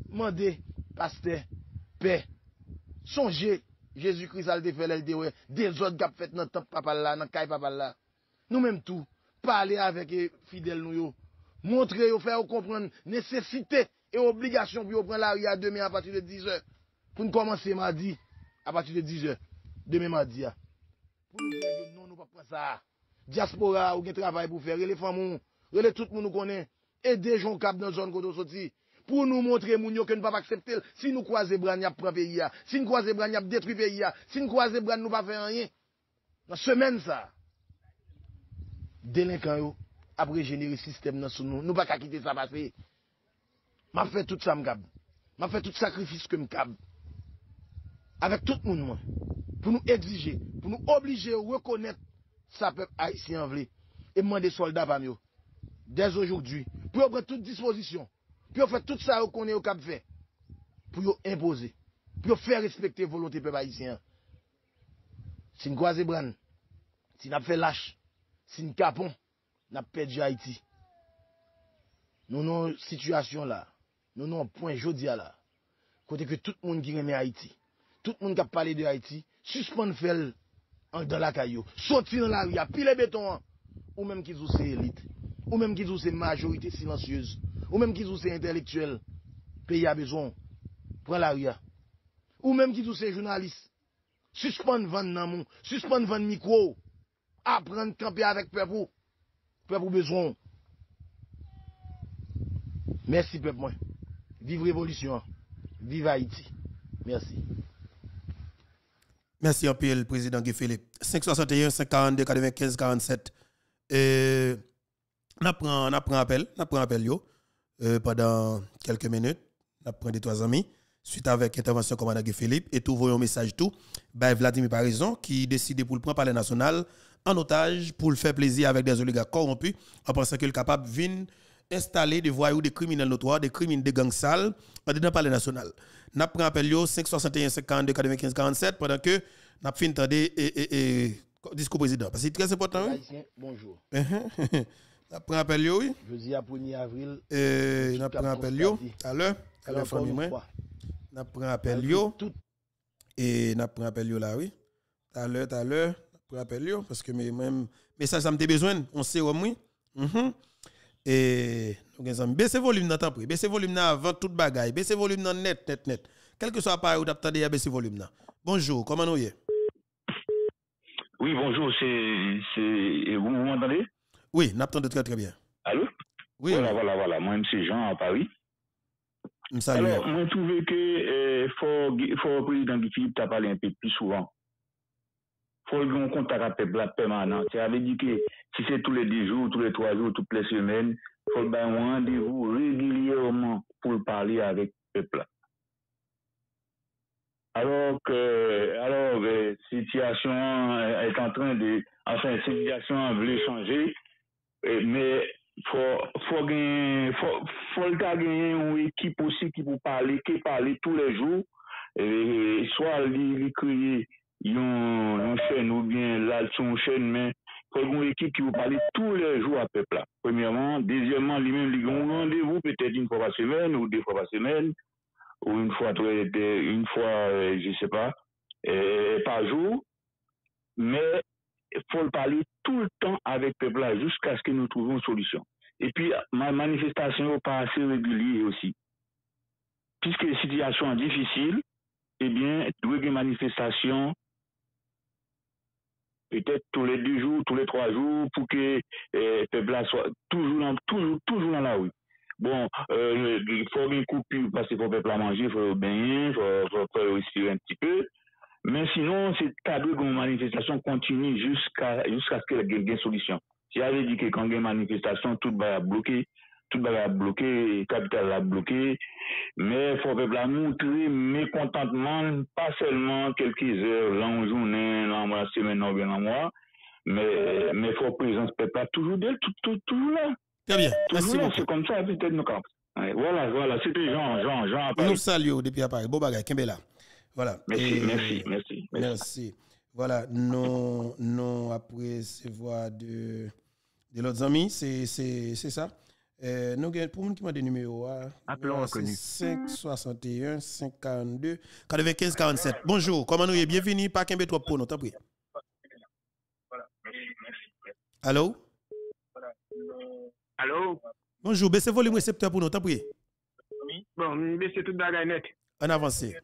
Mandez, pasteur, paix. Songez, Jésus-Christ a fait l'L D O, des autres qui ont fait notre temps papa là, dans caille papa là. Nous même tout, parler avec les fidèles nous, montrer, faire comprendre nécessité et obligation pour prendre la rue à demain à partir de dix heures. Pour nous commencer mardi, à partir de dix heures. Demain mardi. Pour nous dire non, nous ne pouvons pas ça. Diaspora, ou un travail pour faire, les femmes, les tout le monde nous connaît. Aider les gens cap dans la zone qu'on sorti. Pour nous montrer moun yo que nous ne pouvons pas accepter. Si nous croisons bras, nous prend pays. Si nous croisons bras, nous détruit pays. Si nous croisons bras, nous ne pouvons pas faire rien. Dans semaine ça. Délinquants yo, après générer le système dans sous nous. Nous ne pouvons pas quitter ça passer. M'a fait tout ça m'cab. M'a fait tout sacrifice que m'cab. Avec tout le monde, pour nous exiger, pour nous obliger à reconnaître ça peuple haïtien vle. Et demander soldats parmi eux. Dès aujourd'hui, pour prendre toute disposition, pour faire tout ça qu'on est au cap fait, pour imposer, pour faire respecter la volonté peuple haïtien. Si nous croisons bran, si nous fait lâche, si nous capons, nous perdu Haïti. Nous avons une situation là, nous avons un point jodi là, côté que tout le monde qui remet Haïti, tout le monde qui a parlé de Haïti, suspend faire dans la caillou, sortir dans la rue, pile béton, ou même qui sont élite, ou même qui sont majorité silencieuse, ou même qui sont intellectuels, pays a besoin, prend la rue, ou même qui sont journalistes, suspend vendre nan suspend vendre micro, apprendre camper avec peuple, peuple besoin. Merci peuple moi. Vive révolution, vive Haïti. Merci. Merci un peu le président Guy Philippe. cinq soixante et un, cinq quarante-deux, quatre-vingt-quinze, quarante-sept. Euh, on apprend, on apprend appel, on apprend appel yo, euh, pendant quelques minutes. On apprend des trois amis. Suite avec intervention commandant Guy Philippe et tout voyons message tout. Ben Vladimir Parison qui décide pour le prendre palais national en otage pour le faire plaisir avec des oligarques corrompus en pensant qu'il est capable de venir installer des voyous, des criminels notoires, des criminels, des gangs sales dans le palais national. N'a pris appel yo cinq soixante et un, cinq quarante-deux, quatre-vingt-quinze, quarante-sept pendant que n'a fin entendre et et et discours président parce que c'est très important. Haïtien, bonjour. N'a pris appel yo oui. Jeudi à premier avril. Euh n'a pris appel yo à l'heure à l'heure famille moi. N'a pris appel yo et n'a pris appel yo là oui. À l'heure à l'heure n'a pris appel yo parce que même message ça me besoin on sait au moins. Et nous avons baissé volume dans temps pris, baissé volume dans avant toute bagaille, baissé volume dans net net net. Quel que soit appareil ou d'attendre à baisser volume là. Bonjour, comment nous y est? Oui, bonjour, c'est c'est vous m'entendez? Oui, n'attendez très très bien. Allô? Oui. Voilà, oui. voilà, voilà, moi c'est Jean à Paris. Salut. Alors, moi je trouve que euh, faut faut président Guy Philippe t'a parlé un peu plus souvent. Faut avoir un contact avec le permanent. Ça veut dire que si c'est tous les dix jours, tous les trois jours, toutes les semaines, il faut avoir un rendez-vous régulièrement pour parler avec le peuple. Alors que, alors, la situation est en train de, enfin, la situation veut changer, mais faut, faut gagner, faut, faut gagner une équipe aussi qui peut parler, qui parler tous les jours, et soit les créer une chaîne ou bien là son chaîne, mais faut une équipe qui vous parler tous les jours à peuple là. Premièrement, deuxièmement, lui-même il a un rendez-vous peut-être une fois par semaine ou deux fois par semaine ou une fois une fois je sais pas euh, par jour, mais il faut le parler tout le temps avec peuple là jusqu'à ce que nous trouvions une solution. Et puis ma manifestation n'est pas assez régulière aussi, puisque la situation est difficile. Eh bien, il y a une manifestation peut-être tous les deux jours, tous les trois jours, pour que le eh, peuple soit toujours dans, toujours, toujours dans la rue. Bon, euh, il faut une coupure parce qu'il faut le peuple à manger, il faut baigner, il faut, faut, faut respirer un petit peu. Mais sinon, c'est cadre une manifestation continue jusqu'à jusqu'à ce qu'il y ait une solution. Si j'avais dit que quand il y a une manifestation, tout va bloquer, tout va bloquer, la capitale va bloquer. Mais il faut le montrer mécontentement, pas seulement quelques heures, longue journée, la semaine, ou bien un mois, mais il faut présence peuple toujours d'elle, tout, tout, toujours là. Très bien, toujours merci là, beaucoup. c'est comme ça, peut-être nous camps. Ouais, voilà, voilà, c'était Jean, Jean, Jean. Nous saluons depuis à Paris. Bon bagage, Kembela. Voilà. Merci, Et... merci, merci, merci. Merci. Voilà, nous, nous après recevoir de, de l'autre ami, c'est ça. Euh, nous avons pour nous qui m'a des numéros, c'est cinq soixante et un, cinq quarante-deux, quatre-vingt-quinze quarante-sept. Bonjour, comment nous y est? Bienvenue, pas qu'un trop pour nous, t'as pris. Allô? Allô? Bonjour, baissez volume récepteur pour nous, t'as pris. Bon, baissez toute la net. En avancé.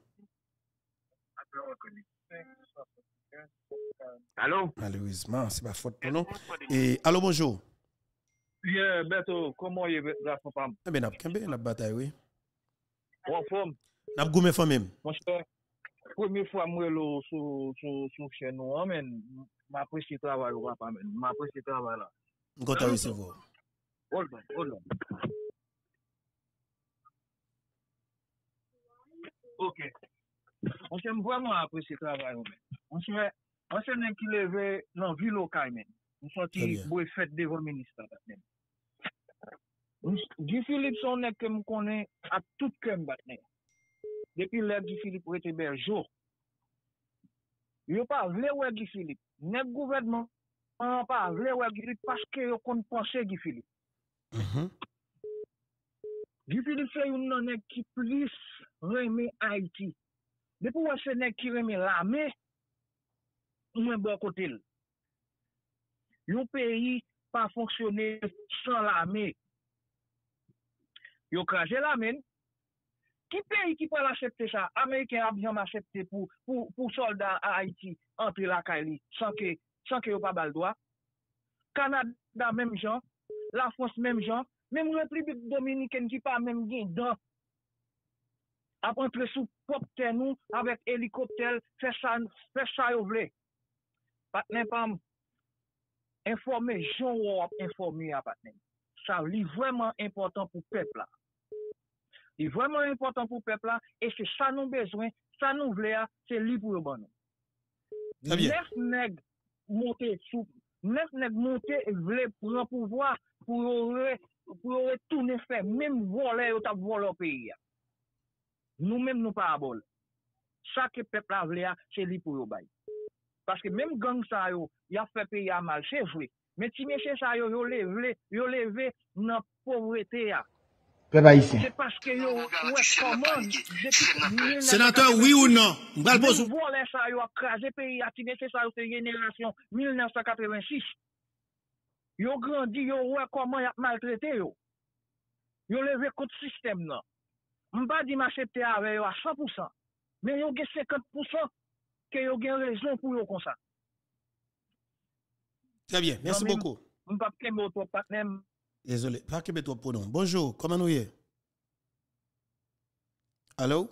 Allô? Malheureusement, c'est pas faute pour nous. Et allô, bonjour. Bien, Beto, comment est la femme? Eh bien, n'a pas la bataille, oui. En forme? N'a pas goumé femme même. Mon cher, première fois moi là sur sur sur chaîne nous, mais m'apprécie travail ou pas, m'apprécie travail là. On compte recevoir. Hold on, hold on. OK. On s'aime vraiment apprécier travail. On se met on se n'est qui levé dans ville locale même. On sorti boy fête devant ministre même. Guy Philippe son nek que me connaît à tout cœur batné. Depuis l'ère Guy Philippe était bergeau. Yo pas vle ouais Guy Philippe. Nek gouvernement pas pas vle ouais Guy Philippe parce que yo kon penser Guy Philippe. Mhm. Guy Philippe c'est une nek qui plus remet Haïti. Depuis ouais c'est nek qui remet l'armée moins bon côté. Yon pays pas fonctionner sans l'armée. Yo crasé l'armée. Qui pays qui peut l'accepter ça? Américain a bien accepté pour pour pour soldats à Haïti entrer la Cali sans que sans que yo pas bal droit. Canada même genre, la France même genre, même République dominicaine qui pas même gain dans a entrer sous propre terre nous avec hélicoptère faire ça faire ça yo vle. Pas pas informer Jean ou informer à partenaire. Ça est vraiment important pour le peuple là. C'est vraiment important pour le peuple là et c'est ça nous besoin, ça nous voulons, c'est lui pour le bon. Très bien. Neuf nègres monter sous, neuf nègres monter et voulaient prendre pouvoir pour pour retourner faire même voler ou t'a voler au pays. Nous même nous pas à bol. Ça que le peuple a voulu, c'est lui pour le bail. Parce que même gang ça yo, y a fait pays à mal, c'est vrai. Mais si monsieur ça yo yo levé, yo levé dans pauvreté ya. C'est parce que yo ouais comment sénateur oui ou non? M'gal pose voler ça yo a crasé pays à si monsieur ça yo c'est génération mille neuf cent quatre-vingt-six. Yo grandi yo ouais comment y a maltraité yo. Yo levé contre système là. M'pa di m'accepter avec yo à cent pour cent. Mais yo gen cinquante pour cent que yo gen raison pour yo comme ça. Très bien, merci non, beaucoup. M'pa kembe auto partenaire. Désolé, pas kembe trop pour nous. Bonjour, comment nous y est? Allô?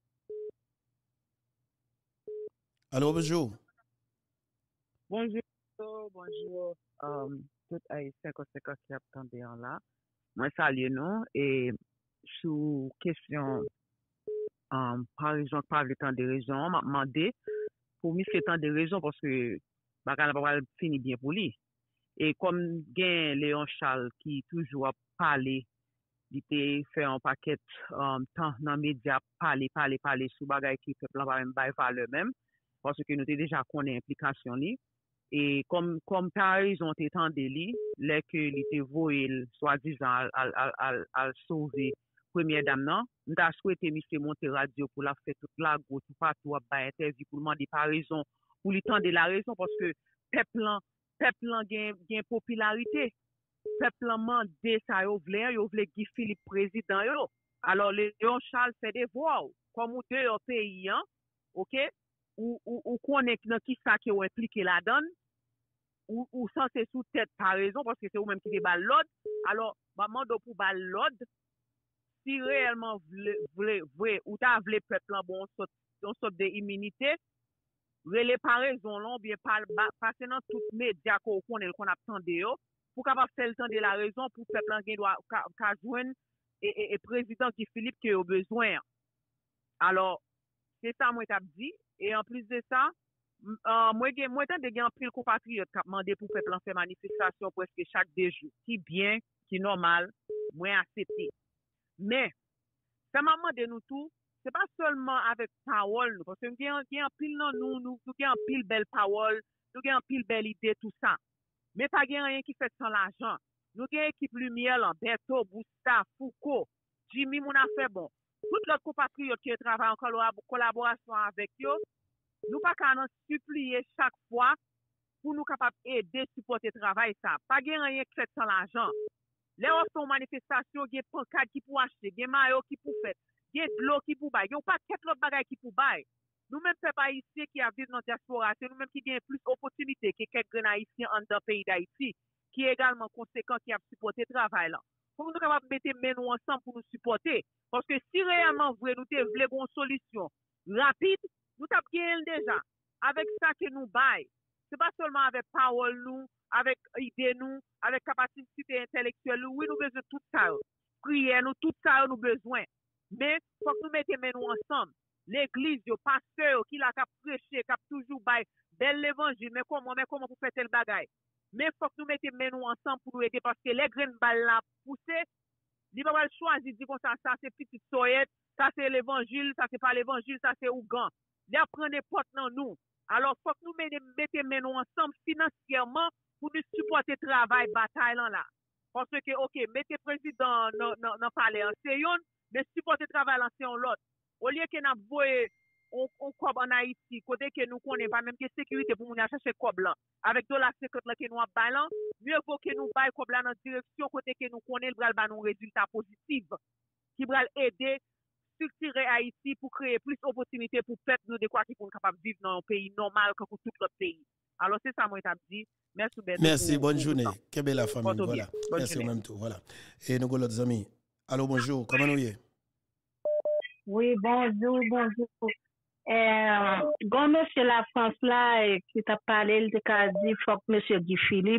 Allô, bonjour. Bonjour, bonjour. Um, tout haïtien qui attendent en là. Moi salue nous et sous question um, par exemple par le temps de raison, m'a demandé pour mis ce temps de raison parce que bagala pas fini bien pour lui. Et comme gain Léon Charles qui toujours parler, il était fait un paquet um, temps dans médias parler parler parler sur bagay qui peuple pas même bail valeur même parce que nous était déjà connaît implication li. Et comme comme par raison étant délit les que il était voyé soi-disant à à à à sauver première dame non m'ta souhaité monsieur monter radio pour la faire toute la go tout partout à interview pour demander par raison pour lui tendre la raison parce que peuple peuple gain gain popularité peuple mandé ça yo vle yo vle Guy Philippe président yo alors Léon Charles fait des voix comme ou deux au pays hein OK ou ou ou connaît dans qui ça qui impliqué la donne ou ou censé sous tête par raison parce que c'est ou même qui débat l'ordre alors maman do pour bal l'ordre si réellement vrai vrai ou ta vle peuple en bon sorte on sorte de immunité relé par raison long bien passer dans tout média qu'on connaît qu'on attendait yo pour capable faire le temps de la raison pour peuple en gain doit ka joindre et et président qui Philippe qui a besoin alors c'est ça moi t'a dit et en plus de ça euh, moi gen moi tant de gen pile compatriote qui demandé pour peuple en faire manifestation presque chaque deux jours qui bien qui normal moi accepté mais ça m'a demandé nous tout c'est pas seulement avec parole parce que gen gen pile non nous nous nous gen pile belle parole nous gen pile belle idée tout ça mais pas gen rien qui fait sans l'argent Nous avons équipe Lumière, Lamberto, Bousta, Foucault, Jimmy, mon affaire bon. Tout l'autre compatriote qui travaille en collaboration avec eux, nous pas qu'à nous supplier chaque fois pour nous capables d'aider, supporter le travail. Ça. Pas de rien que fait sans l'argent. Les autres sont manifestations, il y a des pancartes qui pour acheter, il y a des maillots qui pour faire, il y a de l'eau qui pour bailler, il n'y a pas de bagages qui pour bailler. Nous-mêmes, ces haïtiens qui habitent dans la diaspora, c'est nous-mêmes qui avons plus d'opportunités que quelques haïtiens en dans le pays d'Haïti, qui est également conséquent qui a supporté le travail là. Pour nous capables de mettre les mains ensemble pour nous supporter. Parce que si réellement vous nous voulons une solution rapide, nous avons gagné déjà. Avec ça que nous baillons. Ce n'est pas seulement avec parole nous, avec idée nous, avec capacité intellectuelle. Oui, nous avons besoin de tout ça. Prière nous, tout ça, nous avons besoin. Mais il faut que nous mettions les mains ensemble. L'église, le pasteur qui l'a prêché, qui a toujours baillé bel l'évangile, mais comment, mais comment vous faites le bagage? Mais il faut que nous mettions les mains ensemble pour nous aider parce que les graines balles là poussées, il va pas choisir de dire comme ça, ça c'est petite soyette, ça c'est l'évangile, ça c'est pas l'évangile, ça c'est Ougan. Il apprend des potes dans nous. Alors, il faut que nous mettions les mains ensemble financièrement pour nous supporter le travail, bataille là. Parce que, ok, mettez président dans le palais en Seyon, mais supporter le travail en Seyon l'autre. Au lieu que nous voyons on cob en Haïti, côté que nous connaissons pas même que sécurité pour nous chercher cob là. Avec dollar cinquante là que nous avons ballon, mieux vaut que nous bail cob là dans direction côté que nous connaissons le bal nous résultat positif qui va aider structurer Haïti pour créer plus d'opportunités pour peuple nous de quoi qui pour capable vivre dans un pays normal que pour tout le pays. Alors c'est ça moi t'a dit. Merci Ben. Merci, bonne journée. Quelle belle famille, voilà. Merci au même tout, voilà. Et nous l'autres amis. Allô, bonjour, comment nous y est? Oui, bonjour, bonjour. Euh, quand monsieur la France là, qui t'a parlé, il t'a dit, faut que monsieur Guy Philippe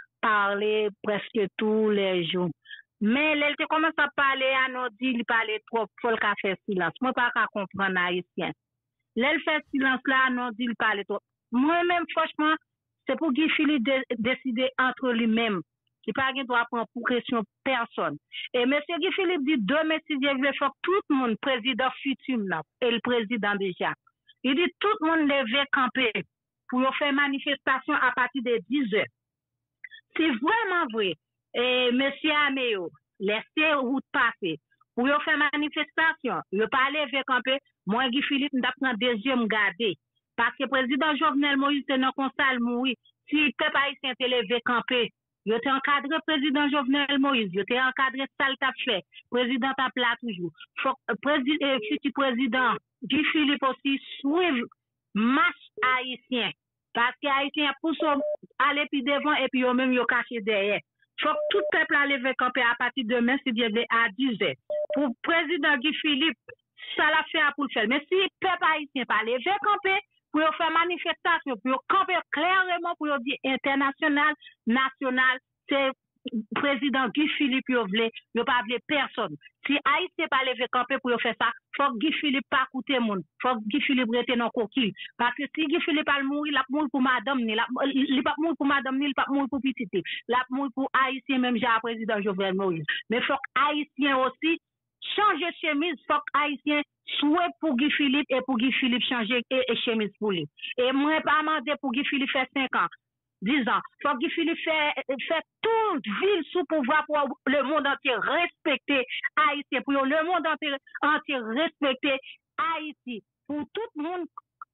parle presque tous les jours. Mais il te commence à parler, à nous dire, il parlait trop, faut le faire silence. Moi, pas qu'à comprendre haïtien. Là, il fait silence là, à nous dire, il parlait trop. Moi-même, franchement, c'est pour Guy Philippe de, décider entre lui-même. Il n'y a pas de droit prendre pour question personne. Et M. Guy Philippe dit demain, si Dieu veut, faut que tout le monde, président futur là, et le président déjà. Il dit tout le monde lever camper pour faire manifestation à partir de dix heures. C'est vraiment vrai. Et M. Améo, laissez route passer. Pour faire manifestation, il ne pas lever camper. Moi, Guy Philippe, je prends deuxième garder. Parce que le président Jovenel Moïse, c'est non constat mourir. Si le peuple haïtien te levé camper, il était encadré président Jovenel Moïse, il était encadré ça le t'a fait. Président t'a plat toujours. Faut président futur président Guy Philippe aussi suivre marche haïtien parce que haïtien pousse aller puis devant et puis eux même yo caché derrière. Faut que tout peuple a levé camper à partir de demain, c'est Dieu à dix heures. Pour président Guy Philippe, ça l'a fait pour le faire. Mais si peuple haïtien pas levé camper pour faire manifestation, pour camper clairement, pour dire international, national, c'est président Guy Philippe, il ne pas voulu personne. Si Haïti pas levé camper pour faire ça, faut que Guy Philippe pas coûter monde. Faut que Guy Philippe rete dans coquille. Parce que si Guy Philippe pas mourir, il a mourir pour madame, il a pas mourir pour madame, il pas mourir pour petite. Il a mourir pour Haïtien, même j'ai président Jovenel Moïse. Mais faut que Haïtien aussi changer chemise, faut que Haïtien souhaite pour Guy Philippe et pour Guy Philippe changer et chemise pour lui. Et moi, pas demander pour Guy Philippe faire cinq ans. dix ans. Faut que Guy Philippe fait, fait toute ville sous pouvoir pour le monde entier respecter Haïti, pour le monde entier, entier respecter Haïti. Pour tout le monde,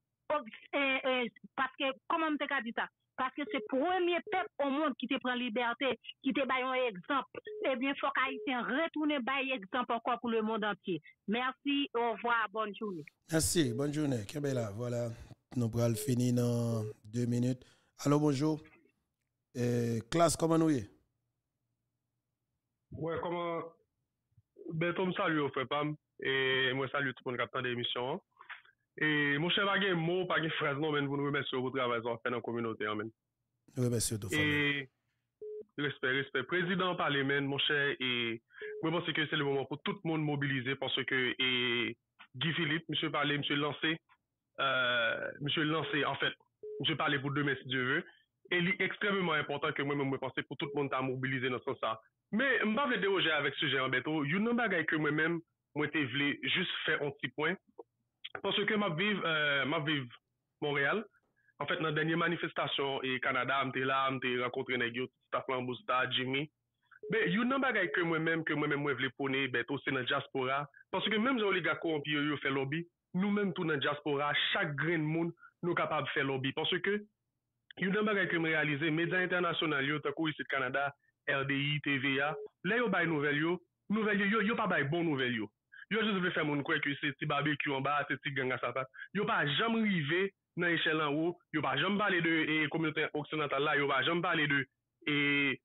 euh, euh, parce que, comment on t'a dit ça? Parce que c'est le premier peuple au monde qui te prend liberté, qui te baille un exemple. Eh bien, il faut qu'Haïtien retourne bailler exemple encore pour le monde entier. Merci, au revoir, bonne journée. Merci, bonne journée. Kebela, voilà, nous allons finir dans deux minutes. Allô, bonjour. Euh, classe, comment nous y est? Ouais, comment. Ben, Tom, salut, au fait, Pam. Et moi, salut tout le monde qui attend l'émission. Et mon cher, pas de mots, pas de phrases, non, mais vous nous remerciez pour le travail que vous faites dans la communauté. Amen. Oui, merci, tout Et respect, respect. Président Parlement, mon cher, et moi, je pense que c'est le moment pour tout le monde mobiliser parce que et Guy Philippe, monsieur Parlé, monsieur Lancé, euh, monsieur Lancé, en fait, je parlais pour demain si Dieu veut. Et il est extrêmement important que moi-même, je pense pour tout le monde à mobiliser dans ce sens. Mais je ne vais pas déroger avec ce sujet en béton. Il y a une chose que moi-même, moi, je voulais juste faire un petit point. Parce que je vive, euh, vive Montréal. En fait, dans la dernière manifestation, au Canada, je suis là, je rencontré Negio, Staflan Bousta, Jimmy. Mais il y a un bagage que moi-même, que moi-même, moi, je voulais prôner, ben, c'est dans la diaspora. Parce que même si les gars corrompus, ils font lobby, nous-mêmes, tout dans la diaspora, chaque grain de monde, nous sommes capables de faire lobby. Parce que, il y a un bagage que je réalise, les médias internationaux, tant ici au Canada, R D I, T V A, là, ils ont des nouvelles, nouvelles, ils n'ont pas de bonnes nouvelles. Ils ont juste fait mon quoi que c'est petit barbecue en bas, c'est petit gang à sapat. Ils n'ont pas jamais arrivé dans l'échelle en haut, ils n'ont pas jamais parlé de la communauté occidentale là, ils n'ont pas jamais parlé de et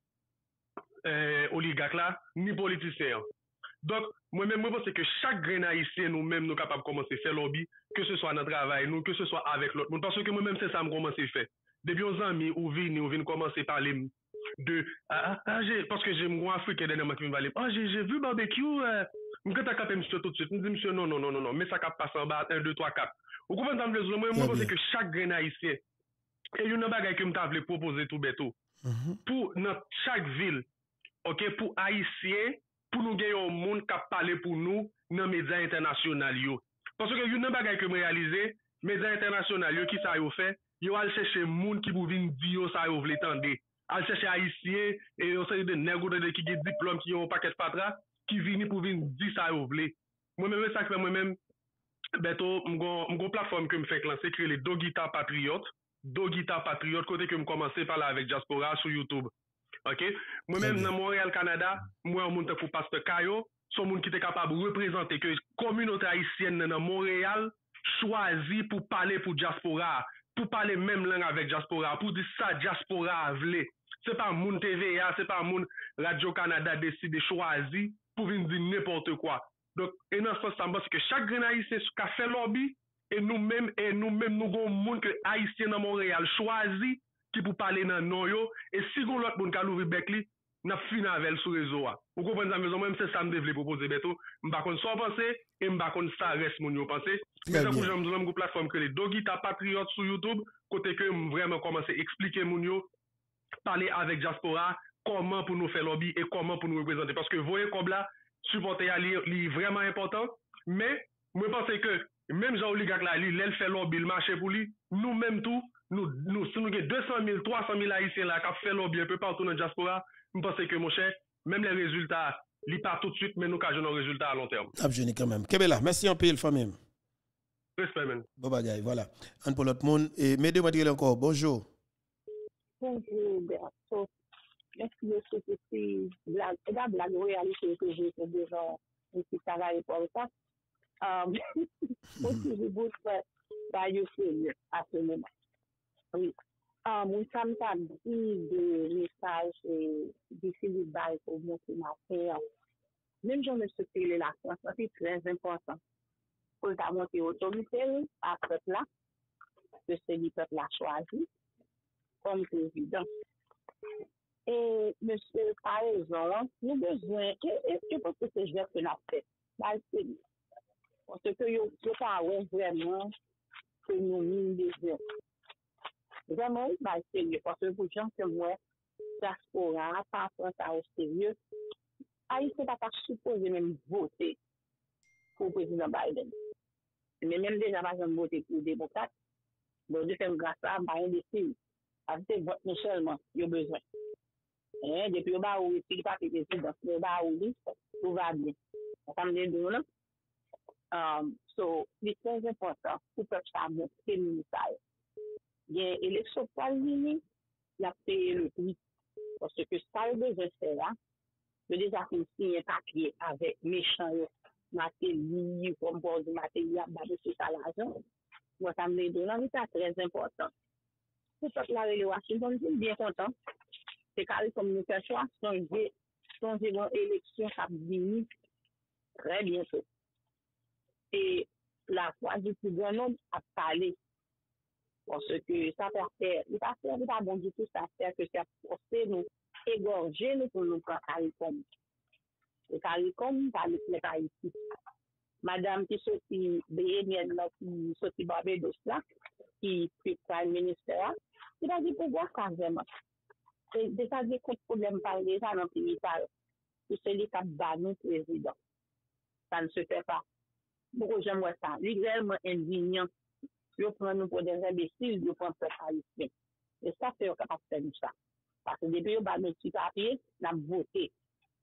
euh, oligarques là, ni politiciens. Donc, moi-même, moi, pense que chaque grain haïtien, nous-mêmes, nous sommes capables de commencer à faire lobby, que ce soit dans le travail, nous, que ce soit avec l'autre monde. Parce que moi-même, c'est ça que je commence à faire. Depuis aux amis, ou vini, ou vini commencer à parler de. Ah, ah, parce que j'ai mon Africain dernièrement qui me parle. Ah, j'ai vu barbecue, euh, je vais capter monsieur tout de suite. Je dis, monsieur, non, non, non, non, non, mais ça capte pas en bas, un, deux, trois, quatre. Vous comprenez, moi, moi, je pense que chaque grain haïtien, et il y a une bagage que je voulais proposer tout bête, pour notre, chaque ville, ok, pour haïtiens, pour nous gagner un monde qui parle pour nous dans les médias internationaux. Parce que y a une bagage que je réalise, les médias internationaux qui ça yo fait, yo al chercher monde qui pour venir dire ça yo vle tande. Al chercher haïtien et on sait de nègres qui ont diplôme qui ont un paquet de patra qui viennent pour venir dire ça yo vle. Moi même ça fait moi même bientôt mon plateforme que me fait lancer créer les Dogita Patriote, Dogita Patriote côté que me commencer par là avec Diaspora sur YouTube. OK? Moi-même, dans Montréal, Canada, moi, un monde pour Pasteur Kayo, son monde qui est capable de représenter que la communauté haïtienne dans Montréal choisit pour parler pour diaspora, pour parler même langue avec diaspora, pour dire ça, diaspora a vle. C'est pas moun T V A, c'est pas moun Radio-Canada décide de choisir pour venir dire n'importe quoi. Donc, et dans ce sens, ça pense que chaque grain haïtien a fait lobby, et nous-mêmes, et nous-mêmes, nous avons monde que haïtien dans Montréal choisit qui pour parler dans non yo et si gon l'autre monde ka l'ouvrir bec li n'a fini avec sur réseau a vous comprenez ça maison même c'est ça me devait proposer beto m'pa konn soit penser et m'pa konn ça reste mon yo penser mais ça pour j'aime une plateforme que les Dogita Patriote sur YouTube côté que vraiment commencer expliquer mon yo parler avec diaspora comment pour nous faire lobby et comment pour nous représenter parce que voyez comme là supporter à li vraiment important mais moi penser que même Jean oligarque là li elle fait lobby le marché pour lui nous même tout nous, nous, si nous avons deux cent mille, trois cent mille haïtiens là qui ont fait lobby un peu partout dans la diaspora, je pense que mon cher, même les résultats, ils partent tout de suite, mais nous avons un résultat à long terme. Abjeni quand même. Kebela, merci un peu, le famille. Respect, man. Bon bagaille, voilà. Un pour l'autre monde. Et mesdames, madame, encore, bonjour. Bonjour, Berto. Merci de ce petit blague. Et la blague réalité que j'ai fait déjà, et qui travaille pour ça. Aussi, je vous souhaite d'ailleurs à ce moment. Oui. Ah, mon femme t'a dit des messages difficiles pour montrer ma paix. Même si on ne se fait la France, c'est très important. Pour ta montrer autorité à ce peuple-là, que c'est le peuple a choisi comme président. Et monsieur, par exemple, nous avons besoin, et je pense que c'est juste que la paix. Parce que nous ne pas vraiment que nous nous besoin. Vraiment, bah, sérieux, parce que pour les gens que moi, diaspora, pas prendre ça au sérieux, Haïti n'a pas supposé même voter pour le président Biden. Mais même déjà, pas voter pour les démocrates, bon, de faire grâce à Biden décide. Parce que vote seulement, il y a besoin. Et depuis le bas où il n'y a pas de président, le bas où il tout va bien. Ça me dit de nous, um, so, c'est très important pour que ça montre le message. Il y a l'élection pour l'Union, il a payé le prix. Parce que ça, le besoin de faire là, le déjà signé un papier avec méchant matériel, comme pour du matériel, c'est ça l'argent. Moi, ça me donne c'est très important. Pour que la Washington, je suis bien content. C'est carré comme nous faisons choix, changer, changer une élection, ça vient très bientôt. Et la foi du plus grand nombre a parlé. Parce que ça fait faire, il va faire, il va bon du tout, ça fait que ça forcer nous, égorger nous pour nous prendre CARICOM. Le CARICOM, ça le Haïti. Madame qui sortit bénémienne là, qui sortit Barbados là, qui est prime ministre, il a dit pouvoir ça vraiment. C'est déjà des problèmes par les gens dans le pays, c'est celui qui a banni le président. Ça ne se fait pas. Beaucoup j'aimerais ça. Légalement indignant. Ils prennent nous pour des imbéciles, ils prennent pour des haïtiens. Et ça, c'est capable de faire ça. Parce que depuis qu'ils ont mis le petit papier, ils ont voté.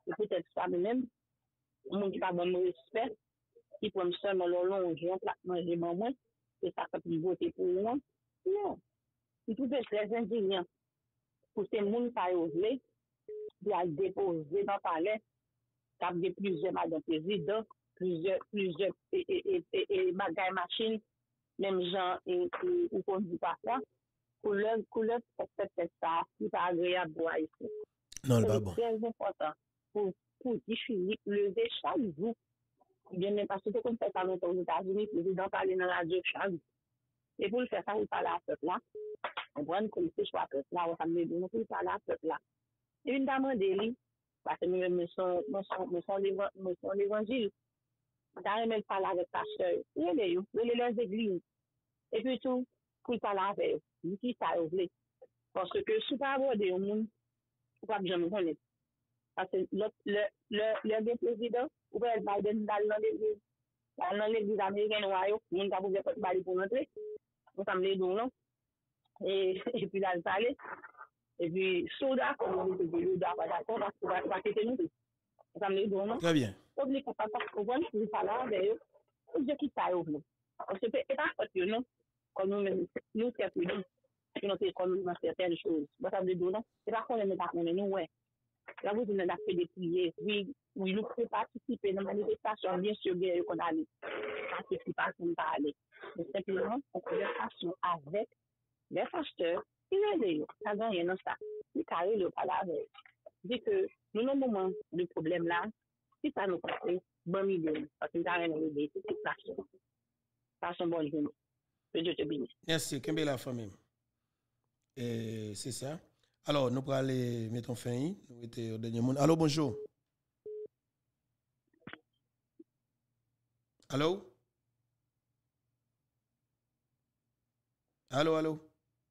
Et peut-être ça même, le monde qui n'a pas de respect, qui prend seulement le long, j'ai un plat manger maman, c'est ça qui voter pour moi. Non. Il peut être très indignant pour ces gens qui ont osé, qui ont déposé dans le palais, qui ont des plusieurs madame président, plusieurs, plusieurs, et, et, et, et, et bagailles machines, même gens, et, et, ou qu'on dit pas ça, pour leur, pour leur, peut-être ça, qui n'est pas agréable pour ici. Non, pas bon. C'est très important pour, pour Guy Philippe lever chaque jour. Bien, même parce que comme fait ça longtemps aux États-Unis, le président parle dans la radio chaque jour. Et pour le faire ça, il parle à ce peuple-là. On prend une commission sur le peuple-là, on s'amène de nous pour parler à ce peuple-là. Et une dame d'Élie, parce que nous, nous sommes, nous sommes, nous sommes l'évangile. D'ailleurs, elle parle avec sa soeur. Il est là, il est les églises. Et puis tout, pour parler avec eux. Il dit ça, vous voulez. Parce que si vous pas aborder au monde, vous ne pouvez jamais connaître. Parce que le, le, le, le président, ou bien Biden dans l'église, dans l'église américaine, où il n'y a pas de bali pour entrer, nous sommes les deux, non? Et, et puis là, il parlait. Et puis, soda, comme on dit, le soda, pas d'accord, parce qu'on va pas quitter nous. Nous sommes les deux, non? Très bien. Oublie pas, parce qu'on va nous parler avec eux, je quitte ça, vous. Parce que c'est pas parce que nous, comme nous, nous, c'est plus nous, nous, c'est comme dans certaines choses. Nous sommes les deux, non? C'est pas qu'on ne met pas qu'on est nous, ouais. Là, vous avez fait des prières. Oui, oui, nous pouvons participer dans la manifestation, bien sûr, bien qu'on a participer à ce qu'on va aller. Mais simplement, en conversation avec les pasteurs, ils aident, ça donne rien dans ça. Ils carrent le pas avec. Dit que nous, dans le moment de problème là, si ça nous passe, bon milieu, parce que nous avons une idée, c'est une façon. Façon bonne journée. Que Dieu te bénisse. Merci, Kembe la famille. Et c'est ça. Alors, nous pourrons aller mettre en fin. Nous étions au dernier monde. Allô, bonjour. Allô? Allô, allô?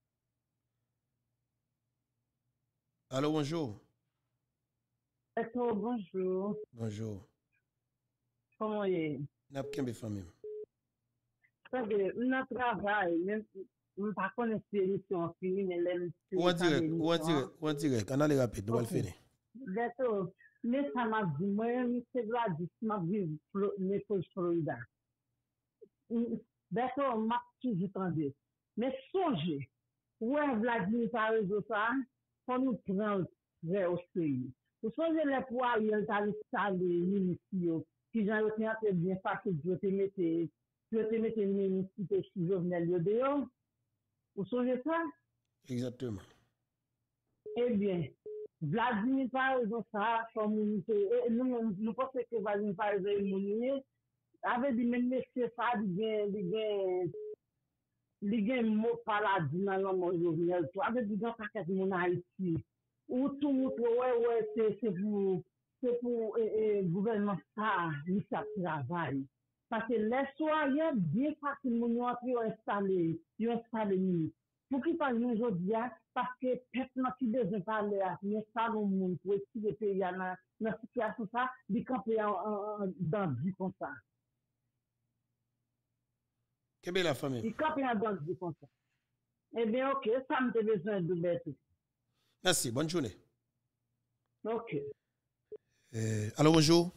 Allô, bonjour. Allô, bonjour. Bonjour. Comment est-ce? N'a pas de famille. Ça veut dire, notre travail, même si nous ne connaissons pas l'émission finie, mais l'aime. Ou en direct, ou en direct, ou en direct. On a les rapides, nous allons le finir. D'accord. Mais ça m'a dit, moi, c'est de la dit, m'a vu les choses Florida. D'accord, m'a toujours entendu. Mais songez, ouais, Vladimir par réseau ça, faut nous prendre très au sérieux. Vous songez les poids, il y a des salles, les ministres, qui j'en ai bien facile, je te mettre, je te mettre une ministre qui Jovenel le dehors. Vous songez ça? Exactement. Eh bien, Vladimir par réseau ça, comme nous, nous pensons que Vladimir par réseau est mouillé, avait dit, même monsieur ça, il gagne, il gagne mot paladin dans le monde Jovenel, tu avais dit dans paquet de mon Haïti, ou tout le monde, ouais, ouais, c'est pour, c'est pour le gouvernement ça, il ça travaille. Parce que les soignants, bien facilement, nous avons installé, ils ont installé. Pour qui parle nous aujourd'hui, parce que personne qui besoin parler, mais ça, le monde, pour essayer de payer dans la situation, ça, ils campent dans du comme ça. Quelle belle la famille. Ils campent dans du comme ça. Eh bien, ok, ça me fait besoin de mettre. Merci, bonne journée. Ok. Euh, allô, bonjour.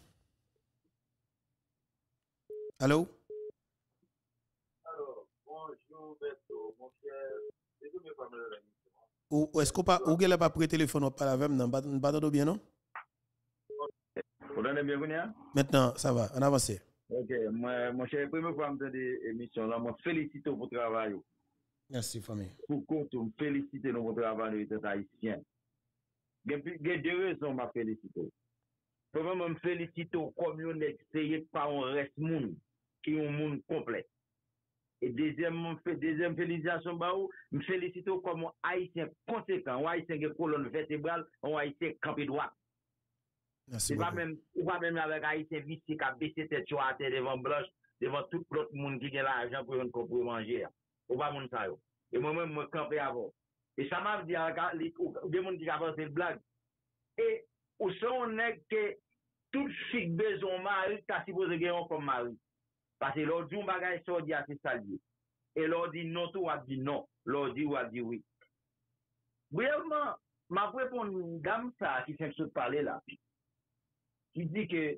Allô? Alors, bonjour, Beto, mon cher. Ou est-ce qu'on pas ou qu'elle a pas pris téléphone ou pas avec non pas pas bien non? Vous entendez bien Kounia? Maintenant ça va, on avance. OK, moi mon cher, première fois me des émission là, moi félicite pour travail. Merci famille. Pour compte, féliciter nous pour travail les haïtiens. Il y a deux raisons m'a féliciter. Premièrement, me féliciter comme on essayé par un reste monde qui est un monde complet. Et deuxièmement, deuxième félicitation, bah, me félicite comme un haïtien conséquent, un haïtien qui colonne vertébrale, un haïtien campé droit. Merci. Pas même, ou pas même avec haïtien vicié qui a baissé tête sur la terre devant blanche, devant tout l'autre monde qui a l'argent pour pour manger. Ou pas mon ça yo. Et moi-même, me campé avant. Et ça m'a dit, les gens qui avancent une blague. Et où sont que tout fille besoin mari, t'as supposé gagner comme mari. Parce que l'autre jour, bagage ça dit assez salier. Et l'autre dit non, tout a dit non. L'autre dit ou a dit oui. Brièvement, ma réponse une dame ça qui fait se parler là. qui dit que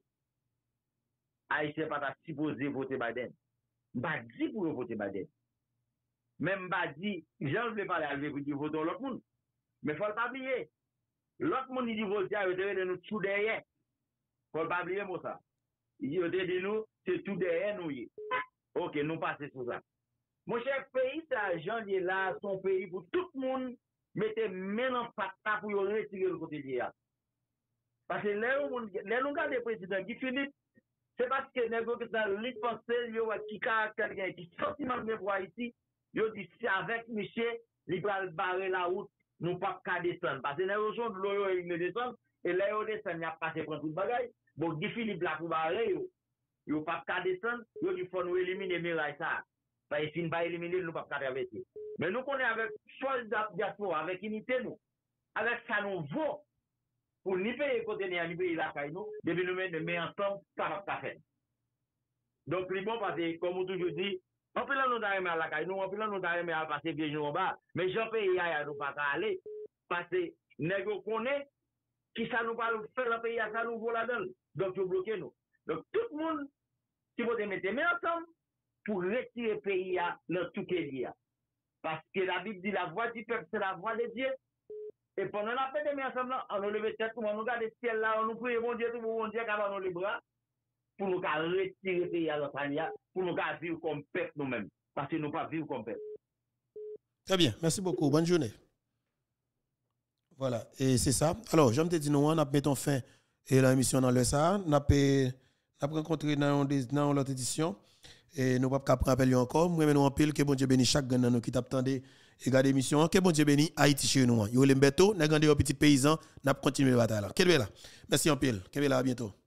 Haïtien pas supposé voter Biden. Pas dit pour voter Biden. Même pas dit, j'en veux parler avec vous pour voter l'autre monde. Mais il ne faut pas oublier. L'autre monde il dit voter, il de nous tout derrière. Il ne faut pas oublier moi ça. Il dit de nous, c'est tout derrière nous. Ok, nous passons sur ça. Mon cher pays, c'est l'argent qui est là, son pays pour tout le monde. Mettez main en patate pour retirer le côté d'hier. Parce que là, on regarde le président Guy Philippe, c'est parce que les gens qui sont les pensées, qui caractère, qui sentiment de voir ici, ils disent c'est avec monsieur, il va barrer la route, nous pas qu'à descendre. Parce que les gens de l'eau, ils ne descendent, et là, ils descendent, il n'y a pas de tout le bagage. Bon, Guy Philippe, là, pour barrer, ils ne pas qu'à descendre, ils faut nous éliminer Mirail ça. Parce que si nous ne pas éliminer, nous ne pas traverser. Mais nous connaissons avec soldats diaspora, avec unité, nous, avec ça, nous vaut. Pour ni payer côté ni payer la caille nous, depuis nous mettre mais ensemble, ça va pas faire. Donc, c'est bon parce que, comme on toujours dit, on peut là nous d'arriver à la caille nous, on peut là nous d'arriver à passer bien jour en bas, mais j'en paye à nous pas aller, parce que, nous connaît, qui ça nous va faire le pays à ça nous vaut là-dedans. Donc, vous bloquez nous. Donc, tout le monde, si vous mettez mais ensemble, pour retirer le pays à dans tout ce qu'il y a. Parce que la Bible dit la voix du peuple, c'est la voix de Dieu. Et pendant la paix de mes ensemble, on nous lève tête, on nous regarde le ciel là, on nous prie, bon Dieu, tout bon Dieu, car on nous les bras, pour nous retirer le pays à notre année, pour nous vivre comme peuple nous-mêmes. Parce que nous ne pas vivre comme peuple. Très bien, merci beaucoup. Bonne journée. Voilà, et c'est ça. Alors, je me dis, nous, on a mis fin et l'émission dans le ça. On a rencontré dans l'autre édition. Et nous ne pouvons pas rappeler encore. Moi, nous en pile que bon Dieu bénisse chaque gagnant nous qui t'attendait et garder l'émission. Que bon Dieu bénisse Haïti chez nous. Yo les mbéto, n'a gardé aux petits paysans, n'a continué la bataille là. Quel là. Merci en pile. Quel là, à bientôt.